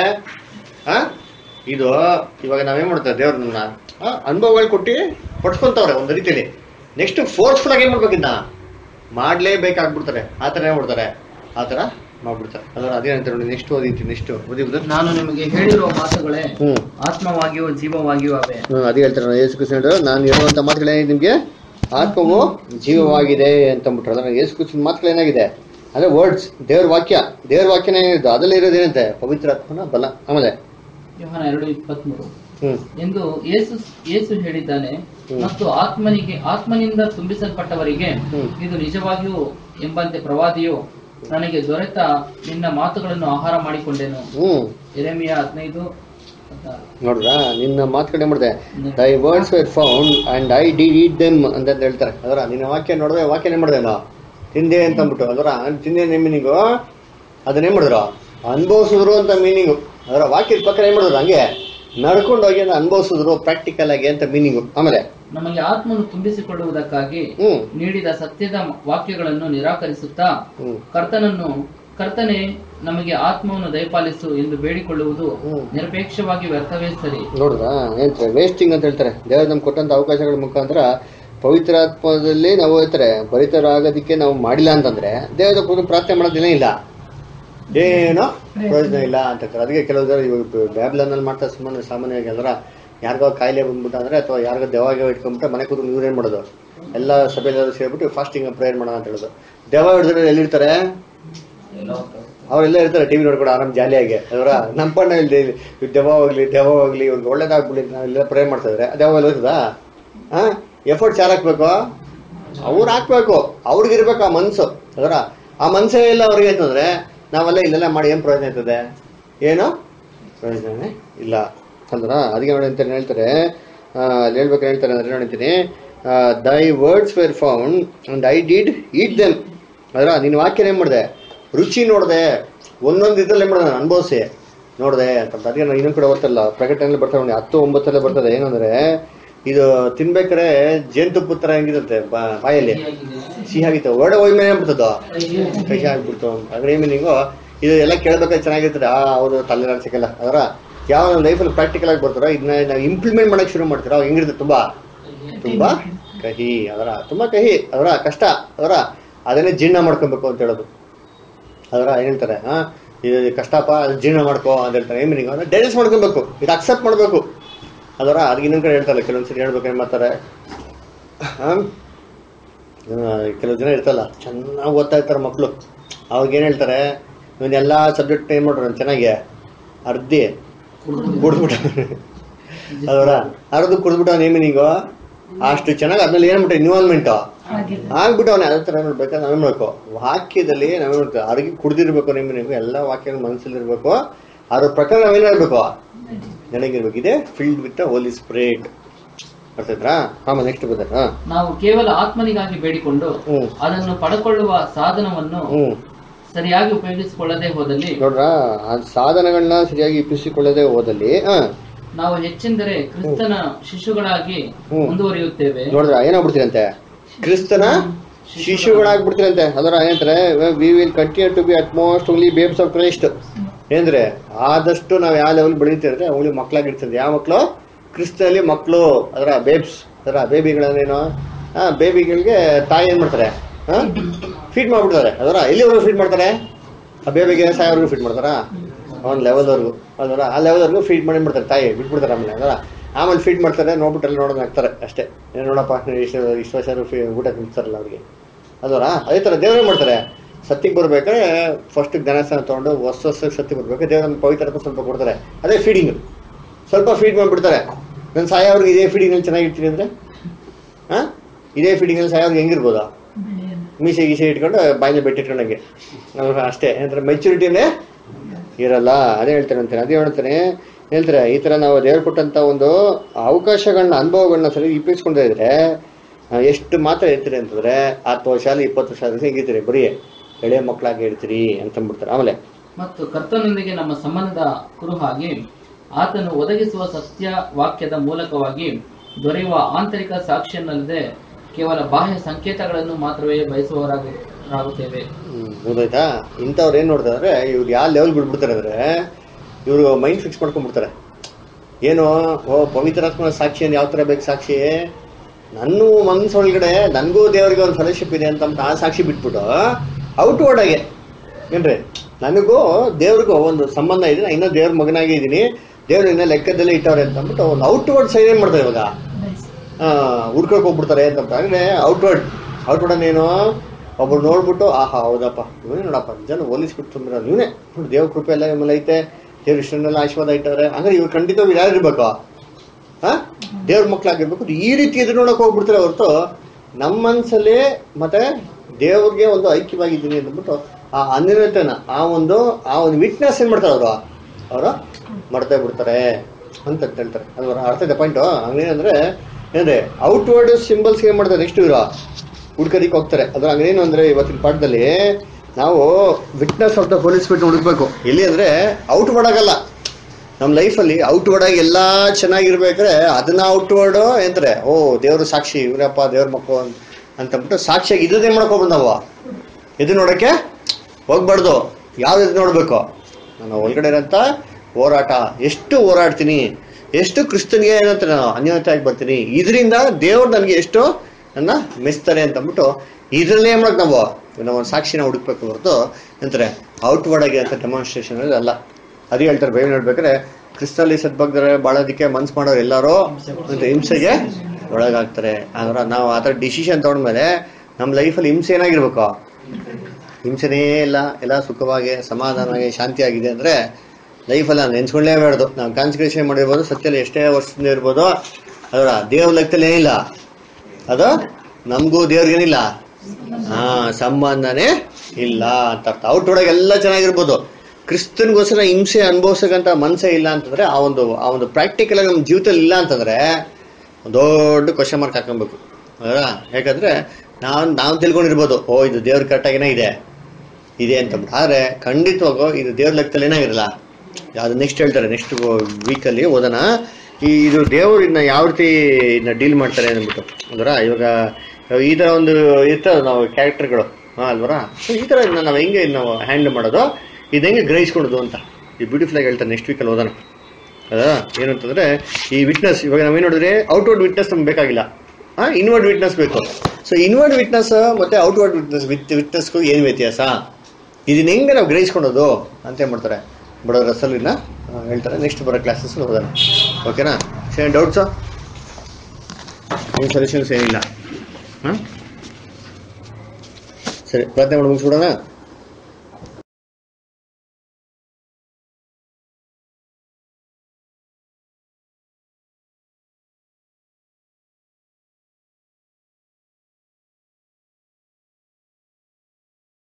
ಇದು ಇವಾಗ ನಾವೇನ್ ಮಾಡ್ತಾರೆ ದೇವ್ರನ್ನ ಅನುಭವಗಳು ಕೊಟ್ಟು ಪಡ್ಸ್ಕೊಂತವ್ರೆ ಒಂದು ರೀತಿಯಲ್ಲಿ, ನೆಕ್ಸ್ಟ್ ಫೋರ್ಸ್ಫುಲ್ ಆಗಿ ಏನ್ ಮಾಡ್ಬೇಕು ಇದನ್ನ ಮಾಡ್ಲೇಬೇಕಾಗ್ಬಿಡ್ತಾರೆ. ಆತರ ಏನ್ ಮಾಡ್ತಾರೆ ಆತರ ಮಾಡ್ಬಿಡ್ತಾರೆ. ಅದರ ಅದೇನಂತ ನೋಡಿ ನೆಕ್ಸ್ಟ್ ಓದಿದ್ದು ನಾನು ನಿಮಗೆ ಹೇಳಿರುವ ಮಾತುಗಳೇ ಆತ್ಮವಾಗಿಯೂ ಜೀವವಾಗಿಯೂ ಅವೆ. ಅದೇ ಹೇಳ್ತಾರೆ ಯೇಸು ಕ್ರಿಸ್ತನು ನಾನು ಹೇಳುವಂತ ಮಾತುಗಳೇನಿದೆ ನಿಮ್ಗೆ ಆತ್ಮವು ಜೀವವಾಗಿದೆ ಅಂತ ಅಂದ್ಬಿಟ್ರೆ ಅದನ್ನ ಯೇಸು ಕ್ರಿಸ್ತನ ಮಾತುಗಳೇನಾಗಿದೆ ಅದೇ ವರ್ಡ್ಸ್ ದೇವ್ರ ವಾಕ್ಯನೇ ಏನಿದೆ ಅದರಲ್ಲಿ ಇರೋದೇನಂತೆ ಪವಿತ್ರಾತ್ಮನ ಬಲ. ಆಮೇಲೆ ಯೋಹಾನ 2:23 ಎಂದು ಯೇಸು ಹೇಳಿದ್ದಾನೆ ಮತ್ತು ಆತ್ಮನಿಂದ ತುಂಬಿಸಲ್ಪಟ್ಟವರಿಗೆ ಇದು ನಿಜವಾಗಿಯೂ ಎಂಬಂತೆ ಪ್ರವಾದಿಯು ನನಗೆ ದೊರೆತ ನಿನ್ನ ಮಾತುಗಳನ್ನು ಆಹಾರ ಮಾಡಿಕೊಂಡೆನು. ಯೆರೆಮೀಯ 15:16 ನೋಡ್ರಾ ನಿನ್ನ ಮಾತುಗಳೇ ಮಾಡಿದೆ thy words were found and I did eat them ಅಂತ ಹೇಳ್ತಾರೆ. ಅದರ ನಿನ್ನ ವಾಕ್ಯ ನೋಡಿದ್ರೆ ವಾಕ್ಯನೇ ಮಾಡಿದೆ ನಾ ತಿಂದೆ ಅಂತ ಅಂದ್ಬಿಟ್ಟು ಅದರ ತಿಂದೆ ಮೀನಿಂಗು ಅದನ್ನೇನ್ ಮಾಡಿದ್ರು ಅನುಭವಿಸಿದ್ರು ಅಂತ ಮೀನಿಂಗು. ಅದರ ವಾಕ್ಯದ ಪಕ್ಕ ಏನ್ ಮಾಡಿದ್ರು ಹಂಗೆ ನಡ್ಕೊಂಡು ಹೋಗಿ ಅನುಭವಿಸಿದ್ರು ಪ್ರಾಕ್ಟಿಕಲ್ ಆಗಿ ಅಂತ ಮೀನಿಂಗು. ಆಮೇಲೆ ನಮಗೆ ಆತ್ಮನು ತುಂಬಿಸಿಕೊಳ್ಳುವುದಕ್ಕಾಗಿ ನೀಡಿದ ಸತ್ಯದ ವಾಕ್ಯಗಳನ್ನು ನಿರಾಕರಿಸುತ್ತಾ ಕರ್ತನೆ ನಮಗೆ ಆತ್ಮವನ್ನು ದಯಪಾಲಿಸು ಎಂದು ಬೇಡಿಕೊಳ್ಳುವುದು ನಿರಪೇಕ್ಷವಾಗಿ ವ್ಯರ್ಥವೇ ಸರಿ. ನೋಡ್ರಾ ಏನ್ತಾರೆ ವೇಸ್ಟಿಂಗ್ ಅಂತ ಹೇಳ್ತಾರೆ. ದೇವರು ನಮ್ಗೆ ಕೊಟ್ಟಂತ ಅವಕಾಶಗಳ ಮುಖಾಂತರ ಪವಿತ್ರಾತ್ಮದಲ್ಲಿ ನಾವು ಹೇಳ್ತಾರೆ ಭರಿತರಾಗೋದಕ್ಕೆ ನಾವು ಮಾಡಿಲ್ಲ ಅಂತಂದ್ರೆ ದೇವರ ಕೂಡ ಪ್ರಾರ್ಥನೆ ಮಾಡೋದಿಲ್ಲ ಇಲ್ಲ ಏನೋ ಪ್ರಯೋಜನ ಇಲ್ಲ ಅಂತ ಹೇಳ್ತಾರೆ. ಅದಕ್ಕೆ ಕೆಲವು ಇವಾಗ ಬ್ಯಾಬ್ಲನಲ್ಲಿ ಮಾಡ್ತಾರೆ ಸಾಮಾನ್ಯವಾಗಿ ಅಲ್ರ ಯಾರಿಗೋ ಕಾಯಿಲೆ ಬಂದ್ಬಿಟ್ಟು ಅಂದ್ರೆ ಅಥವಾ ಯಾರಿಗೋ ದೆವ್ವ ಇಟ್ಕೊಂಡ್ಬಿಟ್ರೆ ಮನೆ ಕೂತು ಇವ್ರೇನ್ ಮಾಡೋದು ಎಲ್ಲ ಸಭೆಯಲ್ಲೆಲ್ಲ ಸೇರ್ಬಿಟ್ಟು ಫಾಸ್ಟಿಂಗ್ ಪ್ರೇಯರ್ ಮಾಡೋಣ ಅಂತ ಹೇಳೋದು. ದೆವ್ವ ಹಿಡಿದ್ರೆ ಎಲ್ಲಿರ್ತಾರೆ ಅವರೆಲ್ಲ ಇರ್ತಾರೆ ಟಿವಿ ನೋಡ್ಕೊಂಡು ಆರಾಮ್ ಜಾಲಿಯಾಗಿ ಅದರ ನಂಪಣ್ಣ ಇಲ್ಲಿ ದೆವ್ವ ಹೋಗ್ಲಿ ಇವ್ರಿಗೆ ಒಳ್ಳೇದಾಗ್ಬಿಡ್ಲಿ ನಾವೆಲ್ಲ ಪ್ರೇಯರ್ ಮಾಡ್ತಾ ಇದ್ರೆ ದೆವ್ವ ಎಲ್ಲ ಇರ್ತದ ಎಫರ್ಟ್ಸ್ ಯಾರು ಹಾಕ್ಬೇಕು ಅವ್ರು ಹಾಕ್ಬೇಕು, ಅವ್ರಿಗಿರ್ಬೇಕು ಆ ಮನ್ಸು. ಅದರ ಆ ಮನ್ಸೇ ಇಲ್ಲ ಅವ್ರಿಗೆ ಅಂತಂದ್ರೆ ನಾವೆಲ್ಲ ಇಲ್ಲೆಲ್ಲ ಮಾಡಿ ಏನ್ ಪ್ರಯೋಜನ ಇರ್ತದೆ, ಏನೋ ಪ್ರಯೋಜನನೇ ಇಲ್ಲ ಅಲ್ರ. ಅದಕ್ಕೆ ನೋಡಿ ಅಂತ ಹೇಳ್ತಾರೆ ಹೇಳ್ಬೇಕಾದ್ರೆ ಹೇಳ್ತಾರೆ ಅಂದ್ರೆ ನೋಡಿತೀನಿ thy words were found and I did eat them. ಅದರ ನಿನ್ನ ವಾಕ್ಯನ ಏನ್ ಮಾಡಿದೆ ರುಚಿ ನೋಡಿದೆ ಒಂದೊಂದು ಇದ್ರಲ್ಲಿ ಏನ್ ಮಾಡಿದೆ ನಾನು ಅನುಭವಿಸಿ ನೋಡಿದೆ ಅಂತ. ಅದಕ್ಕೆ ನಾವು ಇನ್ನೊಂದು ಕಡೆ ಓದ್ತಲ್ಲ ಪ್ರಕಟಣೆಯಲ್ಲಿ ಬರ್ತಾರೆ ನೋಡಿ 10:9 ಬರ್ತದೆ ಏನಂದ್ರೆ ಇದು ತಿನ್ಬೇಕಾರೆ ಜೇನುತುಪ್ಪ ತರ ಹೆಂಗಿರುತ್ತೆ ಬಾಯಲ್ಲಿ ಸಿಹಿ ಆಗಿತ್ತು, ಹೊರಡೆ ಹೋಗಿ ಮೇಲೆ ಏನ್ಬಿಡ್ತದ ಕಹಿ ಆಗ್ಬಿಡ್ತು. ಅದ್ರ ಮೀನಿಂಗು ಇದು ಎಲ್ಲ ಕೇಳಬೇಕಾದ್ರೆ ಚೆನ್ನಾಗಿರ್ತದೆ, ಅವರು ತಲೆ ಸಿಕ್ಕಲ್ಲ ಅದರ ಯಾವ ಲೈಫಲ್ಲಿ ಪ್ರಾಕ್ಟಿಕಲ್ ಆಗಿ ಬರ್ತಾರೋ ಇದನ್ನ ನಾವು ಇಂಪ್ಲಿಮೆಂಟ್ ಮಾಡಕ್ಕೆ ಶುರು ಮಾಡ್ತೀರೋ ಹೆಂಗಿರುತ್ತೆ, ತುಂಬಾ ತುಂಬಾ ಕಹಿ, ಅದರ ತುಂಬಾ ಕಹಿ, ಅದರ ಕಷ್ಟ, ಅದರ ಅದನ್ನೇ ಜೀರ್ಣ ಮಾಡ್ಕೊಬೇಕು ಅಂತ ಹೇಳೋದು. ಅದರ ಏನ್ ಹೇಳ್ತಾರೆ, ಇದು ಕಷ್ಟಪ್ಪ ಅದು ಜೀರ್ಣ ಮಾಡ್ಕೋ ಅಂತ ಹೇಳ್ತಾರೆ. ಏನ್ ಮೀನಿಂಗ್ ಅಂದ್ರೆ ಡೈಜೆಸ್ಟ್ ಮಾಡ್ಕೊಬೇಕು, ಇದು ಅಕ್ಸೆಪ್ಟ್ ಮಾಡಬೇಕು. ಅದರ ಅದಕ್ಕೆ ಇನ್ನೊಂದು ಕಡೆ ಹೇಳ್ತಾರಲ್ಲ, ಕೆಲವೊಂದ್ಸರಿ ಹೇಳ್ಬೇಕು ಏನ್ ಮಾಡ್ತಾರೆ, ಕೆಲವು ಜನ ಇರ್ತಲ್ಲ ಚೆನ್ನಾಗಿ ಓದ್ತಾ ಇರ್ತಾರೆ ಮಕ್ಕಳು, ಅವಾಗ ಏನ್ ಹೇಳ್ತಾರೆ, ಇವನ್ನೆಲ್ಲ ಸಬ್ಜೆಕ್ಟ್ ಏನ್ ಮಾಡ್ರು ಚೆನ್ನಾಗಿ ಅರ್ಧಿ ಕುಡಿದ್ಬಿಟ್ಟ, ಅದರ ಅರ್ಧ ಕುಡಿದ್ಬಿಟ್ಟು ಅವನು ಏನ್ ಮೀನಿಂಗು ಅಷ್ಟು ಚೆನ್ನಾಗಿ ಅದ್ರಲ್ಲಿ ಏನ್ಬಿಟ್ಟು ಇನ್ವಾಲ್ವ್ಮೆಂಟ್ ಆಗ್ಬಿಟ್ಟು ಅವನೇ ಅದೇ ತರ ಬೇಕಾದ್ರೆ ನಾವೇ ಮಾಡ್ಕೋ. ವಾಕ್ಯದಲ್ಲಿ ನಾವೇ ಮಾಡ್ತೀವಿ ಅರ್ಗಿ ಕುಡ್ದಿರ್ಬೇಕು, ನಿಮ್ಗೆ ಎಲ್ಲ ವಾಕ್ಯ ಮನಸ್ಸಲ್ಲಿ ಇರ್ಬೇಕು, ಅದ್ರ ಪ್ರಕಾರ ನಾವೇನಾಗ್ಬೇಕು, ನನಗಿರ್ಬೇಕು. ಇದೆ ಫಿಲ್ಡ್ ವಿತ್ ಹೋಲಿ ಸ್ಪಿರಿಟ್. ಬರ್ತಿದ್ರಾ? ಆಮೇಲೆ ನೆಕ್ಸ್ಟ್ ಬರ್ತಾರ, ನಾವು ಕೇವಲ ಆತ್ಮನಿಗಾಗಿ ಬೇಡಿಕೊಂಡು ಅದನ್ನು ಪಡ್ಕೊಳ್ಳುವ ಸಾಧನವನ್ನು ಸರಿಯಾಗಿ ಉಪಯೋಗಿಸಿಕೊಳ್ಳದೆ ಹೋದಲ್ಲಿ, ನೋಡ್ರ ಆ ಸಾಧನಗಳನ್ನ ಸರಿಯಾಗಿ ಉಪಯೋಗಿಸಿಕೊಳ್ಳದೆ ಹೋದಲ್ಲಿ ನಾವು ಹೆಚ್ಚೆಂದರೆ ಕ್ರಿಸ್ತನ ಶಿಶುಗಳಾಗಿ ಮುಂದುವರಿಯುತ್ತೇವೆ. ನೋಡಿದ್ರ ಏನಾಗ್ಬಿಡ್ತೀರಂತೆ, ಕ್ರಿಸ್ತನ ಶಿಶುಗಳಾಗ್ಬಿಡ್ತೀರಂತೆ. ಅದರ ಏನಂತಾರೆ, we will continue to be at most only babes of Christ. ಏನ್ರೆ ಆದಷ್ಟು ನಾವು ಯಾವ ಲೆವೆಲ್ ಬೆಳೀತಿದ್ರೆ ಅವಳಿ ಮಕ್ಕಳಾಗಿರ್ತದೆ. ಯಾವ ಮಕ್ಕಳು? ಕ್ರಿಸ್ತನಲ್ಲಿ ಮಕ್ಕಳು, ಅದರ ಬೇಬ್ಸ್, ಅದರ ಬೇಬಿಗಳನ್ನೇನು, ಬೇಬಿಗಳಿಗೆ ತಾಯಿ ಏನ್ ಮಾಡ್ತಾರೆ, ಫೀಡ್ ಮಾಡ್ಬಿಡ್ತಾರೆ. ಅದರ ಎಲ್ಲಿವರೆಗೂ ಫೀಡ್ ಮಾಡ್ತಾರೆ, ಆ ಬೇಬಿಗೆ ಸಾಯೋವರೆಗೂ ಫೀಡ್ ಮಾಡ್ತಾರ, ಒಂದು ಲೆವೆಲ್ವರೆಗೂ. ಅದರ ಆ ಲೆವೆಲ್ವರೆಗೂ ಫೀಡ್ ಮಾಡಿ ಬಿಡ್ತಾರೆ, ತಾಯಿ ಬಿಟ್ಬಿಡ್ತಾರೆ. ಆಮೇಲೆ ಫೀಡ್ ಮಾಡ್ತಾರೆ, ನೋಡ್ಬಿಟ್ಟು ಎಲ್ಲ ನೋಡೋದು ಹಾಕ್ತಾರೆ ಅಷ್ಟೇ. ಏನು ನೋಡಪ್ಪ ಇಷ್ಟು ವರ್ಷ ಊಟ ತಿಂತಾರಲ್ಲ ಅವ್ರಿಗೆ. ಅದರ ಅದೇ ಥರ ದೇವ್ರೇನು ಮಾಡ್ತಾರೆ, ಸತ್ತಿಗೆ ಬರ್ಬೇಕಾದ್ರೆ ಫಸ್ಟ್ ಜ್ಞಾನಸ್ಥಾನ ತೊಗೊಂಡು ಹೊಸ ಸತ್ತಿ ಬರ್ಬೇಕು, ದೇವ್ರ ನಮ್ಮ ಪವಿತ್ರ ಸ್ವಲ್ಪ ಕೊಡ್ತಾರೆ. ಅದೇ ಫೀಡಿಂಗ್, ಸ್ವಲ್ಪ ಫೀಡ್ ಮಾಡಿಬಿಡ್ತಾರೆ. ನನ್ನ ಸಾಯೋವ್ರಿಗೆ ಇದೇ ಫೀಡಿಂಗಲ್ಲಿ ಚೆನ್ನಾಗಿರ್ತೀನಿ ಅಂದರೆ, ಇದೇ ಫೀಡಿಂಗಲ್ಲಿ ಸಾಯೋವ್ರಿಗೆ ಹೆಂಗಿರ್ಬೋದಾ, ಮೀಸೆ ಗೀಸೆ ಇಟ್ಕೊಂಡು ಬಾಯಿನ ಬೆಟ್ಟಿಟ್ಕೊಂಡಂಗೆ ಅಷ್ಟೇ. ಏನಂತಾರೆ, ಮೆಚುರಿಟಿನೇ ಇರಲ್ಲ. ಅದೇ ಹೇಳ್ತಾರೆ ಅಂತಾನೆ, ಅದೇ ಹೇಳ್ತಾರೆ ಈ ಥರ ನಾವು ದೇವ್ರು ಕೊಟ್ಟಂಥ ಒಂದು ಅವಕಾಶಗಳನ್ನ, ಅನುಭವಗಳನ್ನ ಸರಿ ಉಪಯೋಗಿಸ್ಕೊಂಡ್ರೆ ಇದ್ರೆ ಎಷ್ಟು ಮಾತ್ರ ಇರ್ತೀರಿ ಅಂತಂದ್ರೆ 10 ವರ್ಷ 20 ವರ್ಷ ಆದ್ರೆ ಹೆಂಗಿರ್ತೀರಿ, ಬರೀ ಎಳೆ ಮಕ್ಕಳಾಗಿ ಇರ್ತೀರಿ ಅಂತಂದ್ಬಿಡ್ತಾರೆ. ಆಮೇಲೆ ಮತ್ತು ಕರ್ತನೊಂದಿಗೆ ನಮ್ಮ ಸಂಬಂಧದ ಕುರುಹಾಗಿ ಆತನು ಒದಗಿಸುವ ಸತ್ಯ ವಾಕ್ಯದ ಮೂಲಕವಾಗಿ ದೊರೆಯುವ ಆಂತರಿಕ ಸಾಕ್ಷಿಯನ್ನಲ್ಲದೆ ಕೇವಲ ಬಾಹ್ಯ ಸಂಕೇತಗಳನ್ನು ಮಾತ್ರವೇ ಬಯಸುವವರಾಗುತ್ತೇವೆ. ಗೊತ್ತಾಯ್ತಾ? ಇಂಥವ್ರು ಏನ್ ನೋಡ್ತಾರೆ, ಇವ್ರು ಯಾವ ಲೆವೆಲ್ ಬಿಡ್ಬಿಡ್ತಾರೆ ಅಂದ್ರೆ, ಇವರು ಮೈಂಡ್ ಫಿಕ್ಸ್ ಮಾಡ್ಕೊಂಡ್ಬಿಡ್ತಾರೆ. ಏನು, ಪವಿತ್ರಾತ್ಮನ ಸಾಕ್ಷಿ ಅಂದ್ರೆ ಯಾವ ತರ ಬೇಕು ಸಾಕ್ಷಿ, ನನ್ನ ಮನಸ್ಸೊಳಗಡೆ ನನಗೂ ದೇವ್ರಿಗೆ ಒಂದು ಫೆಲೋಶಿಪ್ ಇದೆ ಅಂತ ಆ ಸಾಕ್ಷಿ ಬಿಟ್ಬಿಟ್ಟು ಔಟ್ವರ್ಡ್ ಆಗಿ ಏನ್ರಿ, ನನಗೂ ದೇವ್ರಿಗೂ ಒಂದು ಸಂಬಂಧ ಇದೆ, ಇನ್ನೂ ದೇವ್ರ ಮಗನಾಗಿ ಇದ್ದೀನಿ, ದೇವ್ರ ಇನ್ನೂ ಲೆಕ್ಕದಲ್ಲೇ ಇಟ್ಟವ್ರೆ ಅಂತ ಅಂದ್ಬಿಟ್ಟು ಒಂದು ಔಟ್ವರ್ಡ್ ಸೈಡ್ ಏನ್ ಮಾಡ್ತಾರೆ ಇವಾಗ, ಹುಡ್ಕೊಳಕ್ ಹೋಗ್ಬಿಡ್ತಾರೆ ಅಂತ. ಅಂದ್ರೆ ಔಟ್ವರ್ಡ್ ಅನ್ನೇನು, ಒಬ್ರು ನೋಡ್ಬಿಟ್ಟು ಆಹಾ ಹೌದಪ್ಪ ಇವನೇ ನೋಡಪ್ಪ ನಿಜ ಹೋಲಿಸ್ಬಿಟ್ಟು ತಂದ್ರ ಇವನೇ ನೋಡಿ, ದೇವ್ರ ಕೃಪೆ ಎಲ್ಲ ನಿಮ್ಮಲ್ಲಿ ಐತೆ, ದೇವ್ರ ಇಷ್ಟನ್ನೆಲ್ಲ ಆಶೀರ್ವಾದ ಇಟ್ಟವ್ರೆ, ಅಂದ್ರೆ ಇವ್ರು ಖಂಡಿತವಾಗಿ ಯಾರು ಇರ್ಬೇಕು, ದೇವ್ರ ಮಕ್ಳಾಗಿರ್ಬೇಕು. ಈ ರೀತಿ ಎದುರು ನೋಡಕ್ ಹೋಗ್ಬಿಡ್ತಾರೆ ಹೊರತು ನಮ್ಮ ಮನ್ಸಲ್ಲಿ ಮತ್ತೆ ದೇವ್ರಿಗೆ ಒಂದು ಐಕ್ಯವಾಗಿದ್ದೀನಿ ಅಂದ್ಬಿಟ್ಟು ಆ ಅನ್ಯತೆನ ಆ ಒಂದು ವಿಟ್ನೆಸ್ ಏನ್ ಮಾಡ್ತಾರೆ ಅವರು ಮಾಡ್ತಾ ಬಿಡ್ತಾರೆ ಅಂತ ಹೇಳ್ತಾರೆ. ಅಲ್ವ? ಅರ್ಥ ಇದೆ ಪಾಯಿಂಟ್. ಹಂಗೇನಂದ್ರೆ ಏನಂದ್ರೆ ಔಟ್ವರ್ಡ್ ಸಿಂಬಲ್ಸ್ ಏನ್ ಮಾಡ್ತಾರೆ, ನೆಕ್ಸ್ಟ್ ಇವರು ಹುಡ್ಕದಿಕ್ಕೆ ಹೋಗ್ತಾರೆ. ಅದ್ರ ಹಂಗೇನು ಅಂದ್ರೆ ಇವತ್ತಿನ ಪಾಠದಲ್ಲಿ ನಾವು witness of the Holy Spirit ಹುಡುಕ್ಬೇಕು. ಎಲ್ಲಿ ಅಂದ್ರೆ ಔಟ್ವರ್ಡ್ ಆಗಲ್ಲ, ನಮ್ಮ ಲೈಫಲ್ಲಿ ಔಟ್ವರ್ಡ್ ಆಗಿ ಎಲ್ಲ ಚೆನ್ನಾಗಿರ್ಬೇಕಾದ್ರೆ ಅದನ್ನ ಔಟ್ವರ್ಡ್ ಎಂತಾರೆ, ಓ ದೇವ್ರ ಸಾಕ್ಷಿ ಇವರಪ್ಪ ದೇವ್ರ ಮಕ್ಕಳು ಅಂತಂದ್ಬಿಟ್ಟು ಸಾಕ್ಷಿಯಾಗಿ ಇದೇ ಮಾಡಕ್ ಹೋಗ್ಬೋದು. ನಾವು ಇದು ನೋಡಕ್ಕೆ ಹೋಗ್ಬಾರ್ದು. ಯಾವ್ದು ಇದು ನೋಡ್ಬೇಕು, ನಾನು ಒಳಗಡೆ ಇರೋಂಥ ಹೋರಾಟ, ಎಷ್ಟು ಹೋರಾಡ್ತೀನಿ, ಎಷ್ಟು ಕ್ರಿಸ್ತನಿಗೆ ಏನಂತ ನಾನು ಅನ್ಯೋನ್ಯತೆ ಆಗಿ ಬರ್ತೀನಿ, ಇದರಿಂದ ದೇವ್ರು ನನಗೆ ಎಷ್ಟು ನನ್ನ ಮೆಚ್ತಾರೆ ಅಂತಂದ್ಬಿಟ್ಟು ಇದ್ರಲ್ಲೇ ಏನ್ ಮಾಡಕ್ ನಾವು ಒಂದು ಸಾಕ್ಷಿನ ಹುಡುಕ್ಬೇಕು ಹೊರತು ಅಂತಾರೆ ಔಟ್ವರ್ಡ್ ಆಗಿ ಅಂತ ಡೆಮಾನ್ಸ್ಟ್ರೇಷನ್ ಅಲ್ಲ. ಅದೇ ಹೇಳ್ತಾರೆ ಬೈಬಲ್ ನೋಡ್ಬೇಕಾದ್ರೆ, ಕ್ರಿಸ್ತಲ್ಲಿ ಸದ್ಭಕ್ತರೆ ಬಾಳೋದಕ್ಕೆ ಮನ್ಸು ಮಾಡೋರು ಎಲ್ಲರೂ ಹಿಂಸೆಗೆ ಒಳಗಾಗ್ತಾರೆ. ಅಂದ್ರೆ ನಾವು ಆ ಥರ ಡಿಸಿಷನ್ ತೊಗೊಂಡ್ಮೇಲೆ ನಮ್ಮ ಲೈಫಲ್ಲಿ ಹಿಂಸೆ ಏನಾಗಿರ್ಬೇಕು, ಹಿಂಸೆನೇ ಇಲ್ಲ, ಎಲ್ಲ ಸುಖವಾಗಿ ಸಮಾಧಾನವಾಗಿ ಶಾಂತಿಯಾಗಿದೆ ಅಂದರೆ ಲೈಫಲ್ಲಿ ನಾವು ನೆನ್ಸ್ಕೊಳ್ಳೇಬಾರ್ದು. ನಾವು ಕಾನ್ಸಂಟ್ರೇಷನ್ ಮಾಡಿರ್ಬೋದು, ಸತ್ಯಲ್ಲಿ ಎಷ್ಟೇ ವರ್ಷದಿಂದ ಇರ್ಬೋದು, ಅದರ ದೇವ್ರ ಲೆಕ್ಕದಲ್ಲಿ ಏನಿಲ್ಲ, ಅದು ನಮಗೂ ದೇವ್ರಿಗೇನಿಲ್ಲ ಸಂಬಂಧನೇ ಇಲ್ಲ ಅಂತ ಅರ್ಥ. ಔಟ್ವರ್ಡ್ ಎಲ್ಲ ಚೆನ್ನಾಗಿರ್ಬೋದು, ಕ್ರಿಸ್ತನ್ಗೋಸ್ಕರ ಹಿಂಸೆ ಅನುಭವಿಸಕ್ಕಂತ ಮನಸ್ಸೇ ಇಲ್ಲ ಅಂತಂದ್ರೆ ಆ ಒಂದು ಪ್ರಾಕ್ಟಿಕಲ್ ಆಗಿ ನಮ್ಮ ಜೀವಿತದಲ್ಲಿ ಇಲ್ಲ ಅಂತಂದ್ರೆ ದೊಡ್ಡ ಕ್ವಶನ್ ಮಾರ್ಕ್ ಹಾಕೊಬೇಕು. ಯಾಕಂದ್ರೆ ನಾವು ತಿಳ್ಕೊಂಡಿರ್ಬೋದು, ಓ ಇದು ದೇವ್ರ ಕರೆಕ್ಟಾಗೇನೇ ಇದೆ ಅಂತಂದ್ಬಿಟ್ಟು, ಆದ್ರೆ ಖಂಡಿತವಾಗೂ ಇದು ದೇವ್ರ ಲೆಕ್ಕದಲ್ಲಿ ಏನಾಗಿರಲ್ಲ. ಅದು ನೆಕ್ಸ್ಟ್ ಹೇಳ್ತಾರೆ, ನೆಕ್ಸ್ಟ್ ವೀಕಲ್ಲಿ ಓದೋಣ. ಇದು ದೇವ್ರು ಇದನ್ನ ಯಾವ ರೀತಿ ಇದನ್ನ ಡೀಲ್ ಮಾಡ್ತಾರೆ ಅಂದ್ಬಿಟ್ಟು ಅಂದ್ರ, ಇವಾಗ ಈ ಥರ ಒಂದು ಇರ್ತದೆ ನಾವು ಕ್ಯಾರೆಕ್ಟರ್ಗಳು ಅಲ್ವರ. ಸೊ ಈ ಥರ ನಾವು ಹೆಂಗೆ ನಾವು ಹ್ಯಾಂಡಲ್ ಮಾಡೋದು, ಇದು ಹೆಂಗೆ ಗ್ರಹಿಸ್ಕೊಳೋದು ಅಂತ ಈ ಬ್ಯೂಟಿಫುಲ್ ಆಗಿ ಹೇಳ್ತಾರೆ. ನೆಕ್ಸ್ಟ್ ವೀಕಲ್ಲಿ ಓದೋಣ ಅದಾ ಏನಂತಂದರೆ ಈ ವಿಟ್ನೆಸ್ ಇವಾಗ ನಾವೇನು ನೋಡಿದ್ರೆ ಔಟ್ವರ್ಡ್ ವಿಟ್ನೆಸ್ ನಮ್ಗೆ ಬೇಕಾಗಿಲ್ಲ, ಇನ್ವರ್ಡ್ ವಿಟ್ನೆಸ್ ಬೇಕು. ಸೊ ಇನ್ವರ್ಡ್ ವಿಟ್ನೆಸ್ ಮತ್ತು ಔಟ್ವರ್ಡ್ ವಿಟ್ನೆಸ್ಗೂ ಏನು ವ್ಯತ್ಯಾಸ, ಇದನ್ನ ಹೆಂಗೆ ನಾವು ಗ್ರಹಿಸ್ಕೊಳೋದು ಅಂತ ಏನು ಮಾಡ್ತಾರೆ ಬ್ರದರ್ ರಸಲ್ ಇನ್ನ ಹೇಳ್ತಾರೆ. ನೆಕ್ಸ್ಟ್ ಬರೋ ಕ್ಲಾಸಸ್ ಓದೋಣ. ಓಕೆನಾ? ಏನು ಡೌಟ್ಸು? ಏನು ಸೊಲ್ಯೂಷನ್ಸ್ ಏನಿಲ್ಲ? ಹಾಂ ಸರಿ, ಪ್ರಾರ್ಥನೆ ಮಾಡಿ ಮುಗಿಸ್ಬಿಡೋಣ.